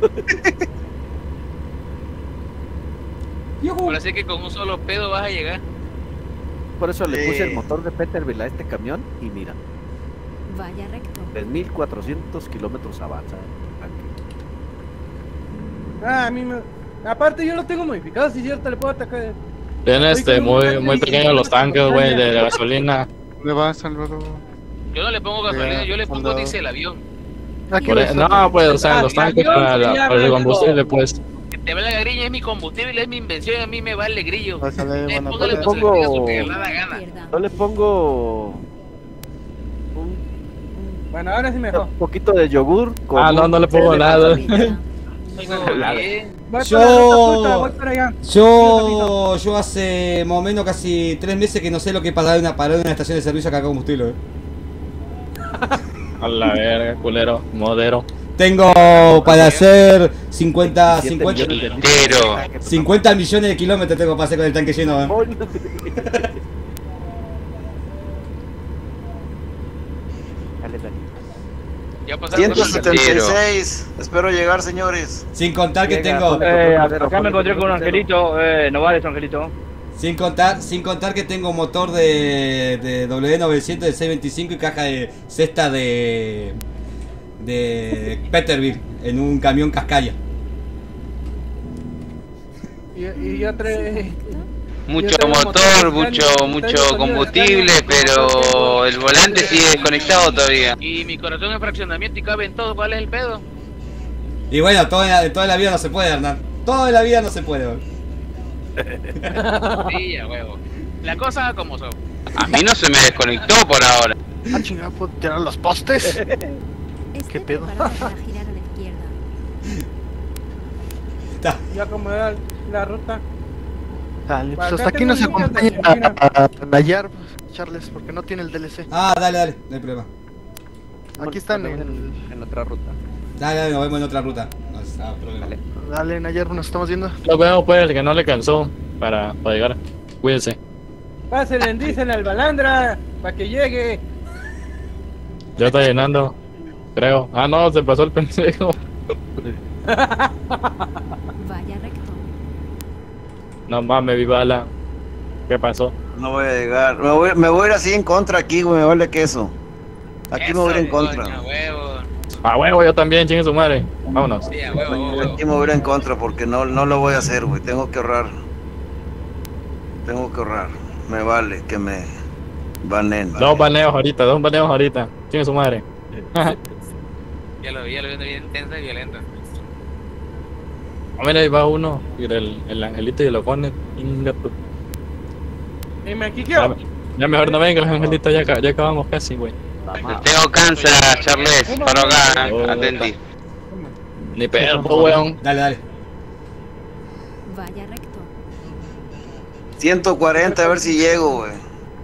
Ahora sí que con un solo pedo vas a llegar.
Por eso le puse el motor de Peterbilt a este camión y mira.
Vaya recto.
3.400 kilómetros avanza.
Ah, a mí me... Aparte yo lo tengo modificado, si es cierto, le puedo atacar.
Tienen muy pequeños los tanques, güey, de gasolina.
¿Dónde vas, Salvador?
Yo no le pongo gasolina, yo le pongo diésel avión.
No, pues, o sea, los tanques para el combustible, pues.
Que te vale la grilla, es mi combustible, es mi invención, a mí me vale grillo.
Yo le pongo
Bueno, ahora sí mejor.
Un poquito de yogur.
No le pongo nada.
Yo hace más o menos casi 3 meses que no sé lo que es parar una estación de servicio acá de combustible.
A la verga, culero, modero.
Tengo para hacer 50 millones de kilómetros tengo para hacer con el tanque lleno.
Ya pasaron
176. Espero llegar, señores.
Sin contar que tengo.
Acá me encontré con un angelito. No vale, angelito.
Sin contar que tengo motor de W900 de 625 y caja de cesta de Peterbilt en un camión Cascaya.
Y yo trae...
Mucho motor, mucho combustible, pero el volante sigue desconectado todavía.
Y mi corazón en fraccionamiento y cabe en todo, ¿cuál es el pedo?
Y bueno, toda la vida no se puede, Hernán. Toda la vida no se puede.
Sí, ya huevo. La cosa como son.
A mí no se me desconectó por ahora.
Ah, chingada, ¿puedo tirar los postes? ¿Qué pedo?
Ya acomodar la ruta.
Dale, pues hasta aquí nos acompaña a Nayar, Charles, porque no tiene el DLC.
Ah, dale, no hay problema.
Aquí están en
otra ruta.
Dale, nos vemos en otra ruta. No está problema.
Dale, Nayar, nos estamos viendo.
Nos vemos pues, el que no le cansó para llegar. Cuídense.
Pásenle, dicen al Balandra para que llegue.
Ya está llenando, creo. Ah, no, se pasó el pendejo.
Vaya recto.
No mames, Vivala. ¿Qué pasó?
No voy a llegar. Me voy a ir así en contra aquí, güey. Me vale queso. Aquí me voy a ir en contra.
A huevo, yo también, chingue su madre. Vámonos.
Sí, a huevo.
Aquí me voy a ir en contra porque no lo voy a hacer, güey. Tengo que ahorrar. Me vale que me banen.
Dos baneos ahorita. Chingue su madre.
Ya lo vi bien intensa y violenta.
A ver, ahí va uno. Mira, el angelito y lo pone.
Me quiqueo.
Ya mejor no venga, los angelitos, ya acabamos casi, güey.
Tengo cáncer, Charles. Para acá, atendí.
Ni pedo, weón.
Dale.
Vaya recto.
140, a ver si llego, güey.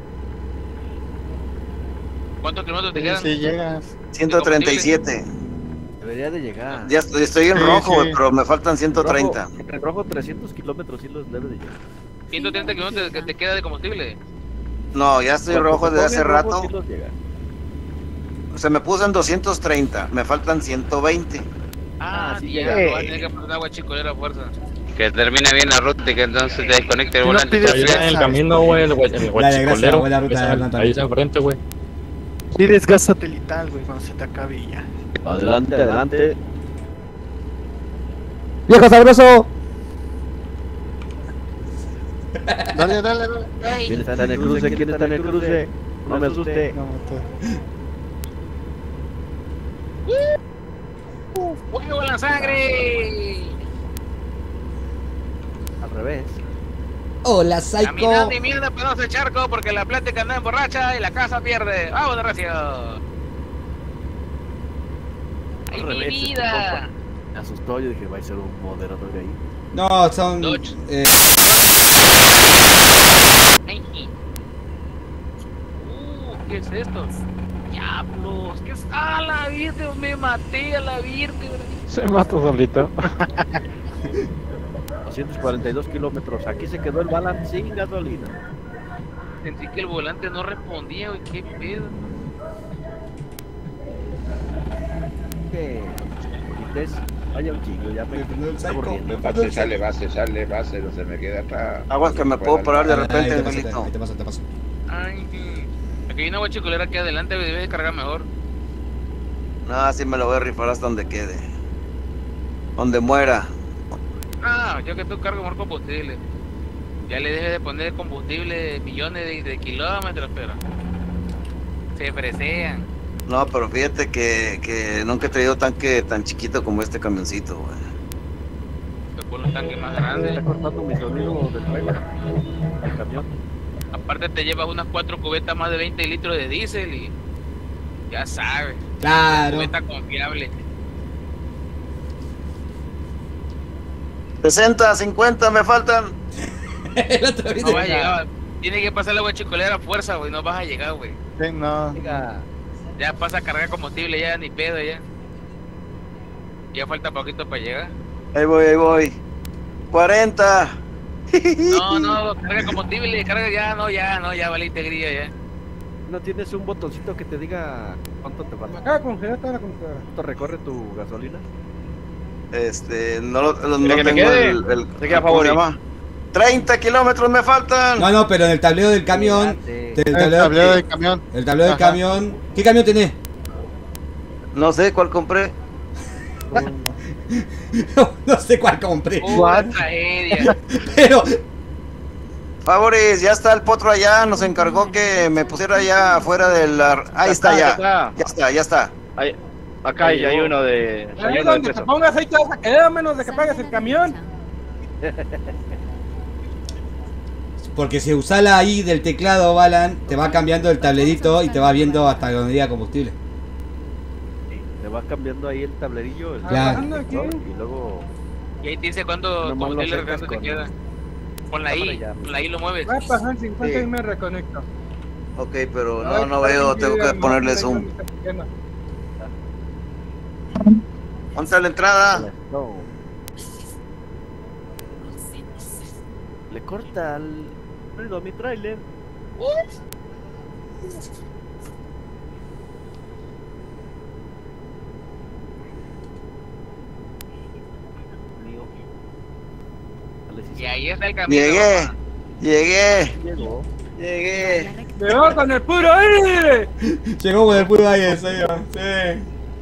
¿Cuántos kilómetros te quedan?
Si llegas.
137.
Debería de llegar.
Ya estoy en rojo, güey, pero me faltan 130.
En rojo 300 kilómetros sí los debe de llegar.
130 kilómetros que te queda de combustible.
No, ya estoy rojo desde hace rato.
Sí los llega.
O sea, me puse en 230, me faltan 120.
Sí llega. Vas a tener que poner agua chicolera a fuerza.
Que termine bien la ruta y que entonces te desconecte el volante.
Ahí en el camino, güey, el guachicolero. Ahí está enfrente, güey.
Pides gas satelital, güey, cuando se te acabe y ya.
Adelante.
¡Viejo sabroso!
Dale.
¿Quién está en el cruce? No me asuste.
¡Fuego en la sangre!
Al revés.
Hola, Psycho.
Caminando y mierda pedazo de charco porque la plática anda emborracha y la casa pierde. ¡Vamos de recio! ¡Ay, mi vida!
Me asustó, yo dije, va a ser un moderador de ahí.
No, son...
¿Qué es esto? ¡Diablos! ¿Qué es? ¡Ah, la virgen! Me maté a la virgen.
Se mató solito.
242 kilómetros. Aquí se quedó el balance sin gasolina.
Sentí que el volante no respondía, güey. ¿Qué pedo?
¿Qué? Vaya un chingo, ya me está aburriendo.
Base, no se me queda atrás.
Aguas que me puedo parar de repente, Angelito.
Te paso.
Ay, aquí hay una guachicolera aquí adelante, güey. Debes de cargar mejor.
No, sí me lo voy a rifar hasta donde quede. Donde muera.
Yo que tú cargo mejor combustible. Ya le dejé de poner combustible millones de kilómetros, pero se fresean.
No, pero fíjate que nunca he traído tanque tan chiquito como este camioncito, güey.
Te pone un tanque más grande.
Está cortando mi sonido del trailer, el camión.
Aparte te llevas unas 4 cubetas más de 20 litros de diésel y ya sabes.
Claro.
Cubeta confiable.
60, 50 me faltan.
No vas a llegar. Tiene que pasar la guachicolera a fuerza, güey. No vas a llegar, güey.
Sí, no.
Ya pasa a cargar combustible, ya ni pedo, ya. Ya falta poquito para llegar.
Ahí voy. 40.
No, carga combustible, carga ya valiste grilla ya.
¿No tienes un botoncito que te diga cuánto te falta?
Acá congelada la computadora.
¿Cuánto recorre tu gasolina?
No tengo el
¿Te queda favorito?
30 kilómetros me faltan.
No, pero en el tablero del camión. El tablero del camión. ¿Qué camión tenés?
No sé cuál compré.
No sé cuál compré.
Tragedia.
Pero...
Favores, ya está el potro allá, nos encargó que me pusiera allá afuera del... Ahí está ya. Ya está.
Ahí, acá hay uno de...
Ahí donde te pongas, ahí te vas a quedar, a menos de que pagues el camión.
Porque si usas la I del teclado, Balan, te va cambiando el tablerito y te va viendo hasta donde diga combustible.
Te va cambiando ahí el tablerillo.
Claro.
Y luego...
Y ahí te dice cuánto combustible te queda. Con la I lo mueves.
Va a pasar 50 y me reconecto.
Ok, pero no veo, tengo que ponerle zoom. ¿Dónde está la entrada?
Le corta el ruido a mi trailer.
Y ahí está el camino.
Llegué.
Llegó con el puro aire.
Llegó con el puro aire, señor. Sí.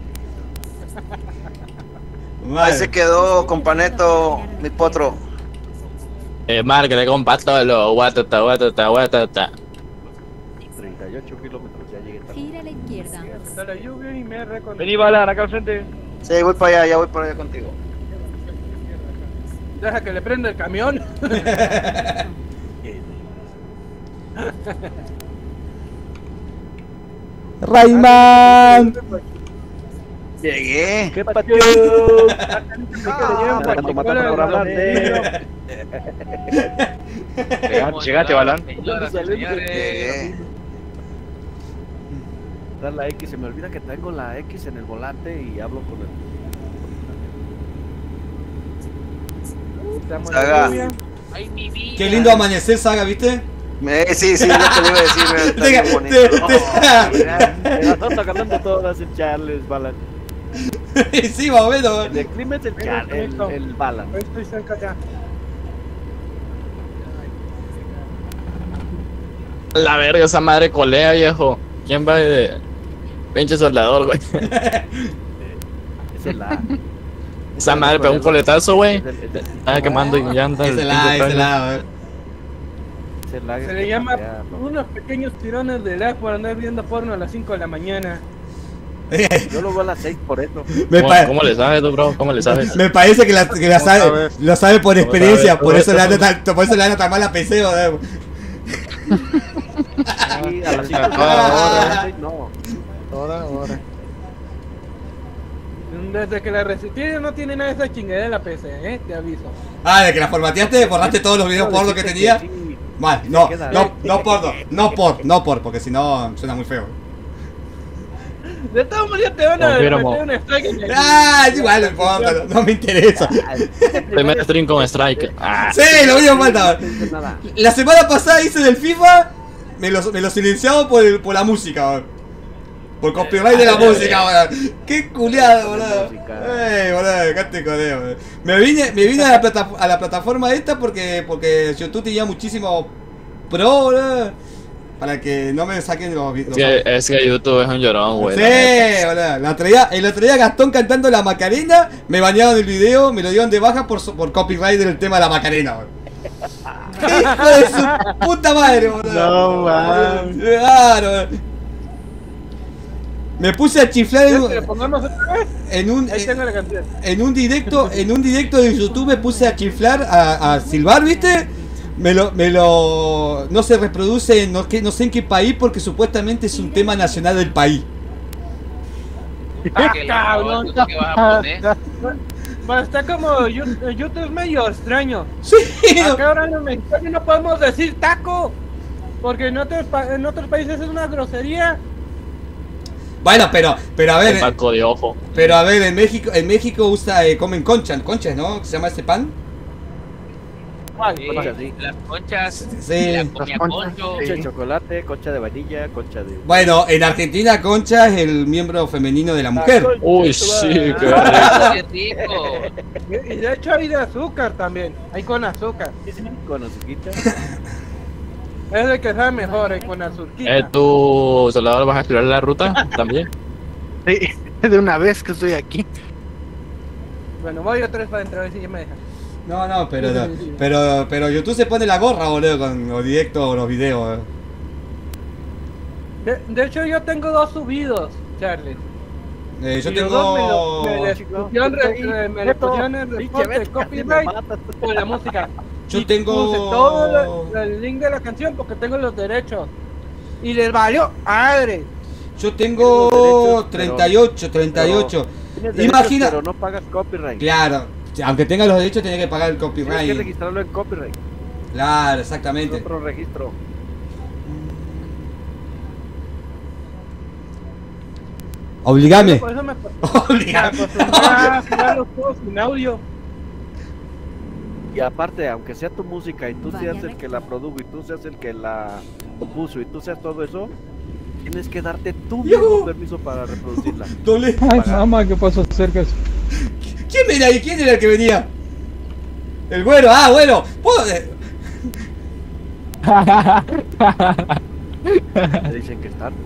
Ahí se quedó, companeto, mi potro.
Márquele, compa, lo guatata.
38 kilómetros, ya llegué.
Gira a la izquierda.
Está la lluvia y me reconecto.
Vení, Balan, acá al frente.
Sí, voy para allá, ya voy para allá contigo.
Deja que le prenda el camión.
Rayman.
Llegué.
¿Qué patio?
Llegate, Balan.
Llegué.
Dar la X, se me olvida que tengo la X en el volante y hablo con el...
Saga.
Qué lindo amanecer, Saga, ¿viste?
Sí, yo te lo iba a decir. Está bien bonito.
Estamos ganando todas en Charles, Balan.
Sí, más o menos.
El clima es el Balan.
Estoy cerca ya.
La verga, esa madre colea, viejo. ¿Quién va de pinche soldador, güey?
Esa es la...
Esa madre pegó un coletazo, güey. Estaba quemando y ya anda.
Es el A,
Se le llama unos pequeños tirones de lag por andar viendo porno a las 5 de la mañana.
Yo lo veo a las 6 por eso.
¿Cómo le sabes tú, bro? ¿Cómo le sabes?
Me parece que lo sabe por experiencia, por eso le anda tan mal a PC, joder.
A las 5 no.
Ahora. Desde que la recibí no tiene nada de esa chingadera de la PC, te aviso.
De que la formateaste, borraste todos los videos porno que tenía. Mal, no por, porque si no suena muy feo.
De todos modos te van a meter un strike en el...
Es igual, no importa, no me interesa.
Primer stream con strike.
Sí, lo único que falta. La semana pasada hice del FIFA, me lo silenciado por la música, bro. Por copyright de la música, boludo. Qué culiado, boludo. Boludo, dejate joder, boludo. Me vine a la plataforma esta porque YouTube tenía muchísimo pro, boludo. Para que no me saquen los videos.
Es que YouTube es un llorón, güey.
Sí, boludo. El otro día Gastón cantando la Macarena, me bañaron el video, me lo dieron de baja por copyright del tema de la Macarena, boludo. Hijo de su puta madre, boludo.
No, man.
Claro. Me puse a chiflar en un directo de YouTube, me puse a chiflar, a silbar, ¿viste? No se reproduce, no sé en qué país, porque supuestamente es un tema nacional del país.
Cabrón. Está como YouTube es medio extraño.
Sí.
Acá ahora en los mexicanos no podemos decir taco, porque en otros países es una grosería.
Bueno, pero a ver.
Paco de ojo.
Pero a ver, en México comen conchas, ¿no? ¿Se llama este pan?
Las conchas.
Sí.
La comida concho.
Concha de chocolate, concha de vainilla, concha de...
Bueno, en Argentina concha es el miembro femenino de la mujer.
Uy, sí,
qué rico.
Y de hecho hay de azúcar también. Hay con azúcar.
Con azuquita.
Es el que sabe mejor, con azúcar.
¿Tu soldador vas a explorar la ruta también?
Sí, de una vez que estoy aquí.
Bueno, voy otra vez para entrar a ver si ya me dejan.
No, pero YouTube se pone la gorra, boludo, con los directos o los videos.
De hecho, yo tengo 2 subidos, Charles.
Yo tengo...
Me le pusieron el reporte de copyright con la música.
Yo tengo...
Puse todo el link de la canción porque tengo los derechos. Y les valió madre.
Yo tengo 38. Imagina...
Pero no pagas copyright.
Claro, aunque tenga los derechos tenés que pagar el copyright.
Tienes que registrarlo en copyright.
Claro, exactamente.
Otro registro.
Obligame.
Por eso me
Obligame.
a jugar los juegos sin audio.
Y aparte, aunque sea tu música y tú seas el que la produjo y tú seas el que la compuso y tú seas todo eso, tienes que darte tu mismo permiso para reproducirla.
Ay, mamá, ¿qué pasó cerca?
¿Quién venía ahí? ¿Quién era el que venía? El güero, bueno. ¿Puedo?
Me dicen que están.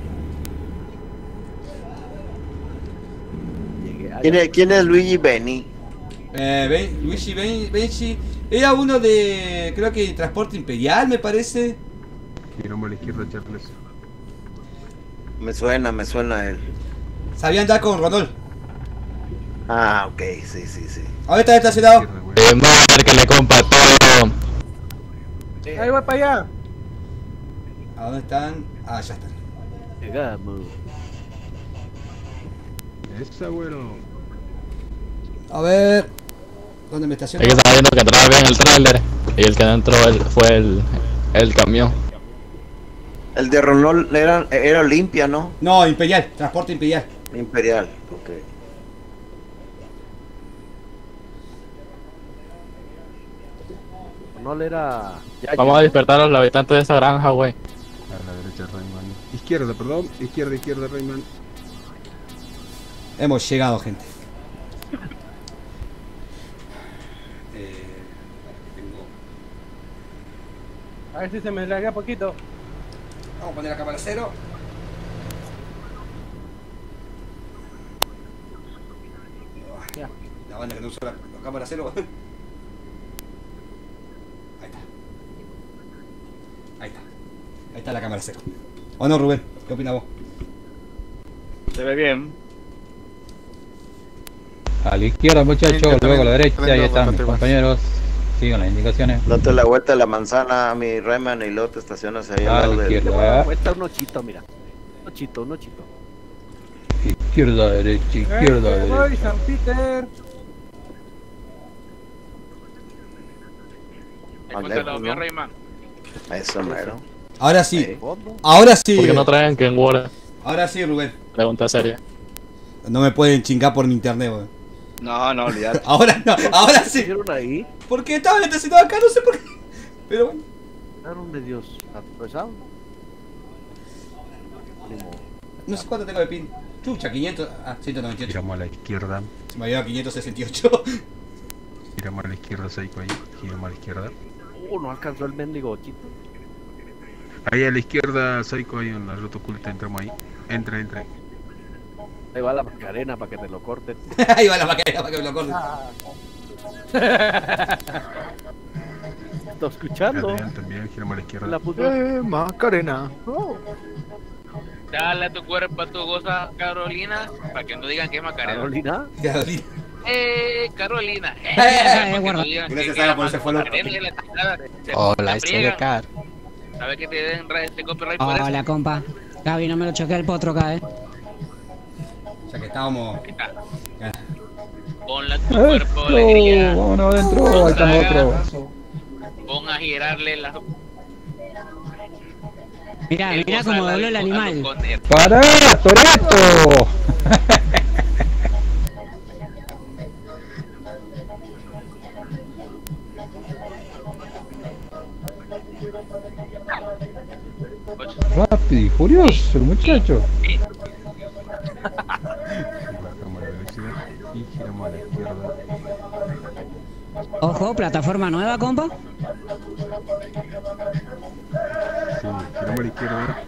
¿Quién es Luigi Beni?
Luigi Benchi era uno de, creo que Transporte Imperial, me parece.
Giramos a la izquierda, Charles.
Me suena él.
Sabía andar con Ronald.
Ah, ok, sí.
Ahora está estacionado.
Vamos a ver que le compa todo.
Ahí voy para allá.
¿A dónde están? Ah, ya están.
Llegamos.
Esa, bueno.
A ver. ¿Dónde me estaciono?
Es que estaba viendo que entraba bien el tráiler y el que no entró fue el camión.
El de Ronald era Olimpia, ¿no?
No, Imperial, Transporte Imperial.
Imperial, ok.
Ronald era...
Vamos a despertar a los habitantes de esa granja, güey.
A la derecha, Rayman. Izquierda, perdón. Izquierda, Rayman.
Hemos llegado, gente.
A ver si se me larga poquito.
Vamos a poner la cámara 0.
Ya.
La banda que no usa la cámara 0. Ahí está la cámara 0. ¿O no, Rubén? ¿Qué opinas vos?
Se ve bien.
A la izquierda, muchachos, luego a la derecha, ahí están mis compañeros. Sigan las indicaciones.
Date la vuelta de la manzana, mi Rayman, y luego te estacionas ahí al lado del...
Vuelta un ochito, mira. Un ochito.
Izquierda, derecha,
Voy, San Peter.
Escúchalo, mi Rayman.
Eso, mero.
Ahora sí. Ahora sí.
¿Por qué no traen Ken Water?
Ahora sí, Rubén.
Pregunta seria.
No me pueden chingar por mi internet, weón.
No, olvidate.
Ahora no, ahora sí.
¿Vieron ahí?
Porque estaban estacionados acá, no sé por qué. Pero bueno.
¿Claro de Dios? ¿Atravesado?
No sé cuánto tengo de pin. Chucha, 500. Ah, 198.
Giramos a la izquierda.
Se me había 568.
Giramos a la izquierda, Seiko ahí. Giramos a la izquierda.
No alcanzó el mendigo ochito.
Ahí a la izquierda, Seiko, ahí en la ruta oculta. Entramos ahí. Entra.
Ahí va la Macarena para que te lo corten.
Ahí va la Macarena para que me lo corten.
¿Estás escuchando?
También giramos a la izquierda.
La puta.
Macarena.
Dale a tu cuerpo, a tu goza, Carolina, para que no digan que es Macarena.
¿Carolina?
Carolina.
Hola, es de Car.
¿Sabes que te den este copyright por eso?
Hola, compa. Gaby, no me lo choqué el potro acá,
Ya que estábamos.
Ponle a tu cuerpo alegría.
Vámonos adentro, ahí estamos otro.
Pon a girarle las...
Mira cómo dobló el animal.
¡Para, Toreto! Rápido y furioso el muchacho.
Y giramos a la izquierda.
Ojo, plataforma nueva, compa.
Sí, giramos a la izquierda.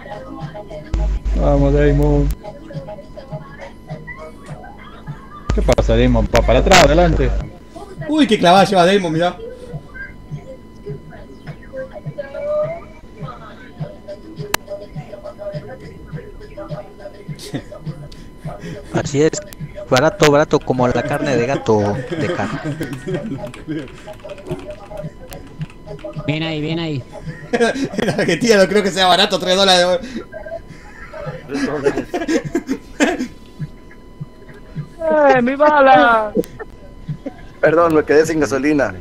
Vamos, Damon. ¿Qué pasa, Damon? Para atrás, adelante.
Uy, qué clavada lleva Damon, mirá.
Así es, barato, barato como la carne de gato de carne.
Bien ahí, bien ahí.
En Argentina no creo que sea barato, $3.
¡Mi bala!
Perdón, me quedé sin gasolina.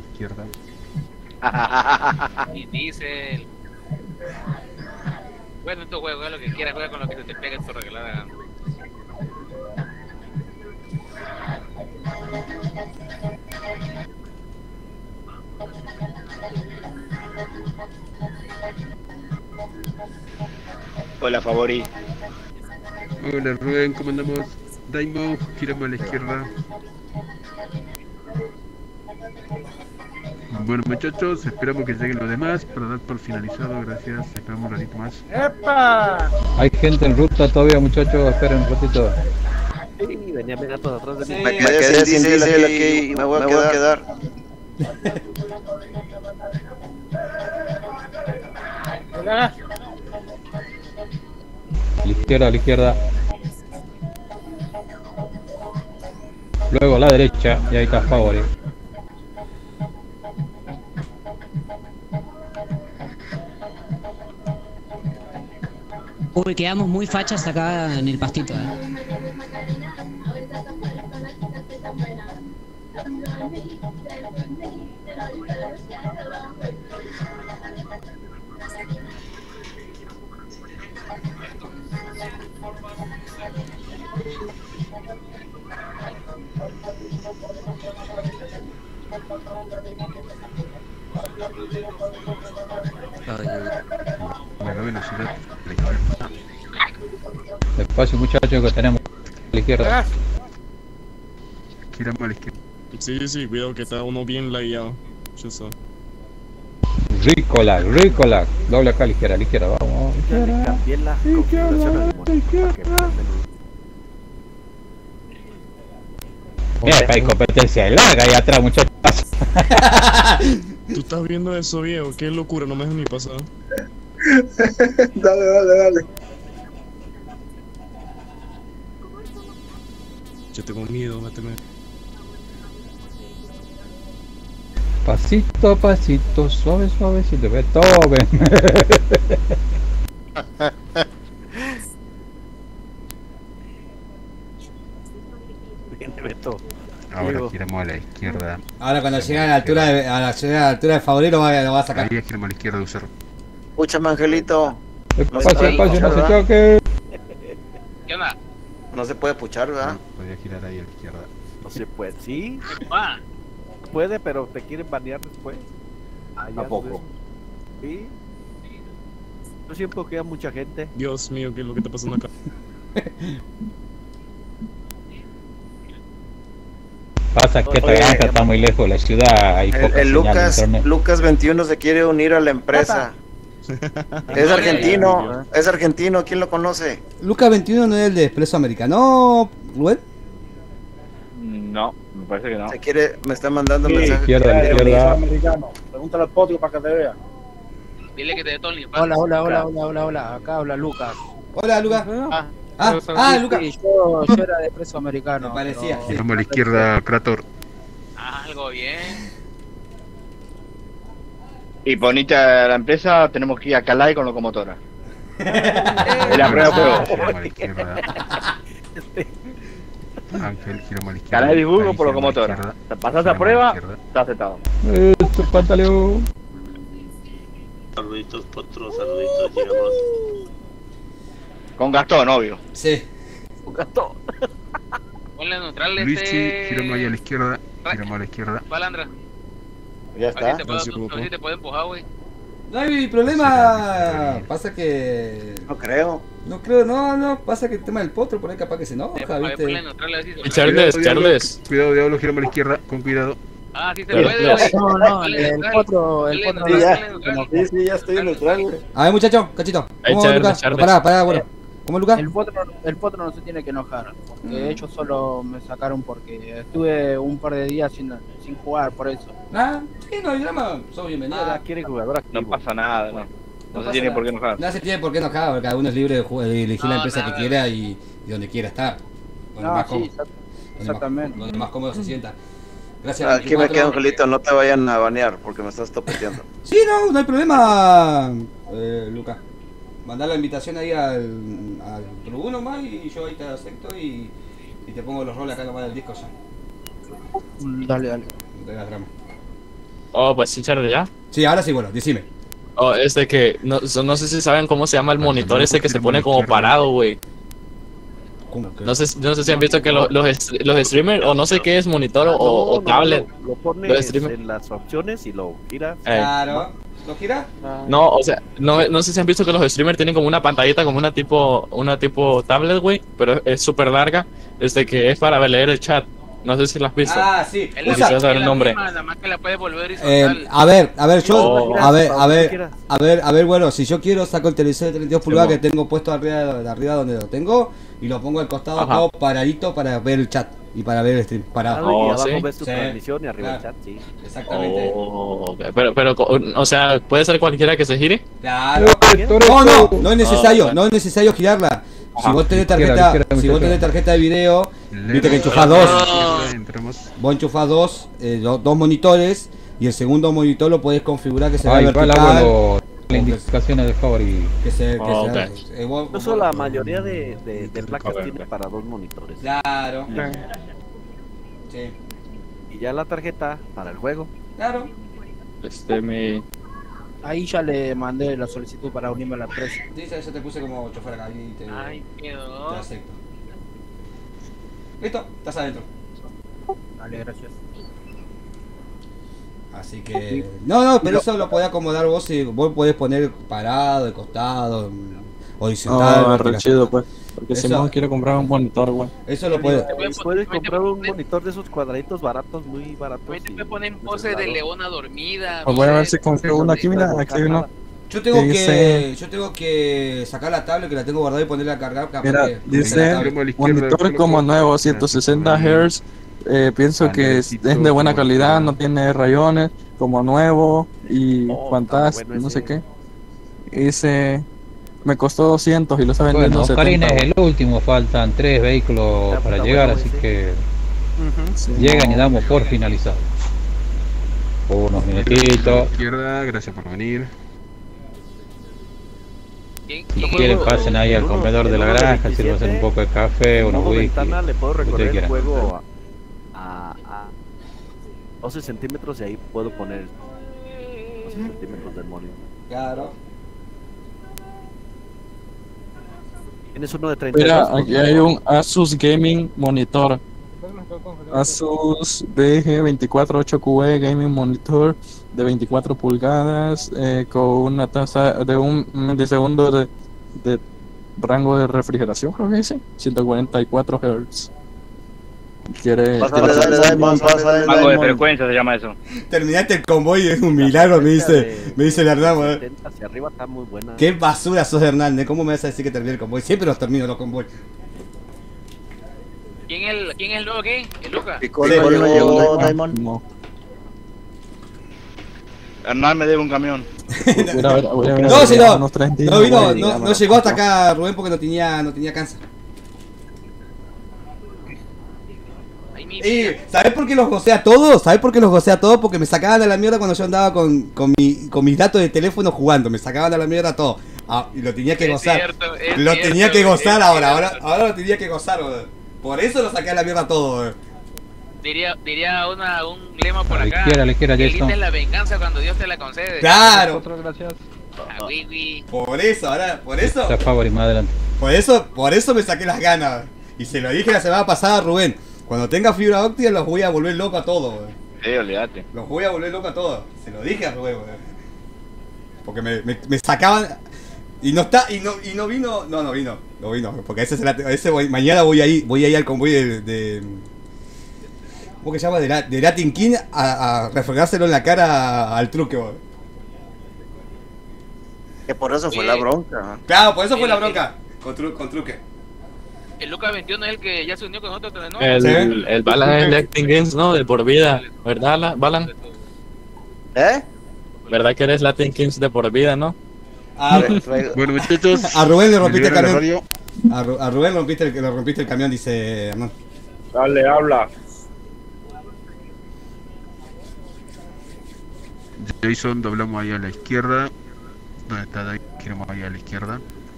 Y dice... Bueno, tú juega lo que quieras, juega con lo que se te pegue tu regalada.
Hola, Favori.
Hola, Rubén, ¿cómo andamos? Daimon, giramos a la izquierda. Bueno, muchachos, esperamos que lleguen los demás para dar por finalizado. Gracias, esperamos un ratito más.
¡Epa!
Hay gente en ruta todavía, muchachos, esperen un ratito.
Sí, venía Megato atrás de mí.
Me quedé sin diesel aquí y me voy a quedar.
A la izquierda. Luego a la derecha y ahí está Favori.
Uy, quedamos muy fachas acá en el pastito.
La velocidad.
Despacio, muchachos, que tenemos a la izquierda.
Giramos a la izquierda.
Sí, sí, cuidado que está uno bien lagueado. Yo sé.
Ricola. Doble acá a la izquierda, vamos.
Cambié la configuración al demonio.
Mira, acá hay competencia de larga ahí atrás, muchachos.
¿Tú estás viendo eso, viejo? Qué locura, no me dejes ni pasar.
Dale.
Yo tengo miedo, méteme.
Pasito a pasito, suave, si te ve todo, ven.
Ahora giramos a la izquierda.
Ahora cuando llega a la altura de Favorito lo va a sacar.
Ahí giramos a la izquierda de usar.
Escúchame, Angelito.
Espacio, no se choque.
¿Qué onda?
No se puede puchar, ¿verdad?
Podría girar ahí a la izquierda.
No se puede, sí.
Va.
Puede, pero te quieren banear después.
¿A poco?
Sí. Yo siempre queda mucha gente.
Dios mío, ¿qué es lo que está pasando acá?
Pasa que esta granja está muy lejos de la ciudad. Hay poca
El
señal de internet.
Lucas 21 se quiere unir a la empresa. Es argentino, ¿quién lo conoce?
Lucas 21 no es el de Expreso Americano, Rubén.
No, me parece que no.
Me está mandando mensajes.
Izquierda.
Pregúntale al potro para que te vea.
Dile que te dé Tony.
Hola. Acá habla Lucas.
Hola, Lucas. Lucas.
Sí, yo era de Expreso Americano.
Me parecía.
Pero...
Giramos a la izquierda, Krator.
Algo bien.
Y ponite a la empresa, tenemos que ir a Calais con locomotora. Es la prueba de juego.
Giramos a la izquierda. Ángel, giramos a la izquierda.
Calais de Burgos por locomotora. Pasás a prueba, está aceptado.
Esto, pantaleón.
Saluditos, potros, saluditos, llegamos.
Con Gastón, obvio.
Sí.
Con Gastón.
Ponle neutral
Luigi, giramos ahí a la izquierda. Giramos a la izquierda.
Balandra.
Ya está.
A ver si te puede empujar, güey.
No hay problema. Pasa que.
No creo.
No. Pasa que el tema del potro por ahí capaz que se enoja, ¿viste?
Charles.
Cuidado, diablo, giramos a la izquierda, con cuidado.
Ah, sí se puede, güey.
No, el potro
Sí, ya estoy neutral, güey.
A ver, muchacho, cachito. ¿Cómo va, Lucas? Pará, bueno. ¿Cómo, Lucas?
El potro no se tiene que enojar, porque ellos solo me sacaron porque estuve un par de días sin jugar, por eso.
Sí, no hay drama, sos bienvenido.
Quiere jugador.
No pasa nada, no se tiene por qué enojar.
No se tiene por qué enojar, porque cada uno es libre de elegir la empresa que quiera y donde quiera estar.
Exactamente.
Donde más cómodo se sienta. Gracias.
Aquí me queda, Angelito, no te vayan a banear porque me estás topeteando.
Sí, no hay problema, Lucas. Mandar la invitación ahí al Trubuno más y yo ahí te acepto y te pongo los roles acá nomás del disco ya.
Dale.
No te hagas drama.
Pues sí, Charlie, ¿ya?
Sí, ahora sí, bueno, decime.
Es de que, no sé si saben cómo se llama el monitor ese que se pone como parado, güey. No sé si han visto que los streamers, o no sé qué es monitor o tablet.
Lo pones en las opciones y lo giras.
Claro. ¿Lo gira?
No, o sea, no sé si han visto que los streamers tienen como una pantallita, como una tipo tablet, güey, pero es súper larga, que es para leer el chat. No sé si la has visto.
Sí.
Quisiera saber el nombre.
Nada más que la puedes volver
a ver, bueno, si yo quiero saco el televisor de 32 pulgadas que tengo puesto arriba donde lo tengo y lo pongo al costado acá paradito para ver el chat y para ver el stream parado.
Y abajo ves tu transmisión y arriba el chat, sí.
Exactamente.
Pero, o sea, ¿puede ser cualquiera que se gire?
Claro. No es necesario girarla. Si vos tenés tarjeta de video, viste que enchufás dos. Vos enchufás dos monitores y el segundo monitor lo podés configurar que se vea vertical.
Las indicaciones de favor y
incluso la mayoría de placas tiene para dos monitores.
Claro. Sí.
Y ya la tarjeta para el juego.
Claro.
Ahí ya le mandé la solicitud para unirme a la empresa.
Sí, ya te puse como chofer acá y te acepto. Listo, estás adentro.
Vale, gracias.
Así que... No, pero eso lo podés acomodar vos y vos podés poner parado, de costado, horizontal.
Re chido, pues. Porque si no quiero comprar un monitor, güey.
Eso lo puedes.
Puedes comprar un monitor de esos cuadraditos baratos, muy baratos.
Me ponen pose de leona dormida.
Voy a ver si confío uno aquí, mira, aquí hay uno.
Yo tengo que sacar la tablet que la tengo guardada y ponerla a cargar.
Mira, dice monitor como nuevo, 160 Hz. Pienso que es de buena calidad, no tiene rayones, como nuevo y fantástico, no sé qué. Dice, me costó 200 y lo está vendiendo 70.
Karin es el último, faltan 3 vehículos para llegar, así que llegan y damos por finalizado. Unos minutitos.
Izquierda, gracias por venir.
Si quieren pasen ahí al comedor de la granja, sirvan un poco de café, unos whisky.
Le puedo recorrer el juego a 12 centímetros y ahí puedo poner 12 centímetros del monitor.
Claro.
Tienes uno de 30.
Mira, aquí hay un Asus Gaming Monitor. Asus BG248QE Gaming Monitor de 24 pulgadas con una tasa de 1 milisegundo de rango de refrigeración, creo que dice 144 Hz. ¿Quiere?
Rango de frecuencia se llama eso.
Terminaste el convoy, es un milagro, me dice el Hernán.
Hacia arriba está muy buena.
Qué basura sos, Hernán, ¿cómo me vas a decir que terminé el convoy? Siempre los termino los convoy.
¿Quién es el nuevo qué? ¿El Lucas?
No. Hernán me debe un camión.
No llegó hasta acá Rubén porque no tenía cáncer. ¿Sabés por qué los gocé a todos? Porque me sacaban a la mierda cuando yo andaba con mis datos de teléfono jugando. Me sacaban a la mierda todo. Y lo tenía que gozar. Tenía que gozar ahora lo tenía que gozar, bro. Por eso lo saqué a la mierda todo, bro.
Diría un lema por acá.
A la izquierda,
que linda es la venganza cuando Dios te la concede.
Claro.
Gracias.
Por eso.
Está favor y más adelante.
Por eso me saqué las ganas. Y se lo dije la semana pasada a Rubén. Cuando tenga fibra óptica los voy a volver loco a todos, bro.
Sí, olvídate.
Los voy a volver loco a todos. Se lo dije a Rubén, bro. Porque me sacaban. Y no está, y no vino. No vino. Porque mañana voy ahí al convoy
¿Cómo que se llama? De Latin King a refregárselo en la cara al truque, boludo.
Que por eso fue la bronca.
Claro, por eso fue la bronca. Con truque.
El Lucas 21 es el que ya se unió con nosotros, ¿no?
El Balan es Latin Kings, ¿no? De por vida, ¿verdad, Balan? ¿Verdad que eres Latin Kings de por vida, no?
Bueno, muchachos.
A Rubén le rompiste el camión. A Rubén le rompiste el camión, dice Hernán.
Dale, habla.
Jason, doblamos ahí a la izquierda. ¿Dónde está Dave? Queremos ahí a la izquierda.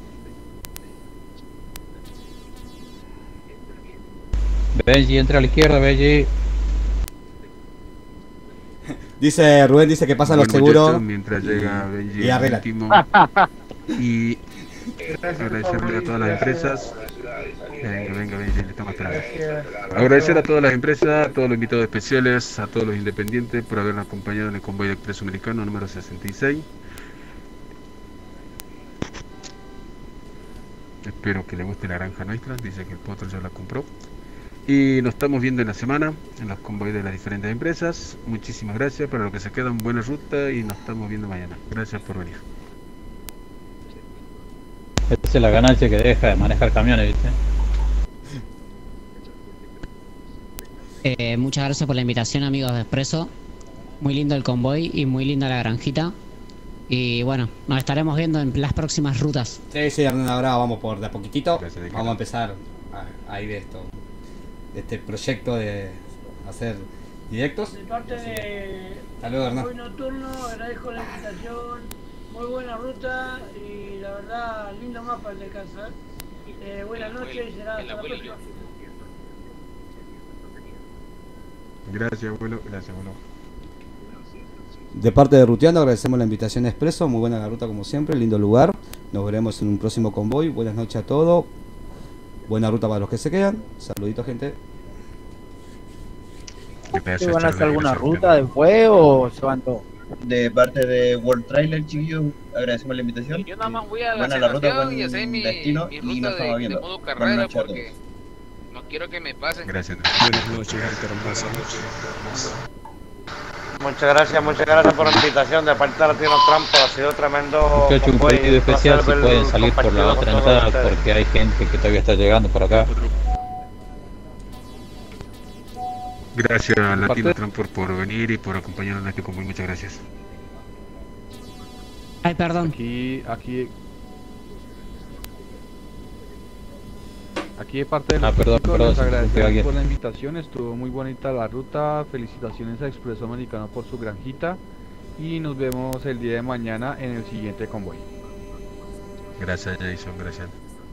Benji, entra a la izquierda, Benji.
Dice Rubén, dice que pasan los seguros.
Mientras llega Benji
y arregla.
Y agradecerle a todas las empresas. Venga, Benji, le estamos esperando. Agradecer a todas las empresas, a todos los invitados especiales, a todos los independientes por habernos acompañado en el convoy de Expreso Americano número 66. Espero que le guste la granja nuestra, dice que el potro ya la compró. Y nos estamos viendo en la semana en los convoys de las diferentes empresas. Muchísimas gracias para los que se quedan, buena ruta y nos estamos viendo mañana. Gracias por venir.
Esa es la ganancia que deja de manejar camiones, ¿viste?
Muchas gracias por la invitación, amigos de Expreso. Muy lindo el convoy y muy linda la granjita. Y bueno, nos estaremos viendo en las próximas rutas.
Sí, ahora vamos por de a poquitito. Vamos a empezar a ir este proyecto de hacer directos.
De parte de Convoy Nocturno, agradezco la invitación. Muy buena ruta y la verdad, lindo mapa el de casa. Buenas noches y será hasta la próxima.
Gracias, abuelo. Gracias, abuelo.
De parte de Ruteando agradecemos la invitación a Expreso, muy buena la ruta como siempre, lindo lugar. Nos veremos en un próximo convoy. Buenas noches a todos. Buena ruta para los que se quedan. Saluditos, gente.
¿Van a hacer alguna ruta después o se van todos?
De parte de World Trailer, chiquillos, agradecemos la invitación.
Yo nada más voy a
Van a la ruta con
y hacer mi
destino
ruta
y nos estamos viendo.
de modo carrera porque no quiero que me pasen.
Gracias.
Buenas noches, gente hermosa.
Muchas gracias por la invitación de parte de Latinos Trampo, ha sido tremendo.
He hecho un pedido especial si pueden salir por la otra entrada porque hay gente que todavía está llegando por acá.
Gracias a Latino Transport por venir y por acompañarnos en este convoy, muchas gracias.
Ay, perdón.
Aquí de parte de los les agradecemos por la invitación, estuvo muy bonita la ruta, felicitaciones a Expreso Americano por su granjita y nos vemos el día de mañana en el siguiente convoy.
Gracias, Jason, gracias.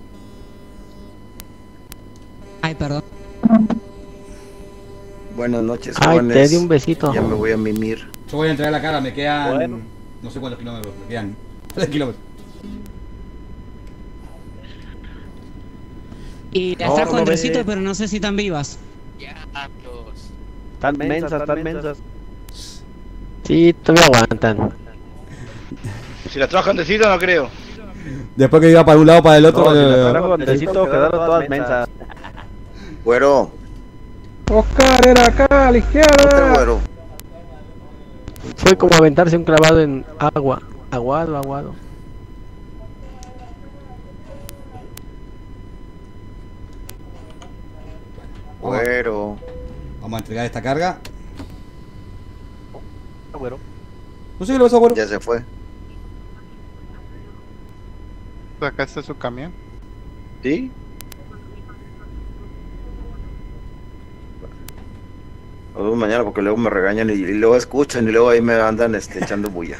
Ay, perdón.
Buenas noches,
jóvenes. Te di un besito.
Ya me voy a mimir.
Yo voy a entregar la cara, me quedan no sé cuántos kilómetros, me quedan 3 kilómetros.
Y las trajo Andresito, pero no sé si están vivas.
Están mensas.
Sí, todavía aguantan.
Si las trajo Andresito, no creo.
Después que iba para un lado para el otro.
No, si las trajo Andresito, quedaron todas mensas.
Güero.
Oscar era acá a la izquierda.
Güero.
Fue como aventarse un clavado en agua. Aguado.
Güero.
Vamos a entregar esta carga.
Güero.
No sé qué le pasa, güero.
Ya se fue.
Acá está su camión.
¿Sí? Nos vemos mañana porque luego me regañan y luego escuchan y luego ahí me andan echando bulla.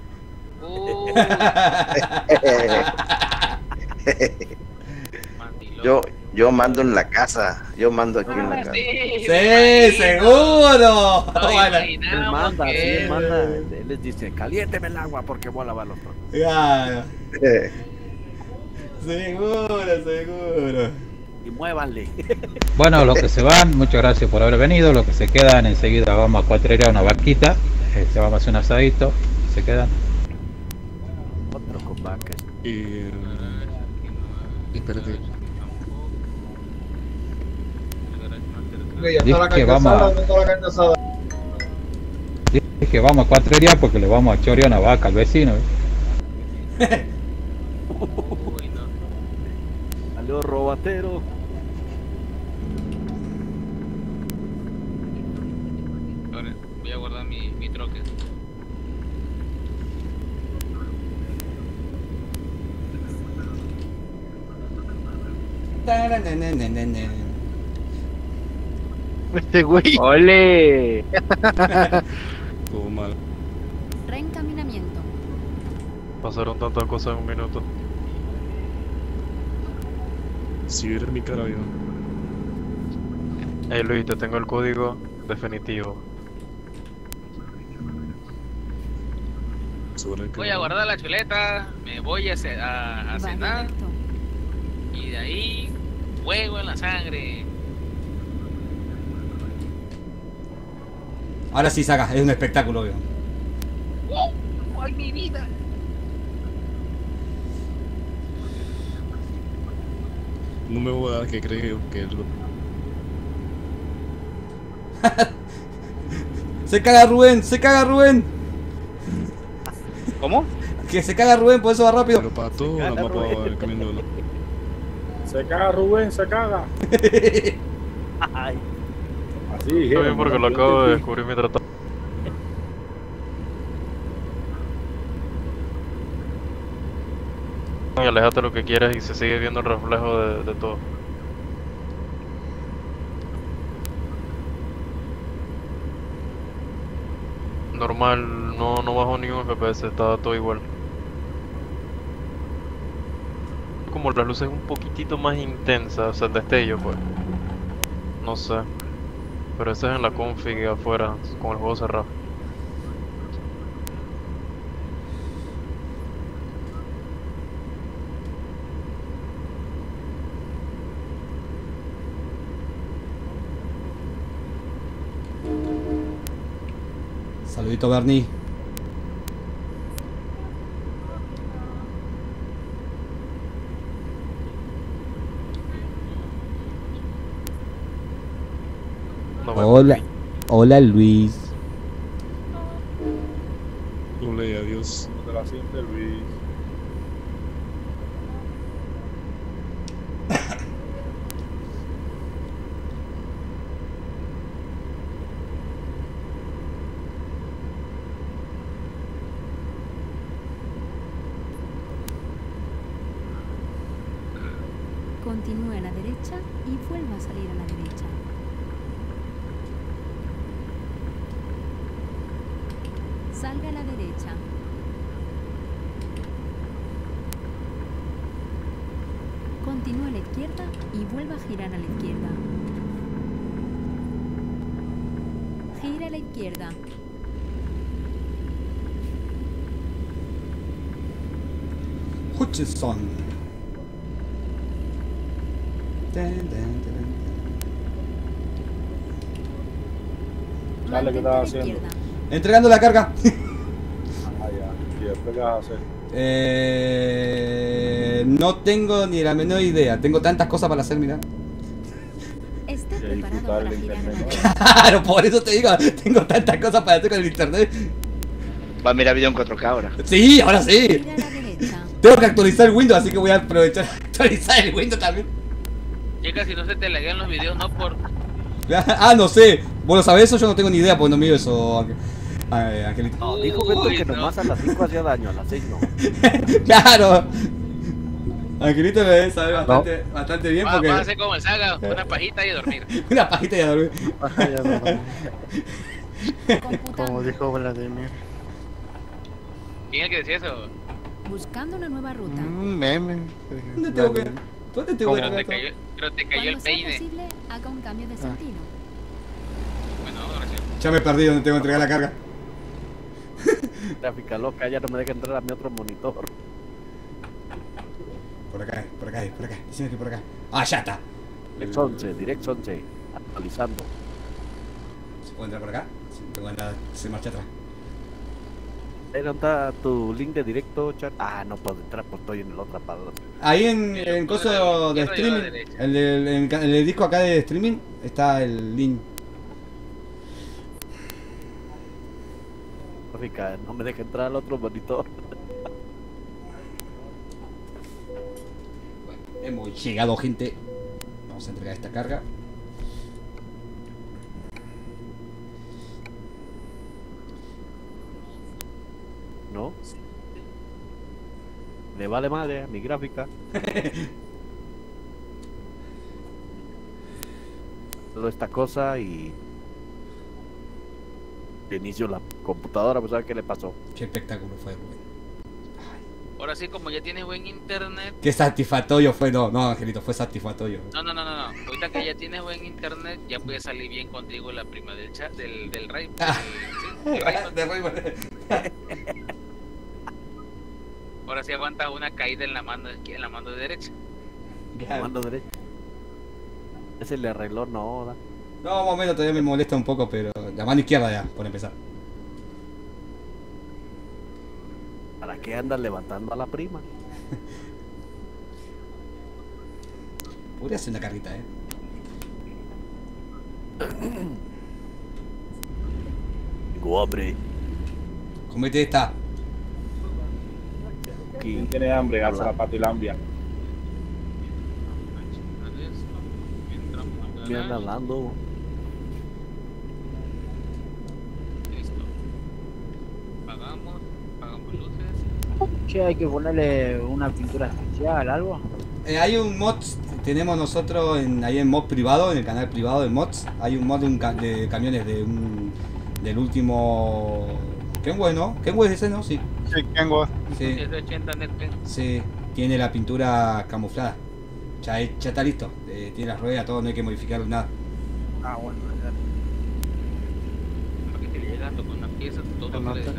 Yo mando en la casa, yo mando aquí en la casa.
Sí, seguro.
Él manda. Él les dice, caliénteme el agua porque voy a lavar los platos.
Ya. Seguro.
Y muévanle.
Bueno, los que se van, muchas gracias por haber venido. Los que se quedan, enseguida vamos a cuatrear una vaquita. Vamos a hacer un asadito. Se quedan.
Otro con vacas.
Espérate.
Dije que vamos Dije vamos a cuatrería porque le vamos a chorear una vaca al vecino.
Salió robatero.
Voy a guardar mi troque.
Este güey.
¡Ole!
Todo mal.
Reencaminamiento.
Pasaron tantas cosas en un minuto.
Si eres mi cara, viejo.
Hey Luis, te tengo el código definitivo.
Voy a guardar la chuleta, me voy a cenar y de ahí fuego en la sangre.
Ahora sí, Saga, es un espectáculo, veo.
¡Ay, mi vida!
No me voy a dar que creo que es lo...
Se caga Rubén, se caga Rubén.
¿Cómo?
Que se caga Rubén, por eso va rápido.
Pero para todo, la mapa va el camino de la...
Se caga Rubén, se caga.
Ay.
Así,
Está bien porque lo acabo de descubrir mientras tanto. Y alejate lo que quieras y se sigue viendo el reflejo de todo. Normal, no bajó ni un FPS, estaba todo igual. Como las luces un poquitito más intensas, o sea el destello pues. No sé. Pero ese es en la config afuera, con el juego cerrado.
Saludito, Bernie. Hola, hola Luis.
Hola y adiós.
No te la sientes, Luis.
Continúe a la derecha y vuelva a salir a la derecha. Salga a la derecha. Continúe a la izquierda y vuelva a girar a la izquierda. Gira a la izquierda.
Hutchison.
Dale, ¿qué estás haciendo?
Entregando la carga.
Ah, ya. ¿Y después qué vas a hacer?
No tengo ni la menor idea. Tengo tantas cosas para hacer, mira.
Esté preparado para girar a la derecha.
Claro, por eso te digo, tengo tantas cosas para hacer con el internet.
Va a mirar video en 4K ahora.
Sí, ahora sí.
Gira a la derecha.
Tengo que actualizar el Windows, así que voy a aprovechar actualizar el Windows también.
Chicas, si no se te laguean los videos, no por...
Ah, no sé. ¿Vos lo sabés eso? Yo no tengo ni idea porque no miro eso, Angelito.
No, dijo Beto que nomás a las 5 hacía daño, a las 6 no.
Claro. Angelito lo debe saber bastante bien porque...
Vamos a hacer como el Saga, una pajita y a dormir.
Una pajita y a dormir.
Como dijo Vladimir.
¿Quién es el que decía eso?
Buscando una nueva ruta.
Meme.
¿Dónde tengo que...? ¿Dónde tengo que...?
Pero te cayó el peine.
Cuando sea posible, haga un cambio de sentido.
Bueno, ahora sí.
Ya me perdí donde tengo que entregar la carga.
Gráfica loca, ya no me deja entrar a mi otro monitor.
Por acá, por acá, por acá. Dicen que por acá. Ah, ya está.
Direct 11, actualizando.
¿Se puede entrar por acá? Sí, tengo que andar, se marcha atrás.
¿Dónde está tu link de directo, chat? Ah, no puedo entrar, pues estoy en el otro palo.
Ahí en coso de streaming, en el disco acá de streaming, está el link.
No me deja entrar al otro monitor.
Bueno, hemos llegado, gente. Vamos a entregar esta carga.
¿No? Me vale madre mi gráfica. Solo esta cosa y... inicio la computadora, pues a ver qué le pasó.
Qué espectáculo fue, Rubén.
Ahora sí, como ya tienes buen internet.
Qué satisfactorio fue, no, Angelito, fue satisfactorio.
No. Ahorita que ya tienes buen internet, ya puede salir bien contigo la prima del chat, del Ray. Ahora sí aguanta una caída en la mano derecha.
La mano derecha. Ese le arregló, no, ¿verdad?
No, más o menos todavía me molesta un poco, pero la mano izquierda ya, por empezar.
¿Para qué andas levantando a la prima?
Podría hacer una carrita,
Tengo hambre.
Comete esta.
¿Quién tiene hambre? Alza la patilandia.
Me anda hablando.
Pagamos luces.
Che, hay que ponerle una pintura especial, algo.
Hay un mod, tenemos nosotros ahí en mod privado, en el canal privado de mods. Hay un mod de camiones del último Kenworth, ¿no? Kenworth es ese, ¿no? Sí.
Sí, Kenworth.
Sí.
Es de 80 Netpen.
Sí, tiene la pintura camuflada. Ya está listo. Tiene las ruedas, todo, no hay que modificarlo nada.
Ah, bueno,
Para que te llegando con una pieza, todo
no
le
están.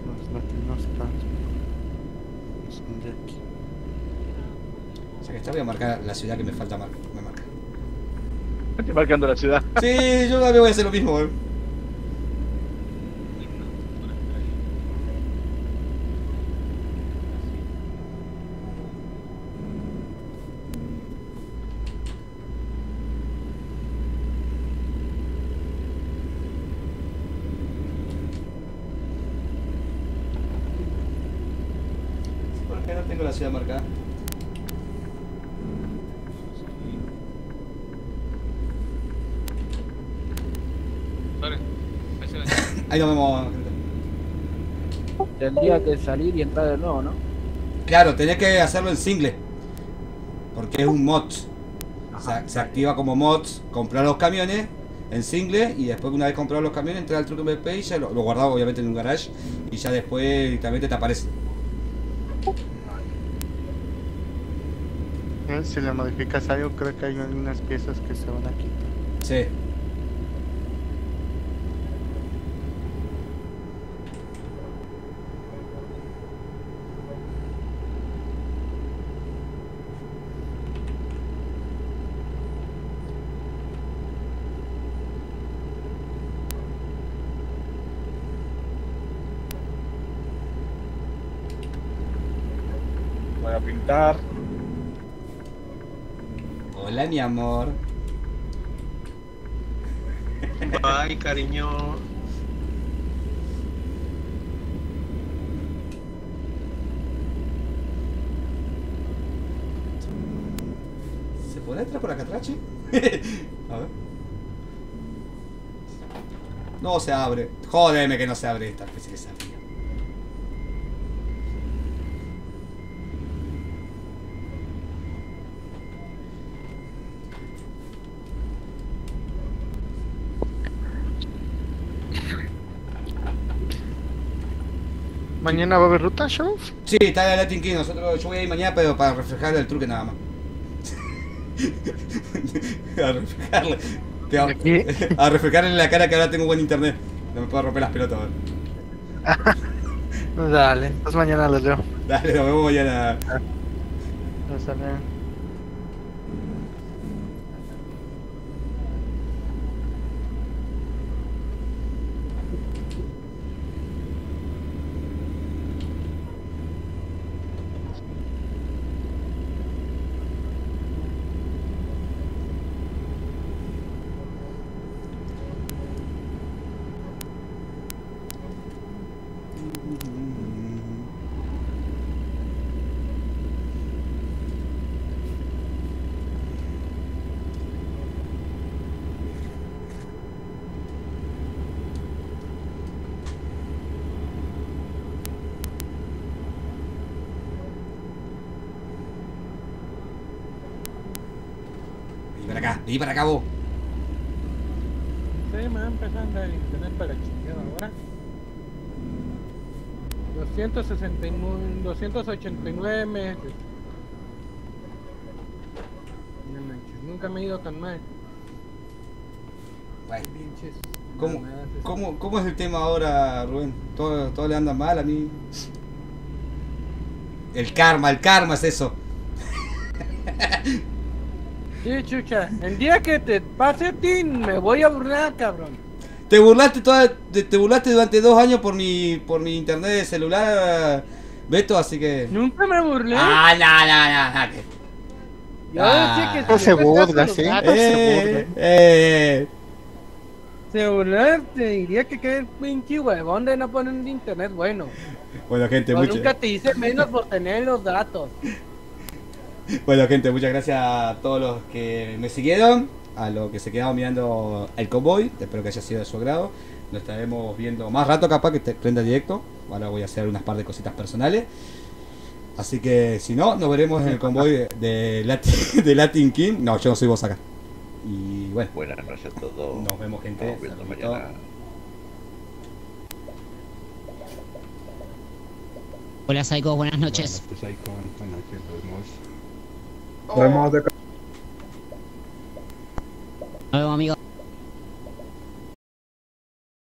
O sea que esta voy a marcar la ciudad que me falta marcar. Me marca.
Estoy marcando la ciudad.
Sí, yo también voy a hacer lo mismo, ¿Por qué no tengo la ciudad marcada? Ahí nos vemos.
Tendría que salir y entrar de nuevo, ¿no?
Claro, tenés que hacerlo en single. Porque es un mod. Se activa como mods, comprar los camiones en single y después una vez comprados los camiones, entrar al Truck MP y ya lo guardaba obviamente en un garage y ya después directamente te aparece.
Si le modificas algo, creo que hay unas piezas que se van a quitar.
Sí.
Voy a pintar.
Hola, mi amor.
Bye, cariño.
¿Se puede entrar por acá atrás, che? A ver. No se abre. Jódeme que no se abre esta. Pensé que se abría.
¿Mañana va a haber ruta, show?
Sí, está la Latin King. Yo voy a ir mañana, pero para reflejar el truque nada más. A reflejarle. A reflejarle en la cara que ahora tengo buen internet. No me puedo romper las pelotas.
Dale, entonces mañana los veo.
Dale, nos vemos mañana.
Dale.
Vení para acá vos.
Sí, me va empezando el internet para chingada ahora. 289 meses. No manches, nunca me he ido tan mal.
Bueno. ¿Cómo es el tema ahora, Rubén? ¿Todo le anda mal a mí? El karma es eso.
Sí, chucha, el día que te pase a ti me voy a burlar, cabrón.
Te burlaste durante 2 años por mi internet de celular, Beto, así que...
Nunca me burlé.
No.
Yo decía que
se burla, sí.
Se burla, te diría que quede pinche huevón de no poner un internet bueno.
Bueno, gente,
nunca te hice menos por tener los datos.
Bueno, gente, muchas gracias a todos los que me siguieron, a los que se quedaron mirando el convoy. Espero que haya sido de su agrado. Nos estaremos viendo más rato, capaz que te prenda directo. Ahora voy a hacer unas par de cositas personales. Así que si no, nos veremos en el convoy de Latin King. No, yo no soy vos acá. Y bueno,
buenas noches a todos.
Nos vemos, gente.
Nos vemos mañana.
Hola, Psycho, buenas noches.
Buenas noches, Psycho. Buenas noches, nos vemos.
Nos vemos, amigo.